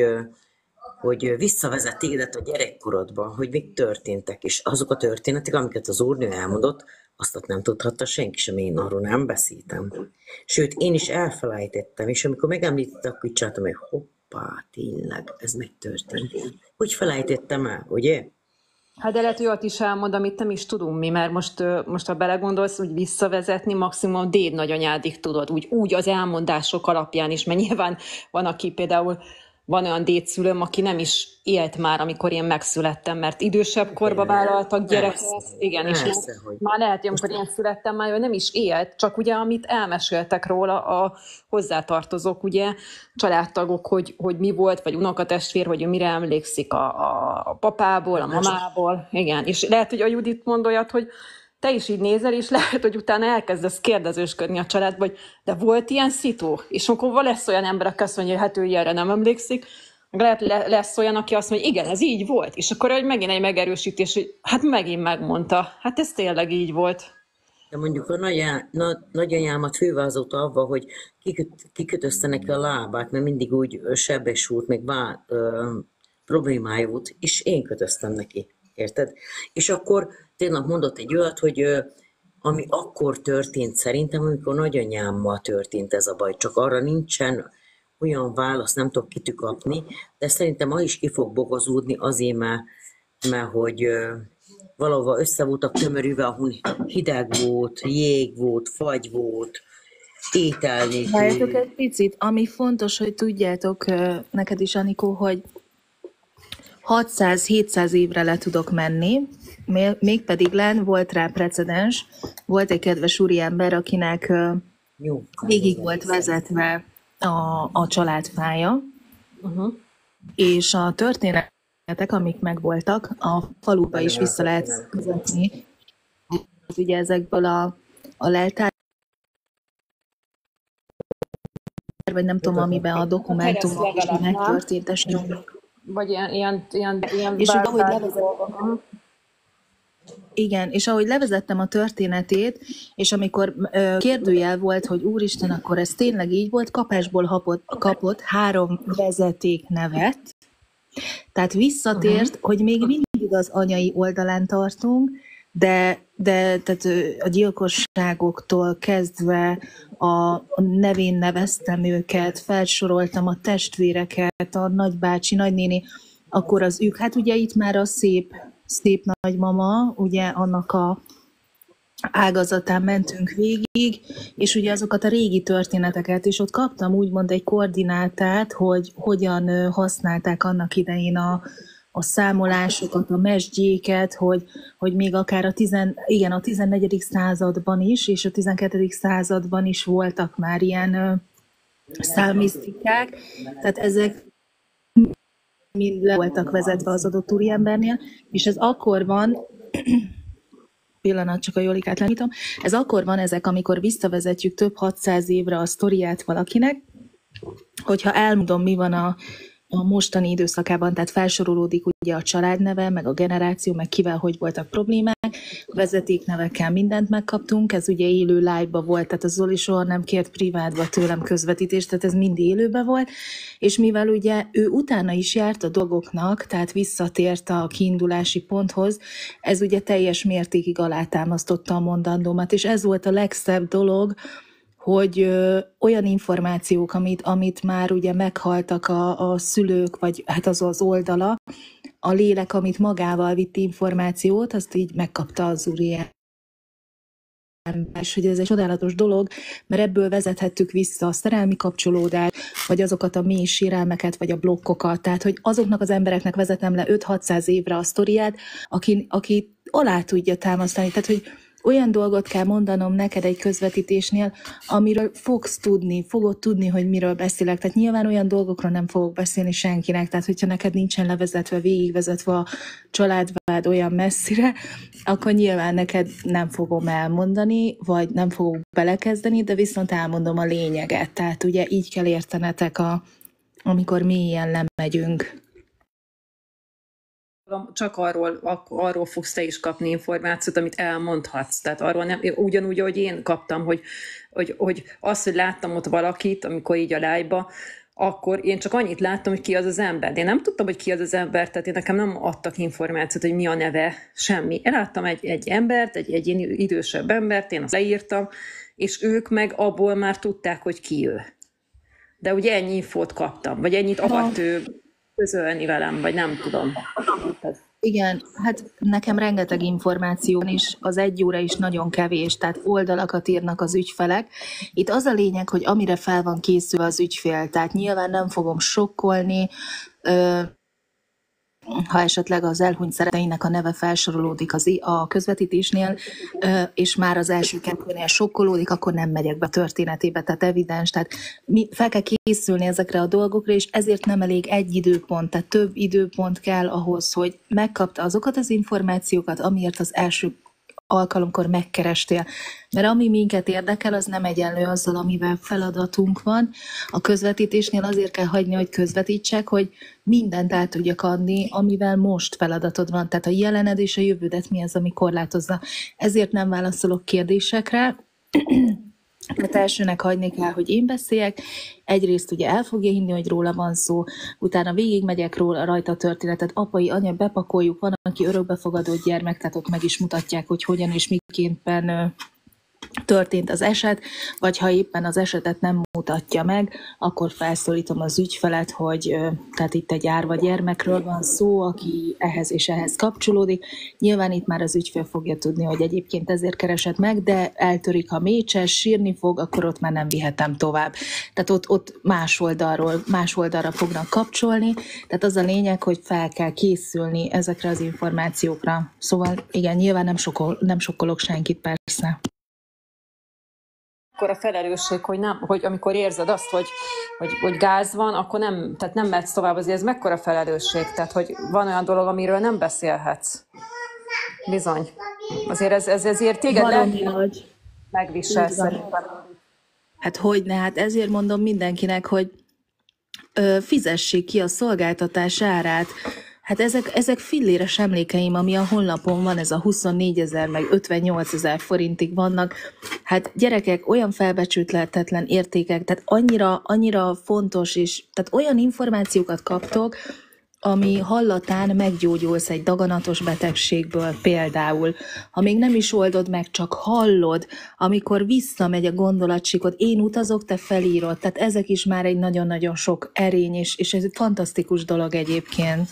hogy visszavezet tégedet a gyerekkorodba, hogy mik történtek, és azok a történetek, amiket az úrnő elmondott, azt nem tudhatta senki sem, én arról nem beszéltem. Sőt, én is elfelejtettem, és amikor megemlítettem, akkor így csináltam, hogy hoppá, tényleg, ez megtörtént. Hogy felejtettem el, ugye? Hát de lehet, hogy ott is elmond, amit nem is tudunk mi, mert most, most ha belegondolsz, hogy visszavezetni, maximum déd nagyanyádig tudod, úgy, úgy az elmondások alapján is, mert nyilván van, aki például, van olyan dédszülőm, aki nem is élt már, amikor én megszülettem, mert idősebb korba vállaltak gyereket, igen, és Persze, már, hogy... már lehet, hogy amikor én születtem, már ő nem is élt, csak ugye, amit elmeséltek róla a hozzátartozók, ugye, családtagok, hogy, hogy mi volt, vagy unokatestvér, hogy ő mire emlékszik a, a papából, a mamából, igen, és lehet, hogy a Judit mond olyat, hogy te is így nézel, és lehet, hogy utána elkezdesz kérdezősködni a családba, hogy de volt ilyen szitu? És akkor lesz olyan ember, aki azt mondja, hogy hát ő ilyenre nem emlékszik, meg lehet lesz olyan, aki azt mondja, igen, ez így volt. És akkor hogy megint egy megerősítés, hogy hát megint megmondta, hát ez tényleg így volt. De mondjuk a nagyá, na, nagyanyámat fővázolta avval, hogy kiköt, kikötözte neki a lábát, mert mindig úgy sebesült, meg bá, ö, problémája volt, és én kötöztem neki, érted? És akkor tényleg mondott egy olyat, hogy ö, ami akkor történt szerintem, amikor nagyanyámmal történt ez a baj, csak arra nincsen olyan választ, nem tudok kitű kapni, de szerintem ma is ki fog bogozódni azért, mert, mert hogy ö, valahol össze voltak tömörülve, ahol hideg volt, jég volt, fagy volt, étel nélkül. Várjátok egy picit, ami fontos, hogy tudjátok neked is, Anikó, hogy hatszáz-hétszáz évre le tudok menni, mégpedig len volt rá precedens, volt egy kedves úriember, akinek Jó, végig volt vezetve a, a családfája, uh-huh. és a történetek, amik megvoltak, a faluba is vissza lehet vezetni. Ugye ezekből a, a leltár, vagy nem tudom, amiben a dokumentumok is megtörtént esetleg. Vagy ilyen, ilyen, ilyen, ilyen és ahogy levezettem, igen, és ahogy levezettem a történetét, és amikor ö, kérdőjel volt, hogy úristen, akkor ez tényleg így volt, kapásból kapott, kapott három vezetéknevet, tehát visszatért, uh-huh. hogy még mindig az anyai oldalán tartunk, de, de tehát a gyilkosságoktól kezdve a nevén neveztem őket, felsoroltam a testvéreket, a nagybácsi, nagynéni, akkor az ők, hát ugye itt már a szép, szép nagymama, ugye annak a ágazatán mentünk végig, és ugye azokat a régi történeteket, és ott kaptam úgymond egy koordinátát, hogy hogyan használták annak idején a, a számolásokat, a mesdjéket, hogy, hogy még akár a, tizen, igen, a tizennegyedik században is, és a tizenkettedik században is voltak már ilyen számisztikák, tehát ezek mind le voltak vezetve az adott úriembernél, és ez akkor van, pillanat, csak a Jolikát lenyítom, ez akkor van ezek, amikor visszavezetjük több hatszáz évre a sztoriát valakinek, hogyha elmondom, mi van a, a mostani időszakában, tehát felsorolódik ugye a családneve, meg a generáció, meg kivel hogy voltak problémák, vezetéknevekkel mindent megkaptunk, ez ugye élő live-ba volt, tehát a Zoli soha nem kért privátba tőlem közvetítést, tehát ez mind élőben volt, és mivel ugye ő utána is járt a dolgoknak, tehát visszatért a kiindulási ponthoz, ez ugye teljes mértékig alátámasztotta a mondandómat, és ez volt a legszebb dolog, hogy ö, olyan információk, amit, amit már ugye meghaltak a, a szülők, vagy hát az az oldala, a lélek, amit magával vitt információt, azt így megkapta az úriember. És hogy ez egy csodálatos dolog, mert ebből vezethettük vissza a szerelmi kapcsolódást, vagy azokat a mély sérelmeket, vagy a blokkokat. Tehát, hogy azoknak az embereknek vezetem le öt-hatszáz évre a sztoriát, aki, aki alá tudja támasztani. Tehát, hogy olyan dolgot kell mondanom neked egy közvetítésnél, amiről fogsz tudni, fogod tudni, hogy miről beszélek. Tehát nyilván olyan dolgokról nem fogok beszélni senkinek, tehát hogyha neked nincsen levezetve, végigvezetve a családvád olyan messzire, akkor nyilván neked nem fogom elmondani, vagy nem fogok belekezdeni, de viszont elmondom a lényeget. Tehát ugye így kell értenetek, a, amikor mélyen lemegyünk. Csak arról, arról fogsz te is kapni információt, amit elmondhatsz. Tehát arról nem, ugyanúgy, ahogy én kaptam, hogy, hogy, hogy azt, hogy láttam ott valakit, amikor így a live-ba, akkor én csak annyit láttam, hogy ki az az ember. De én nem tudtam, hogy ki az az ember, tehát én nekem nem adtak információt, hogy mi a neve, semmi. Én láttam egy, egy embert, egy, egy idősebb embert, én azt leírtam, és ők meg abból már tudták, hogy ki ő. De ugye ennyi infót kaptam, vagy ennyit akart ő közölni velem, vagy nem tudom. Igen, hát nekem rengeteg információ van, és az egy óra is nagyon kevés, tehát oldalakat írnak az ügyfelek. Itt az a lényeg, hogy amire fel van készülve az ügyfél, tehát nyilván nem fogom sokkolni, ha esetleg az elhunyt szeretteinek a neve felsorolódik az, a közvetítésnél, és már az első kettőnél sokkolódik, akkor nem megyek be a történetébe, tehát evidens, tehát mi fel kell készülni ezekre a dolgokra, és ezért nem elég egy időpont, tehát több időpont kell ahhoz, hogy megkapta azokat az információkat, amiért az első alkalomkor megkerestél. Mert ami minket érdekel, az nem egyenlő azzal, amivel feladatunk van. A közvetítésnél azért kell hagyni, hogy közvetítsek, hogy mindent el tudjak adni, amivel most feladatod van. Tehát a jelened és a jövődet mi az, ami korlátozza. Ezért nem válaszolok kérdésekre. Tehát elsőnek hagyni kell, hogy én beszéljek, egyrészt ugye el fogja hinni, hogy róla van szó, utána végigmegyek róla rajta a történetet, apai, anya, bepakoljuk, van, aki örökbefogadott gyermek, tehát ott meg is mutatják, hogy hogyan és miképpen történt az eset, vagy ha éppen az esetet nem mutatja meg, akkor felszólítom az ügyfelet, hogy tehát itt egy árva gyermekről van szó, aki ehhez és ehhez kapcsolódik. Nyilván itt már az ügyfél fogja tudni, hogy egyébként ezért keresett meg, de eltörik a mécses, sírni fog, akkor ott már nem vihetem tovább. Tehát ott, ott más oldalról, más oldalra fognak kapcsolni, tehát az a lényeg, hogy fel kell készülni ezekre az információkra. Szóval igen, nyilván nem, sokol, nem sokkolok senkit, persze. Akkor a felelősség, hogy, nem, hogy amikor érzed azt, hogy, hogy, hogy gáz van, akkor nem, tehát nem mehetsz tovább, azért ez mekkora felelősség, tehát hogy van olyan dolog, amiről nem beszélhetsz. Bizony. Azért ez, ez ezért téged lelkileg megvisel szerintem. Hát hogyne, hát ezért mondom mindenkinek, hogy ö, fizessék ki a szolgáltatás árát. Hát ezek, ezek filléres emlékeim, ami a honlapon van, ez a huszonnégyezer meg ötvennyolcezer forintig vannak. Hát gyerekek, olyan felbecsülhetetlen értékek, tehát annyira, annyira fontos, és tehát olyan információkat kaptok, ami hallatán meggyógyulsz egy daganatos betegségből például, ha még nem is oldod meg, csak hallod, amikor visszamegy a gondolatsíkod, én utazok, te felírod, tehát ezek is már egy nagyon-nagyon sok erény, és, és ez egy fantasztikus dolog egyébként.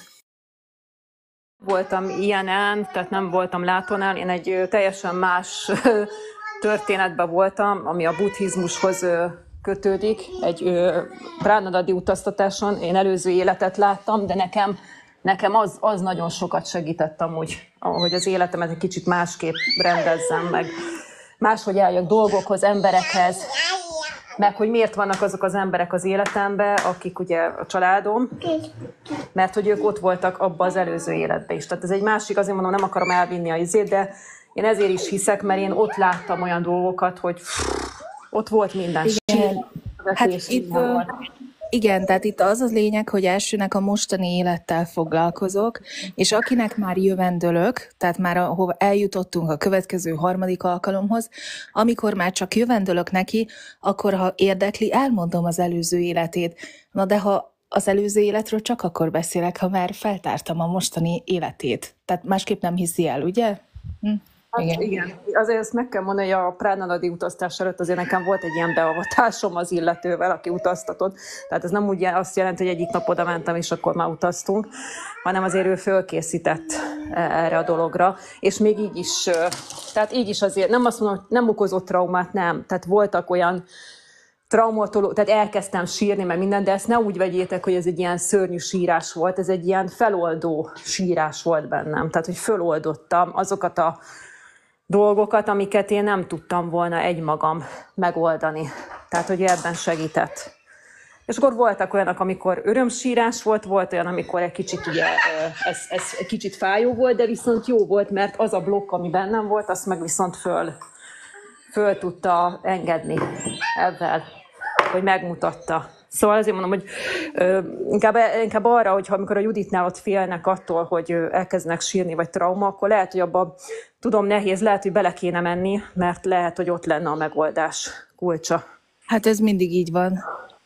Voltam ilyenen, tehát nem voltam látónál, én egy ö, teljesen más ö, történetben voltam, ami a buddhizmushoz ö, kötődik, egy ö, pránadadi utaztatáson. Én előző életet láttam, de nekem, nekem az, az nagyon sokat segített amúgy, ahogy az életemet egy kicsit másképp rendezzem meg. Máshogy álljak dolgokhoz, emberekhez, meg hogy miért vannak azok az emberek az életemben, akik ugye a családom, mert hogy ők ott voltak abban az előző életben is. Tehát ez egy másik, azért mondom, nem akarom elvinni a izét, de én ezért is hiszek, mert én ott láttam olyan dolgokat, hogy ott volt minden. Igen, hát itt, volt. igen, tehát itt az a lényeg, hogy elsőnek a mostani élettel foglalkozok, és akinek már jövendőlök, tehát már ahova eljutottunk a következő harmadik alkalomhoz, amikor már csak jövendőlök neki, akkor ha érdekli, elmondom az előző életét. Na de ha az előző életről csak akkor beszélek, ha már feltártam a mostani életét. Tehát másképp nem hiszi el, ugye? Hm? Hát igen. igen. Azért ezt meg kell mondani, hogy a pránadadi utaztás előtt azért nekem volt egy ilyen beavatásom az illetővel, aki utaztatott. Tehát ez nem úgy azt jelenti, hogy egyik nap oda mentem, és akkor már utaztunk, hanem azért ő fölkészített erre a dologra. És még így is, tehát így is azért, nem azt mondom, hogy nem okozott traumát, nem. Tehát voltak olyan traumatoló, tehát elkezdtem sírni, meg minden, de ezt ne úgy vegyétek, hogy ez egy ilyen szörnyű sírás volt, ez egy ilyen feloldó sírás volt bennem. Tehát, hogy föloldottam azokat a dolgokat, amiket én nem tudtam volna egymagam megoldani. Tehát, hogy ebben segített. És akkor voltak olyanok, amikor örömsírás volt, volt olyan, amikor egy kicsit, ugye, ez, ez egy kicsit fájó volt, de viszont jó volt, mert az a blokk, ami bennem volt, azt meg viszont föl, föl tudta engedni ebben, hogy megmutatta. Szóval azért mondom, hogy ö, inkább, inkább arra, hogy amikor a Juditnál ott félnek attól, hogy elkezdenek sírni, vagy trauma, akkor lehet, hogy abban, tudom, nehéz, lehet, hogy bele kéne menni, mert lehet, hogy ott lenne a megoldás kulcsa. Hát ez mindig így van.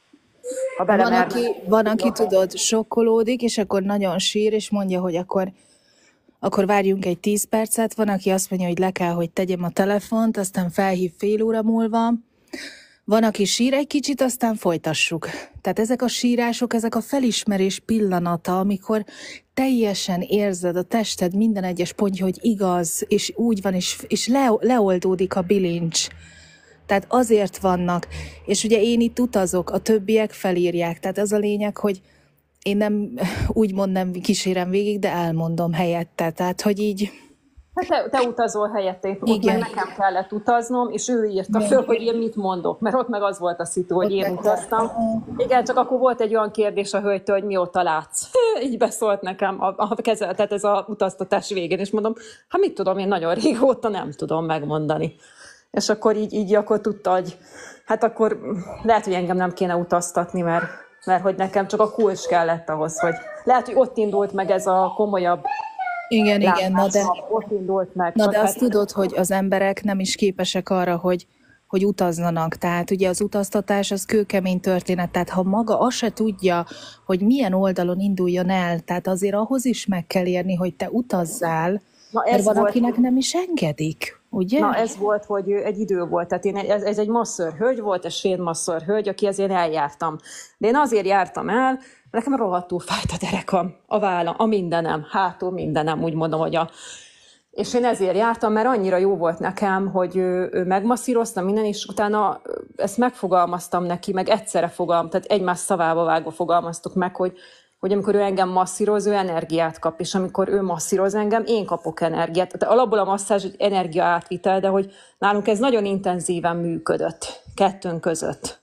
Ha van, aki, van, aki tudod, sokkolódik, és akkor nagyon sír, és mondja, hogy akkor, akkor várjunk egy tíz percet. Van, aki azt mondja, hogy le kell, hogy tegyem a telefont, aztán felhív fél óra múlva. Van, aki sír egy kicsit, aztán folytassuk. Tehát ezek a sírások, ezek a felismerés pillanata, amikor teljesen érzed a tested minden egyes pontja, hogy igaz, és úgy van, és, és le, leoldódik a bilincs. Tehát azért vannak. És ugye én itt utazok, a többiek felírják. Tehát ez a lényeg, hogy én nem úgymond nem kísérem végig, de elmondom helyette. Tehát, hogy így... Hát te, te utazol helyette, ott meg nekem kellett utaznom, és ő írta föl, hogy én mit mondok, mert ott meg az volt a szitu, hogy én utaztam. Igen, csak akkor volt egy olyan kérdés a hölgytől, hogy mióta látsz. Így beszólt nekem a, a kezel, tehát ez a utaztatás végén, és mondom, hát mit tudom, én nagyon régóta nem tudom megmondani. És akkor így, így akkor tudta, hogy hát akkor lehet, hogy engem nem kéne utaztatni, mert, mert hogy nekem csak a kulcs kellett ahhoz, hogy lehet, hogy ott indult meg ez a komolyabb Igen, látás, igen, na de, ott indult meg. Na de azt tudod, hogy az emberek nem is képesek arra, hogy, hogy utazzanak. Tehát ugye az utaztatás az kőkemény történet, tehát ha maga azt se tudja, hogy milyen oldalon induljon el, tehát azért ahhoz is meg kell érni, hogy te utazzál, Na mert van, volt, akinek nem is engedik, ugye? Na ez volt, hogy egy idő volt, tehát én, ez, ez egy masször hölgy volt, egy svéd masször hölgy, aki azért eljártam. De én azért jártam el, nekem rohadtul fájt a derekam, a vállam, a mindenem, hátul mindenem, úgy mondom, hogy a... És én ezért jártam, mert annyira jó volt nekem, hogy ő, ő megmasszíroztam minden, és utána ezt megfogalmaztam neki, meg egyszerre fogalmaztam, tehát egymás szavába vágva fogalmaztuk meg, hogy, hogy amikor ő engem masszíroz, ő energiát kap, és amikor ő masszíroz engem, én kapok energiát. Tehát alapból a masszázs egy energia átvitel, de hogy nálunk ez nagyon intenzíven működött kettőnk között.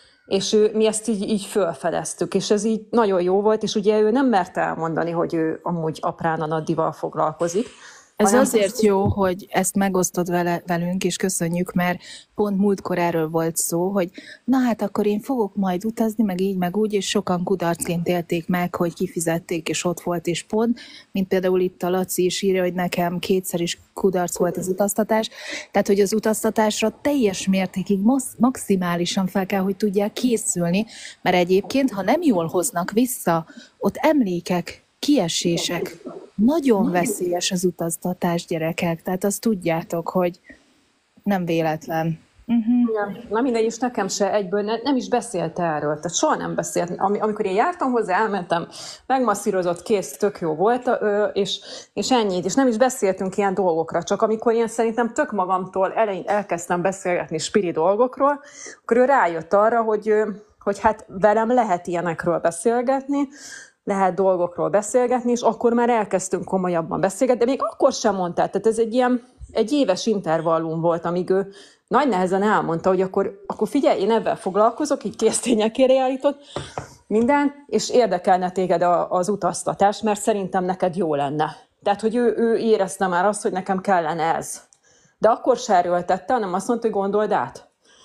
És ő, mi ezt így, így fölfedeztük, és ez így nagyon jó volt, és ugye ő nem merte elmondani, hogy ő amúgy a pránanadival foglalkozik, Ez hanem azért jó, hogy ezt megosztod vele, velünk, és köszönjük, mert pont múltkor erről volt szó, hogy na hát akkor én fogok majd utazni, meg így, meg úgy, és sokan kudarcként élték meg, hogy kifizették, és ott volt, és pont, mint például itt a Laci is írja, hogy nekem kétszer is kudarc volt az utaztatás, tehát hogy az utaztatásra teljes mértékig maximálisan fel kell, hogy tudják készülni, mert egyébként, ha nem jól hoznak vissza, ott emlékek, kiesések, nagyon veszélyes az utaztatás, gyerekek, tehát azt tudjátok, hogy nem véletlen. Uh-huh. Igen. Na mindegy, és nekem se egyből ne, nem is beszélt erről, tehát soha nem beszélt. Ami, amikor én jártam hozzá, elmentem, megmasszírozott, kész, tök jó volt, és, és ennyit, és nem is beszéltünk ilyen dolgokra, csak amikor én szerintem tök magamtól elején elkezdtem beszélgetni spiri dolgokról, akkor ő rájött arra, hogy, hogy hát velem lehet ilyenekről beszélgetni, lehet dolgokról beszélgetni, és akkor már elkezdtünk komolyabban beszélgetni, de még akkor sem mondta, tehát ez egy ilyen egy éves intervallum volt, amíg ő nagy nehezen elmondta, hogy akkor, akkor figyelj, én ebben foglalkozok, így késztényekére állított minden, és érdekelne téged a, az utaztatás, mert szerintem neked jó lenne. Tehát, hogy ő, ő érezte már azt, hogy nekem kellene ez. De akkor se erőltette, hanem azt mondta, hogy gondold át.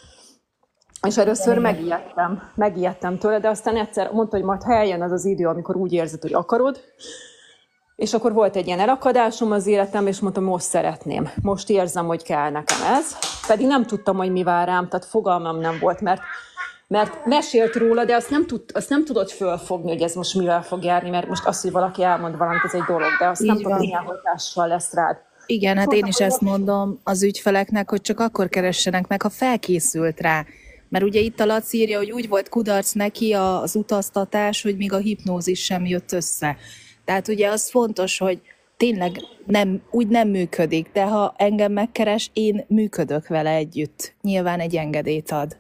És először megijedtem, megijedtem tőle, de aztán egyszer mondta, hogy majd ha eljön az az idő, amikor úgy érzed, hogy akarod, és akkor volt egy ilyen elakadásom az életem, és mondtam, most szeretném. Most érzem, hogy kell nekem ez. Pedig nem tudtam, hogy mi vár rám, tehát fogalmam nem volt, mert, mert mesélt róla, de azt nem, tud, azt nem tudod fölfogni, hogy ez most mivel fog járni, mert most az, hogy valaki elmond valamit, ez egy dolog, de azt Így nem van. tudod, milyen hatással lesz rád. Igen, hát én is ezt mondom az ügyfeleknek, hogy csak akkor keressenek meg, ha felkészült rá. Mert ugye itt a Laci írja, hogy úgy volt kudarc neki az utaztatás, hogy még a hipnózis sem jött össze. Tehát ugye az fontos, hogy tényleg nem, úgy nem működik, de ha engem megkeres, én működök vele együtt. Nyilván egy engedélyt ad,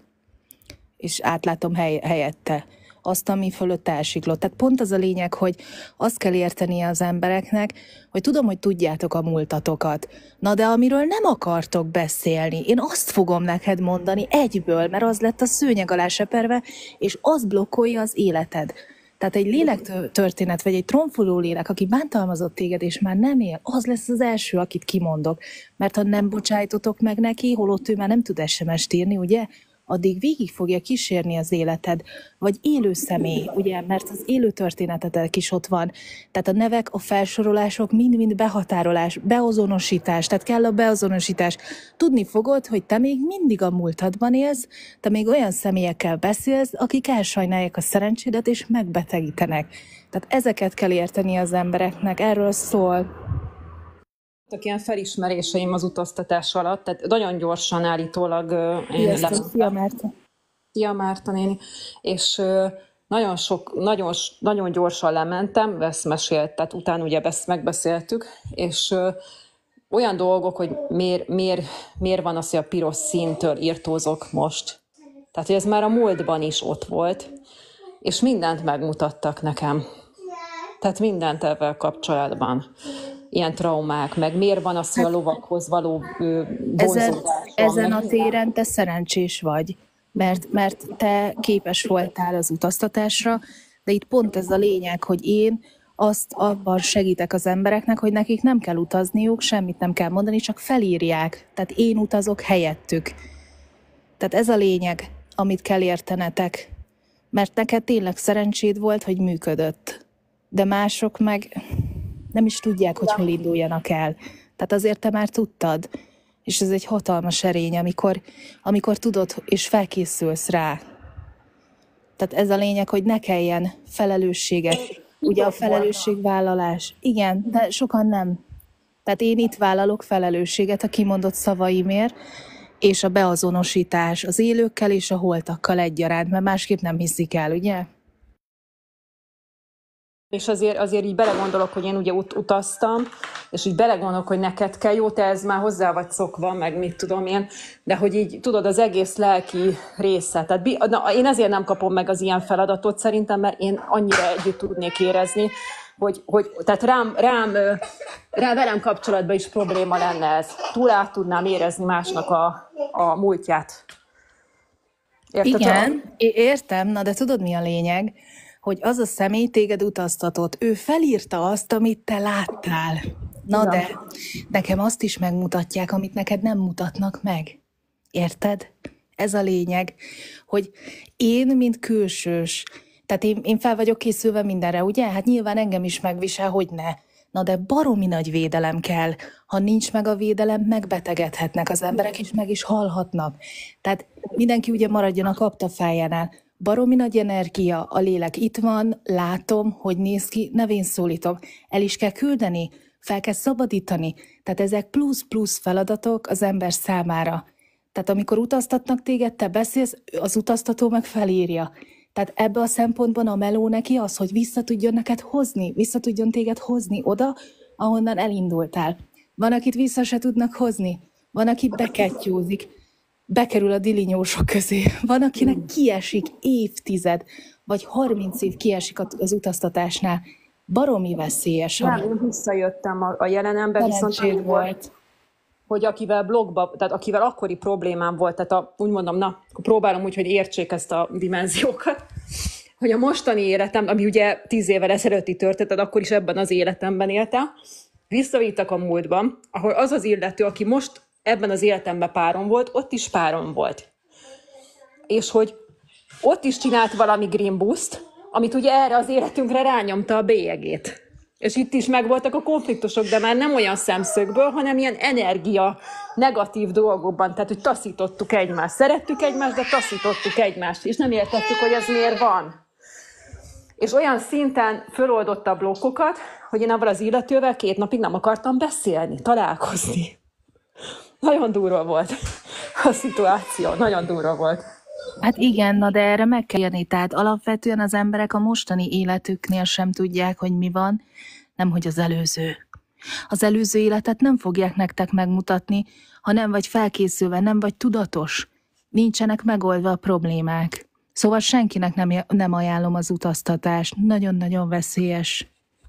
és átlátom hely, helyette azt, ami fölött elsiklott. Tehát pont az a lényeg, hogy azt kell értenie az embereknek, hogy tudom, hogy tudjátok a múltatokat. Na de amiről nem akartok beszélni, én azt fogom neked mondani egyből, mert az lett a szőnyeg alá seperve, és az blokkolja az életed. Tehát egy lélektörténet, vagy egy trónfoló lélek, aki bántalmazott téged, és már nem él, az lesz az első, akit kimondok. Mert ha nem bocsájtotok meg neki, holott ő már nem tud es em est írni, ugye? Addig végig fogja kísérni az életed, vagy élő személy, ugye, mert az élő történetetek is ott van. Tehát a nevek, a felsorolások mind-mind behatárolás, beazonosítás, tehát kell a beazonosítás. Tudni fogod, hogy te még mindig a múltadban élsz, te még olyan személyekkel beszélsz, akik elsajnálják a szerencsédet és megbetegítenek. Tehát ezeket kell érteni az embereknek, erről szól. Ilyen felismeréseim az utaztatás alatt, tehát nagyon gyorsan állítólag én Sziasztok, Szia Márta. Szia Márta néni, és nagyon, sok, nagyon, nagyon gyorsan lementem, ezt mesélt, tehát utána ugye ezt megbeszéltük, és olyan dolgok, hogy miért, miért, miért van az, hogy a piros színtől írtózok most. Tehát, hogy ez már a múltban is ott volt, és mindent megmutattak nekem. Tehát mindent ebben kapcsolatban. Ilyen traumák, meg miért van az, hogy a lovakhoz való vonzódás van. Ezen a téren te szerencsés vagy, mert, mert te képes voltál az utaztatásra, de itt pont ez a lényeg, hogy én azt abban segítek az embereknek, hogy nekik nem kell utazniuk, semmit nem kell mondani, csak felírják. Tehát én utazok helyettük. Tehát ez a lényeg, amit kell értenetek. Mert neked tényleg szerencséd volt, hogy működött. De mások meg nem is tudják, hogy hol induljanak el. Tehát azért te már tudtad. És ez egy hatalmas erény, amikor, amikor tudod, és felkészülsz rá. Tehát ez a lényeg, hogy ne kelljen felelősséget. Ugye a felelősségvállalás. Igen, de sokan nem. Tehát én itt vállalok felelősséget a kimondott szavaimért, és a beazonosítás az élőkkel és a holtakkal egyaránt, mert másképp nem hiszik el, ugye? És azért, azért így belegondolok, hogy én ugye ut- utaztam, és így belegondolok, hogy neked kell, jó, te ez már hozzá vagy szokva, meg mit tudom én, de hogy így tudod, az egész lelki része. Tehát na, én ezért nem kapom meg az ilyen feladatot szerintem, mert én annyira együtt tudnék érezni, hogy, hogy tehát rám, rám, rá velem kapcsolatban is probléma lenne ez. Túl át tudnám érezni másnak a, a múltját. Érted? Igen, értem, na de tudod mi a lényeg? Hogy az a személy téged utaztatott, ő felírta azt, amit te láttál. Na de, nekem azt is megmutatják, amit neked nem mutatnak meg. Érted? Ez a lényeg, hogy én, mint külsős, tehát én, én fel vagyok készülve mindenre, ugye? Hát nyilván engem is megvisel, hogy ne. Na de baromi nagy védelem kell. Ha nincs meg a védelem, megbetegedhetnek az emberek, és meg is halhatnak. Tehát mindenki ugye maradjon a kaptafájánál. Baromi nagy energia, a lélek itt van, látom, hogy néz ki, nevén szólítom. El is kell küldeni, fel kell szabadítani. Tehát ezek plusz-plusz feladatok az ember számára. Tehát amikor utaztatnak téged, te beszélsz, az utaztató meg felírja. Tehát ebbe a szempontban a meló neki az, hogy vissza tudjon neked hozni, vissza tudjon téged hozni oda, ahonnan elindultál. Van, akit vissza se tudnak hozni, van, aki bekettyúzik, bekerül a dilinyósok közé, van, akinek kiesik évtized, vagy harminc év kiesik az utaztatásnál. Baromi veszélyes. Nem, én visszajöttem a, a jelenembe, viszont úgy volt, hogy akivel blogba, tehát akivel akkori problémám volt, tehát a, úgy mondom, na, próbálom úgy, hogy értsék ezt a dimenziókat, hogy a mostani életem, ami ugye tíz évvel ezelőtti történet, akkor is ebben az életemben éltem, visszavittak a múltban, ahol az az illető, aki most ebben az életemben párom volt, ott is párom volt. És hogy ott is csinált valami green boost, amit ugye erre az életünkre rányomta a bélyegét. És itt is megvoltak a konfliktusok, de már nem olyan szemszögből, hanem ilyen energia, negatív dolgokban. Tehát, hogy taszítottuk egymást. Szerettük egymást, de taszítottuk egymást. És nem értettük, hogy ez miért van. És olyan szinten föloldotta a blokkokat, hogy én avval az illetővel két napig nem akartam beszélni, találkozni. Nagyon durva volt a szituáció. Nagyon durva volt. Hát igen, na de erre meg kell jönni. Tehát alapvetően az emberek a mostani életüknél sem tudják, hogy mi van, nemhogy az előző. Az előző életet nem fogják nektek megmutatni, ha nem vagy felkészülve, nem vagy tudatos. Nincsenek megoldva a problémák. Szóval senkinek nem, nem ajánlom az utaztatást. Nagyon-nagyon veszélyes.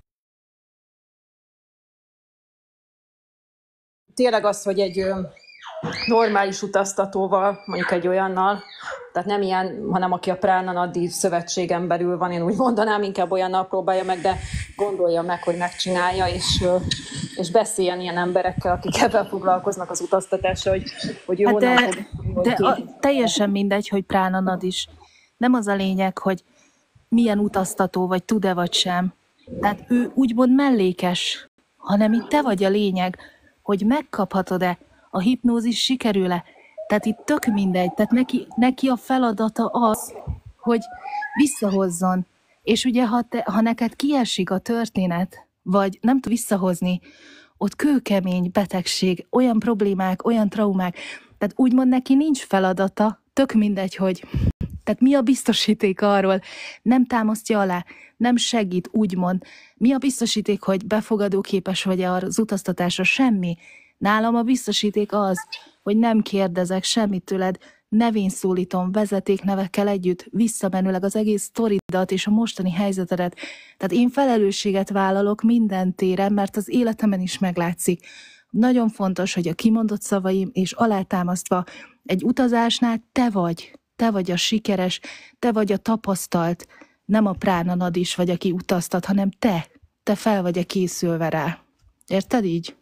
Tényleg az, hogy egy normális utaztatóval, mondjuk egy olyannal, tehát nem ilyen, hanem aki a Prána Nadi szövetségen belül van, én úgy mondanám, inkább olyannal próbálja meg, de gondolja meg, hogy megcsinálja, és, és beszéljen ilyen emberekkel, akik ebben foglalkoznak az utaztatással, hogy, hogy ő hát honnan de, fog... de a, teljesen mindegy, hogy Prána Nadi is. Nem az a lényeg, hogy milyen utaztató vagy, tud-e vagy sem. Tehát ő úgymond mellékes, hanem itt te vagy a lényeg, hogy megkaphatod-e, a hipnózis sikerül-e. Tehát itt tök mindegy, tehát neki, neki a feladata az, hogy visszahozzon. És ugye, ha, te, ha neked kiesik a történet, vagy nem tud visszahozni, ott kőkemény betegség, olyan problémák, olyan traumák, tehát úgymond neki nincs feladata, tök mindegy, hogy... Tehát mi a biztosíték arról? Nem támasztja alá, nem segít, úgymond. Mi a biztosíték, hogy befogadóképes vagy az utaztatásra? Semmi. Nálam a biztosíték az, hogy nem kérdezek semmit tőled, nevén szólítom, vezetéknevekkel együtt, visszamenőleg az egész sztoridat és a mostani helyzetedet. Tehát én felelősséget vállalok minden téren, mert az életemen is meglátszik. Nagyon fontos, hogy a kimondott szavaim és alátámasztva egy utazásnál te vagy. Te vagy a sikeres, te vagy a tapasztalt, nem a Prána Nadis vagy, aki utaztat, hanem te. Te fel vagy-e készülve rá. Érted így?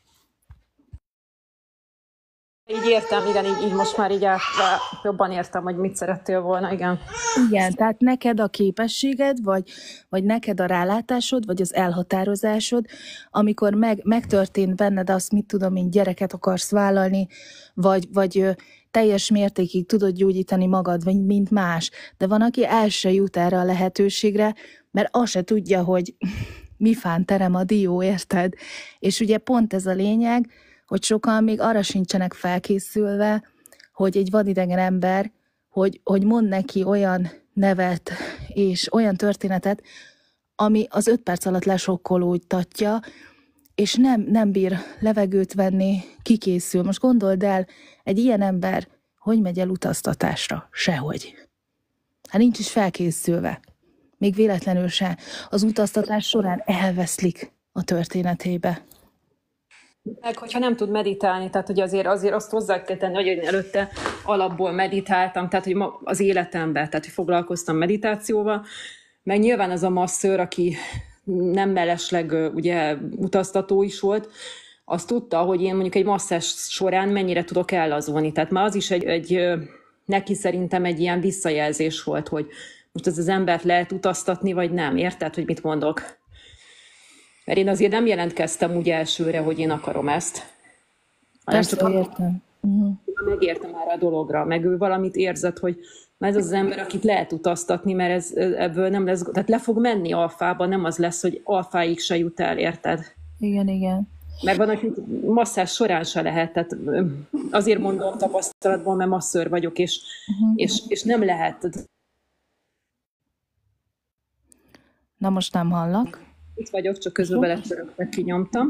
Így értem, igen, így, így most már így át, jobban értem, hogy mit szerettél volna, igen. Igen, tehát neked a képességed, vagy, vagy neked a rálátásod, vagy az elhatározásod, amikor meg, megtörtént benned azt, mit tudom én, gyereket akarsz vállalni, vagy, vagy teljes mértékig tudod gyógyítani magad, vagy mint más. De van, aki el se jut erre a lehetőségre, mert azt se tudja, hogy mi fán terem a dió, érted? És ugye pont ez a lényeg, hogy sokan még arra sincsenek felkészülve, hogy egy vadidegen ember, hogy, hogy mond neki olyan nevet és olyan történetet, ami az öt perc alatt lesokkolódtatja, és nem, nem bír levegőt venni, kikészül. Most gondold el, egy ilyen ember hogy megy el utaztatásra? Sehogy. Hát nincs is felkészülve. Még véletlenül se. Az utaztatás során elveszlik a történetébe. Meg, hogyha nem tud meditálni, tehát hogy azért, azért azt hozzá kell tenni, hogy én előtte alapból meditáltam, tehát hogy az életemben, tehát hogy foglalkoztam meditációval, meg nyilván az a masszőr, aki nem mellesleg ö, ugye utaztató is volt, azt tudta, hogy én mondjuk egy masszázs során mennyire tudok ellazulni. Tehát már az is egy, egy ö, neki szerintem egy ilyen visszajelzés volt, hogy most ez az embert lehet utaztatni, vagy nem. Érted, hogy mit mondok? Mert én azért nem jelentkeztem úgy elsőre, hogy én akarom ezt. Persze, csak értem. Uh-huh. Megértem már a dologra, meg ő valamit érzett, hogy ez az ember, akit lehet utaztatni, mert ez, ebből nem lesz, tehát le fog menni alfába, nem az lesz, hogy alfáig se jut el, érted? Igen, igen. Mert van, hogy masszázs során se lehet, tehát azért mondom tapasztalatban, mert masször vagyok, és, uh-huh. és, és nem lehet. Na most nem hallak. Itt vagyok, csak közben beletörökbe kinyomtam,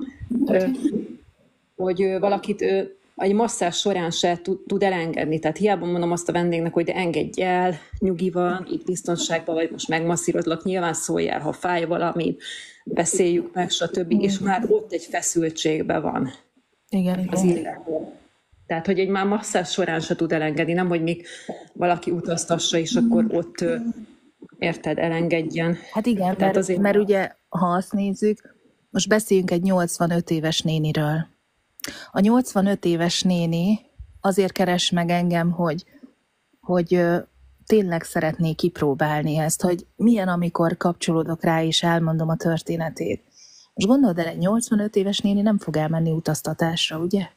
hogy valakit egy masszázs során se tud, tud elengedni. Tehát hiába mondom azt a vendégnek, hogy de engedj el, nyugi van, itt biztonságban vagy, most megmasszírozlak, nyilván szóljál, ha fáj valami, beszéljük meg, stb. Mm. És már ott egy feszültségben van. Igen, az igen. illető. Tehát, hogy egy már masszázs során se tud elengedni, nem, hogy még valaki utaztassa, és akkor ott, érted, elengedjen. Hát igen, Tehát mert, azért... mert ugye, ha azt nézzük, most beszéljünk egy nyolcvanöt éves néniről. A nyolcvanöt éves néni azért keres meg engem, hogy, hogy tényleg szeretné kipróbálni ezt, hogy milyen, amikor kapcsolódok rá, és elmondom a történetét. Most gondold el, egy nyolcvanöt éves néni nem fog elmenni utaztatásra, ugye?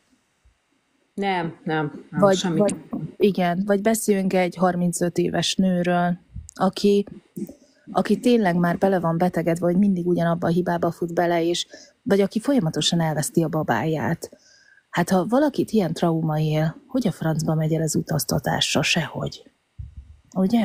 Nem, nem. nem vagy, semmi. vagy, igen, vagy beszéljünk egy harmincöt éves nőről, aki, aki tényleg már bele van betegedve, vagy mindig ugyanabba a hibába fut bele, és, vagy aki folyamatosan elveszti a babáját. Hát ha valakit ilyen trauma él, hogy a francba megy el az utaztatásra? Sehogy. Ugye?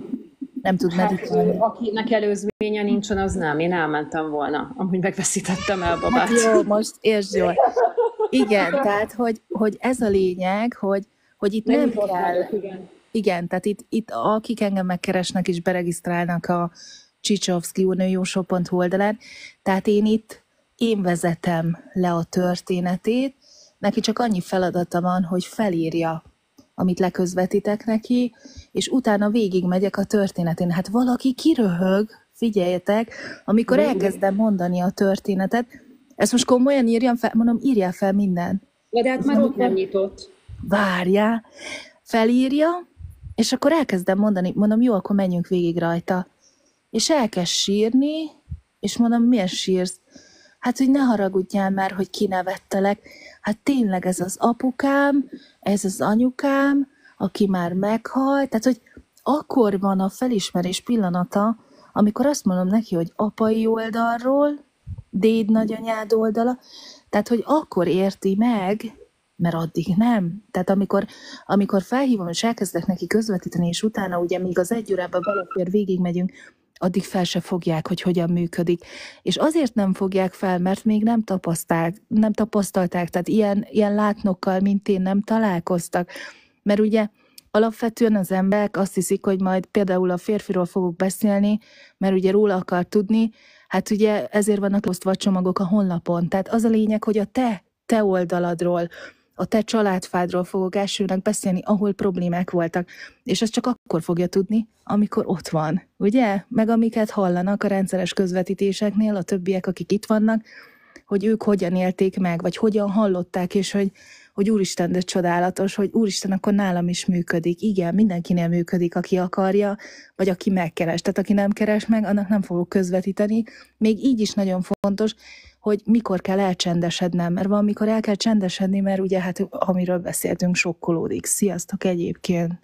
Nem tud hát, meditálni. Akinek előzménye nincsen, az nem. Én elmentem volna, amúgy megveszítettem el babát. Hát jó, most értsd jól. Igen, tehát, hogy, hogy ez a lényeg, hogy, hogy itt nem, nem kell... Igen. Igen, tehát itt, itt akik engem megkeresnek és beregisztrálnak a Csicsovszki úrnőjósó pont hu oldalán, tehát én itt, én vezetem le a történetét, neki csak annyi feladata van, hogy felírja, amit leközvetítek neki, és utána végigmegyek a történetén. Hát valaki kiröhög, figyeljetek, amikor elkezdem mondani a történetet, ezt most komolyan írjam fel, mondom, írjál fel minden. De, de hát már ott nem nyitott. Várjál, felírja, és akkor elkezdem mondani, mondom, jó, akkor menjünk végig rajta. És elkezd sírni, és mondom, miért sírsz? Hát, hogy ne haragudjál már, hogy kinevettelek. Hát tényleg ez az apukám, ez az anyukám, aki már meghalt. Tehát, hogy akkor van a felismerés pillanata, amikor azt mondom neki, hogy apai oldalról, déd nagyanyád oldala, tehát, hogy akkor érti meg, mert addig nem. Tehát amikor, amikor felhívom, és elkezdek neki közvetíteni, és utána ugye még az egy órában belefér, végigmegyünk, addig fel se fogják, hogy hogyan működik. És azért nem fogják fel, mert még nem tapasztalták, nem tapasztalták, tehát ilyen, ilyen látnokkal, mint én, nem találkoztak. Mert ugye alapvetően az emberek azt hiszik, hogy majd például a férfiról fogok beszélni, mert ugye róla akar tudni, hát ugye ezért vannak osztva csomagok a honlapon. Tehát az a lényeg, hogy a te, te oldaladról, a te családfádról fogok elsőnek beszélni, ahol problémák voltak. És ezt csak akkor fogja tudni, amikor ott van, ugye? Meg amiket hallanak a rendszeres közvetítéseknél, a többiek, akik itt vannak, hogy ők hogyan élték meg, vagy hogyan hallották, és hogy, hogy úristen, de csodálatos, hogy úristen, akkor nálam is működik. Igen, mindenkinél működik, aki akarja, vagy aki megkeres. Tehát aki nem keres meg, annak nem fogok közvetíteni. Még így is nagyon fontos, hogy mikor kell elcsendesednem, mert van, mikor el kell csendesedni, mert ugye hát amiről beszéltünk, sokkolódik. Sziasztok egyébként!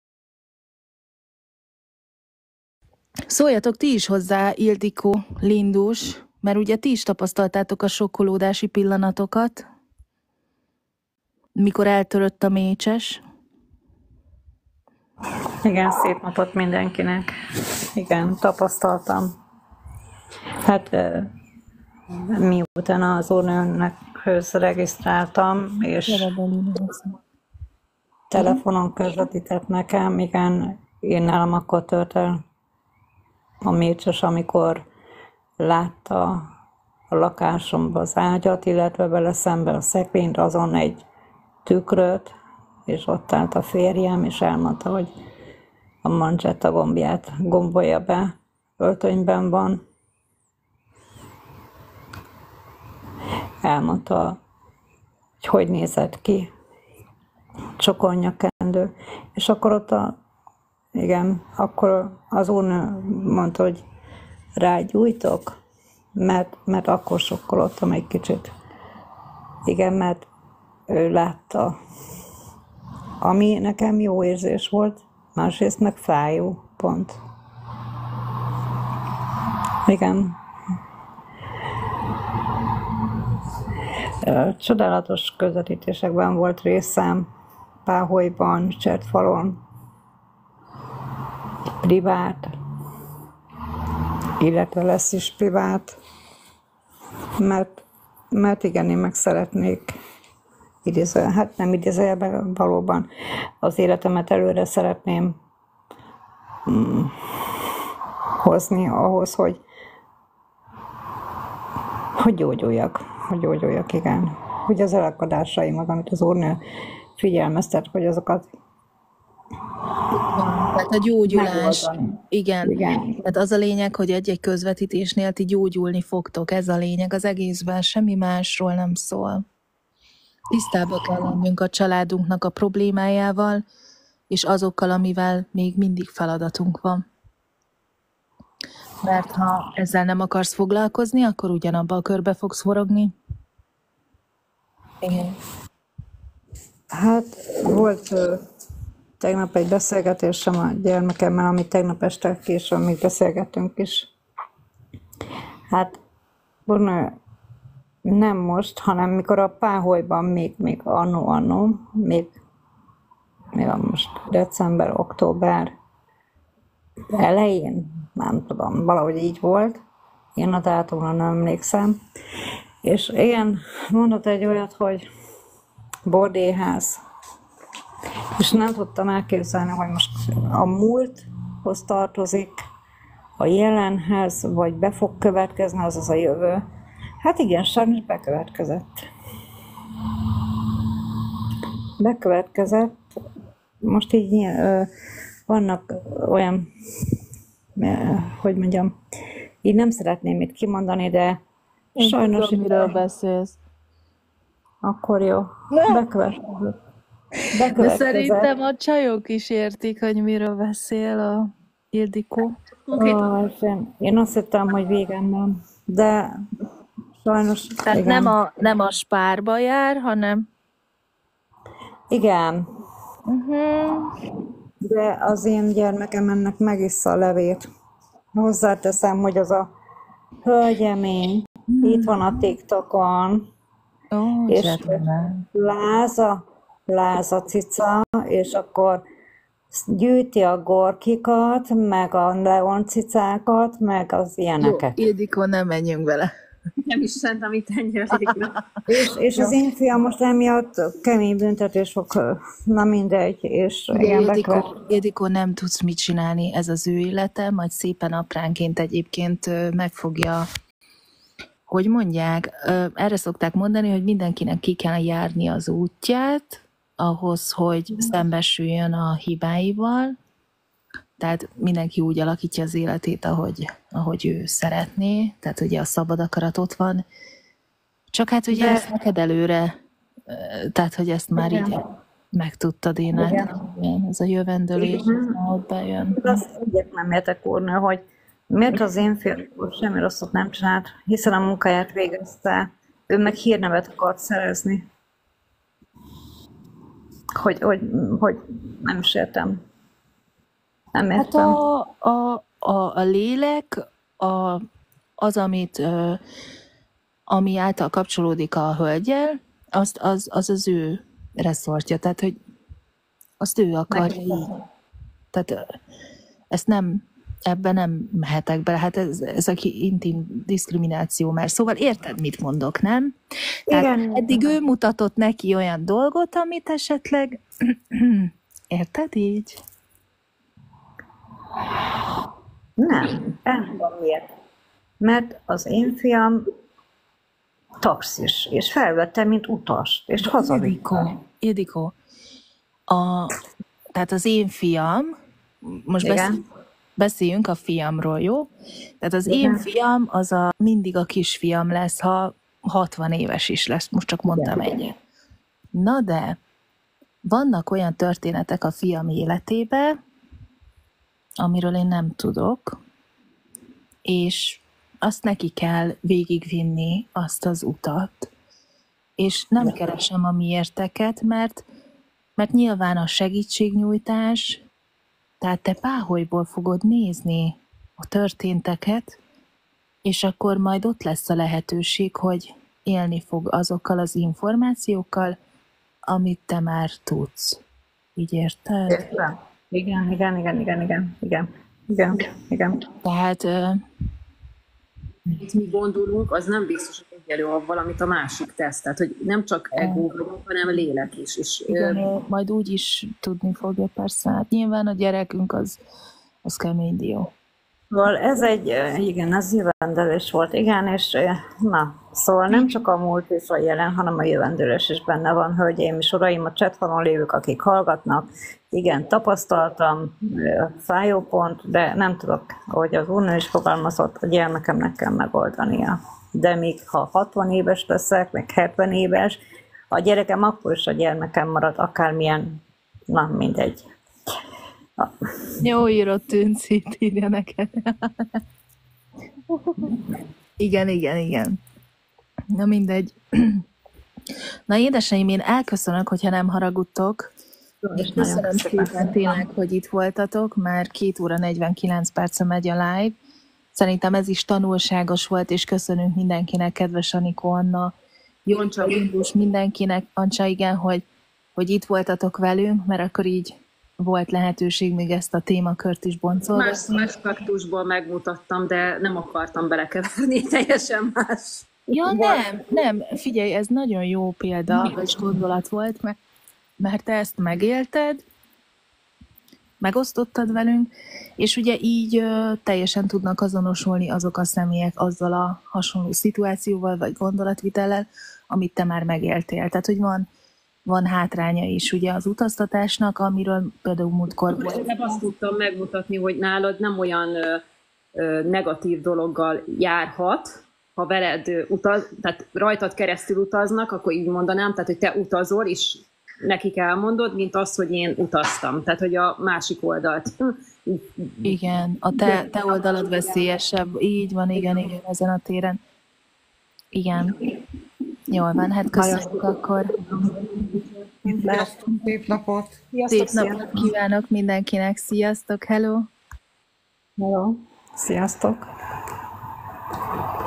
Szóljatok ti is hozzá, Ildikó, Lindus, mert ugye ti is tapasztaltátok a sokkolódási pillanatokat, mikor eltörött a mécses. Igen, szép napot mindenkinek. Igen, tapasztaltam. Hát miután az úrnőnek regisztráltam, és telefonon közvetített nekem, igen, én nálam akkor tört el a mécses, amikor látta a lakásomba az ágyat, illetve vele szemben a szekrényt, azon egy tükröt, és ott állt a férjem, és elmondta, hogy a manzsetta gombját gombolja be, öltönyben van. elmondta, hogy hogy nézett ki, csokornyakendő. És akkor ott a, igen, akkor az úrnő mondta, hogy rágyújtok, mert, mert akkor sokkolottam egy kicsit. Igen, mert ő látta, ami nekem jó érzés volt, másrészt meg fájó, pont. Igen. Csodálatos közvetítésekben volt részem, Páholyban, Csertfalon, privát, illetve lesz is privát, mert, mert igen, én meg szeretnék idéző, hát nem idézőjelben, valóban az életemet előre szeretném mm, hozni ahhoz, hogy hogy gyógyuljak, hogy gyógyuljak, igen. Hogy az elakadásaimat, amit az úrnő figyelmeztet, hogy azokat Tehát a gyógyulás, megoldani. igen. Igen. Tehát az a lényeg, hogy egy-egy közvetítésnél ti gyógyulni fogtok, ez a lényeg az egészben, semmi másról nem szól. Tisztába kell lennünk a családunknak a problémájával, és azokkal, amivel még mindig feladatunk van. Mert ha ezzel nem akarsz foglalkozni, akkor ugyanabba a körbe fogsz forogni. Igen. Hát volt ö, tegnap egy beszélgetésem a gyermekemmel, amit tegnap este később még beszélgettünk is. Hát úrnő, nem most, hanem mikor a Páholyban még, még annó-annó, még, még a most december, október elején, nem tudom, valahogy így volt, én a dátumra nem emlékszem, és igen, mondott egy olyat, hogy bordélyház, és nem tudtam elképzelni, hogy most a múlthoz tartozik, a jelenhez, vagy be fog következni, azaz a jövő. Hát igen, sajnos bekövetkezett. Bekövetkezett. Most így ö, vannak olyan, ö, hogy mondjam, így nem szeretném itt kimondani, de Én sajnos... tudom, miről beszélsz. Akkor jó. Bekövetkezett. De Bekövetkezett. szerintem a csajok is értik, hogy miről beszél a Ildikó. Ó, én, én azt hittem, hogy végem van, de sajnos Tehát igen. nem a, nem a spárba jár, hanem... Igen, Uh-huh. de az én gyermekem ennek megissza a levét. Hozzáteszem, hogy az a hölgyemény itt van a TikTokon, Ó, és gentleman. láza, láza cica, és akkor gyűjti a gorkikat, meg a leoncicákat, meg az Jó, ilyeneket. Ildikó, nem menjünk vele. Nem is szerintem itt ennyire végre. És, és az én fiam most emiatt kemény büntetés fog, na mindegy, és Ugye, ilyen Ildikó, bekövet. Ildikó, nem tudsz mit csinálni, ez az ő élete, majd szépen apránként egyébként ö, meg fogja, hogy mondják, ö, erre szokták mondani, hogy mindenkinek ki kell járni az útját, ahhoz, hogy szembesüljön a hibáival, tehát mindenki úgy alakítja az életét, ahogy, ahogy ő szeretné, tehát ugye a szabad akarat ott van, csak hát ugye De ezt neked előre, ö, tehát hogy ezt már így igen, megtudtad, én át, igen. igen, ez a jövendőlés, ez Igen. már ott bejön. De azt egyet nem értek, úrnő, hogy miért az én fiam semmi rosszat nem csinált, hiszen a munkáját végezte, ő meg hírnevet akart szerezni. Hogy, hogy, hogy nem is értem. Nem Hát értem. a, a, a, a lélek, a, az, amit, ö, ami által kapcsolódik a hölgyel, azt, az, az az ő reszortja, tehát hogy azt ő akarja így. Tehát ö, ezt nem, ebben nem mehetek bele, hát ez, ez a ki- intim diszkrimináció már. Szóval érted, mit mondok, nem? Tehát Igen. eddig ő mutatott neki olyan dolgot, amit esetleg, érted így? Nem, elmondom miért. Mert az én fiam taxis, és felvette, mint utast, és hazavitte. Ildikó, Ildikó, a, tehát az én fiam, most Igen. beszéljünk, beszéljünk a fiamról, jó? Tehát az én Igen. fiam az a, mindig a kisfiam lesz, ha, hatvan éves is lesz, most csak mondtam egyet. Na de, vannak olyan történetek a fiam életébe, amiről én nem tudok, és azt neki kell végigvinni azt az utat, és nem keresem a miérteket, mert, mert nyilván a segítségnyújtás, tehát te páholyból fogod nézni a történteket, és akkor majd ott lesz a lehetőség, hogy élni fog azokkal az információkkal, amit te már tudsz. Így érted? Értem. Igen, igen, igen, igen, igen, igen, igen, igen. Tehát... Uh, Itt mi gondolunk, az nem biztos, hogy egyelő avval, amit a másik tesz. Tehát, hogy nem csak ego vagyunk, hanem lélek is. És, igen, ö... majd úgy is tudni fogja persze. Hát nyilván a gyerekünk az, az kemény dió. Szóval ez egy, igen, ez jövendőlés volt, igen, és na, szóval nem csak a múlt és a jelen, hanem a jövendőlés is benne van, hölgyeim és uraim, a chatfalon lévők, akik hallgatnak, igen, tapasztaltam, fájó pont, de nem tudok, ahogy az úrnő is fogalmazott, a gyermekemnek kell megoldania. De még ha hatvan éves leszek, meg hetven éves, a gyerekem akkor is a gyermekem marad, akármilyen, na mindegy. Jó írott Tüncit, írja neked. Igen, igen, igen. Na mindegy. Na édeseim, én elköszönök, hogyha nem haragudtok. És köszönöm szépen tényleg, hogy itt voltatok, már két óra negyvenkilenc perce megy a live. Szerintem ez is tanulságos volt, és köszönünk mindenkinek, kedves Anikó, Anna, Joncsa, Indus, mindenkinek, Ancsa, igen, hogy, hogy itt voltatok velünk, mert akkor így volt lehetőség még ezt a témakört is boncolgatni. Más, más kaktusból megmutattam, de nem akartam belekeverni, teljesen más. Ja, nem, nem, figyelj, ez nagyon jó példa, vagy gondolat volt, mert, mert te ezt megélted, megosztottad velünk, és ugye így ö, teljesen tudnak azonosulni azok a személyek azzal a hasonló szituációval, vagy gondolatvitellel, amit te már megéltél. Tehát, hogy van van hátránya is ugye az utaztatásnak, amiről például múltkor volt. Nem azt tudtam megmutatni, hogy nálad nem olyan ö, ö, negatív dologgal járhat, ha veled utaz, tehát rajtad keresztül utaznak, akkor így mondanám, tehát hogy te utazol, és nekik elmondod, mint az, hogy én utaztam. Tehát, hogy a másik oldalt. Igen, a te, te oldalad veszélyesebb. Így van, igen, igen, ezen a téren. Igen. Jól van, hát köszönjük akkor. Szép napot! Szép napot kívánok mindenkinek. Sziasztok, hello! Hello! Sziasztok!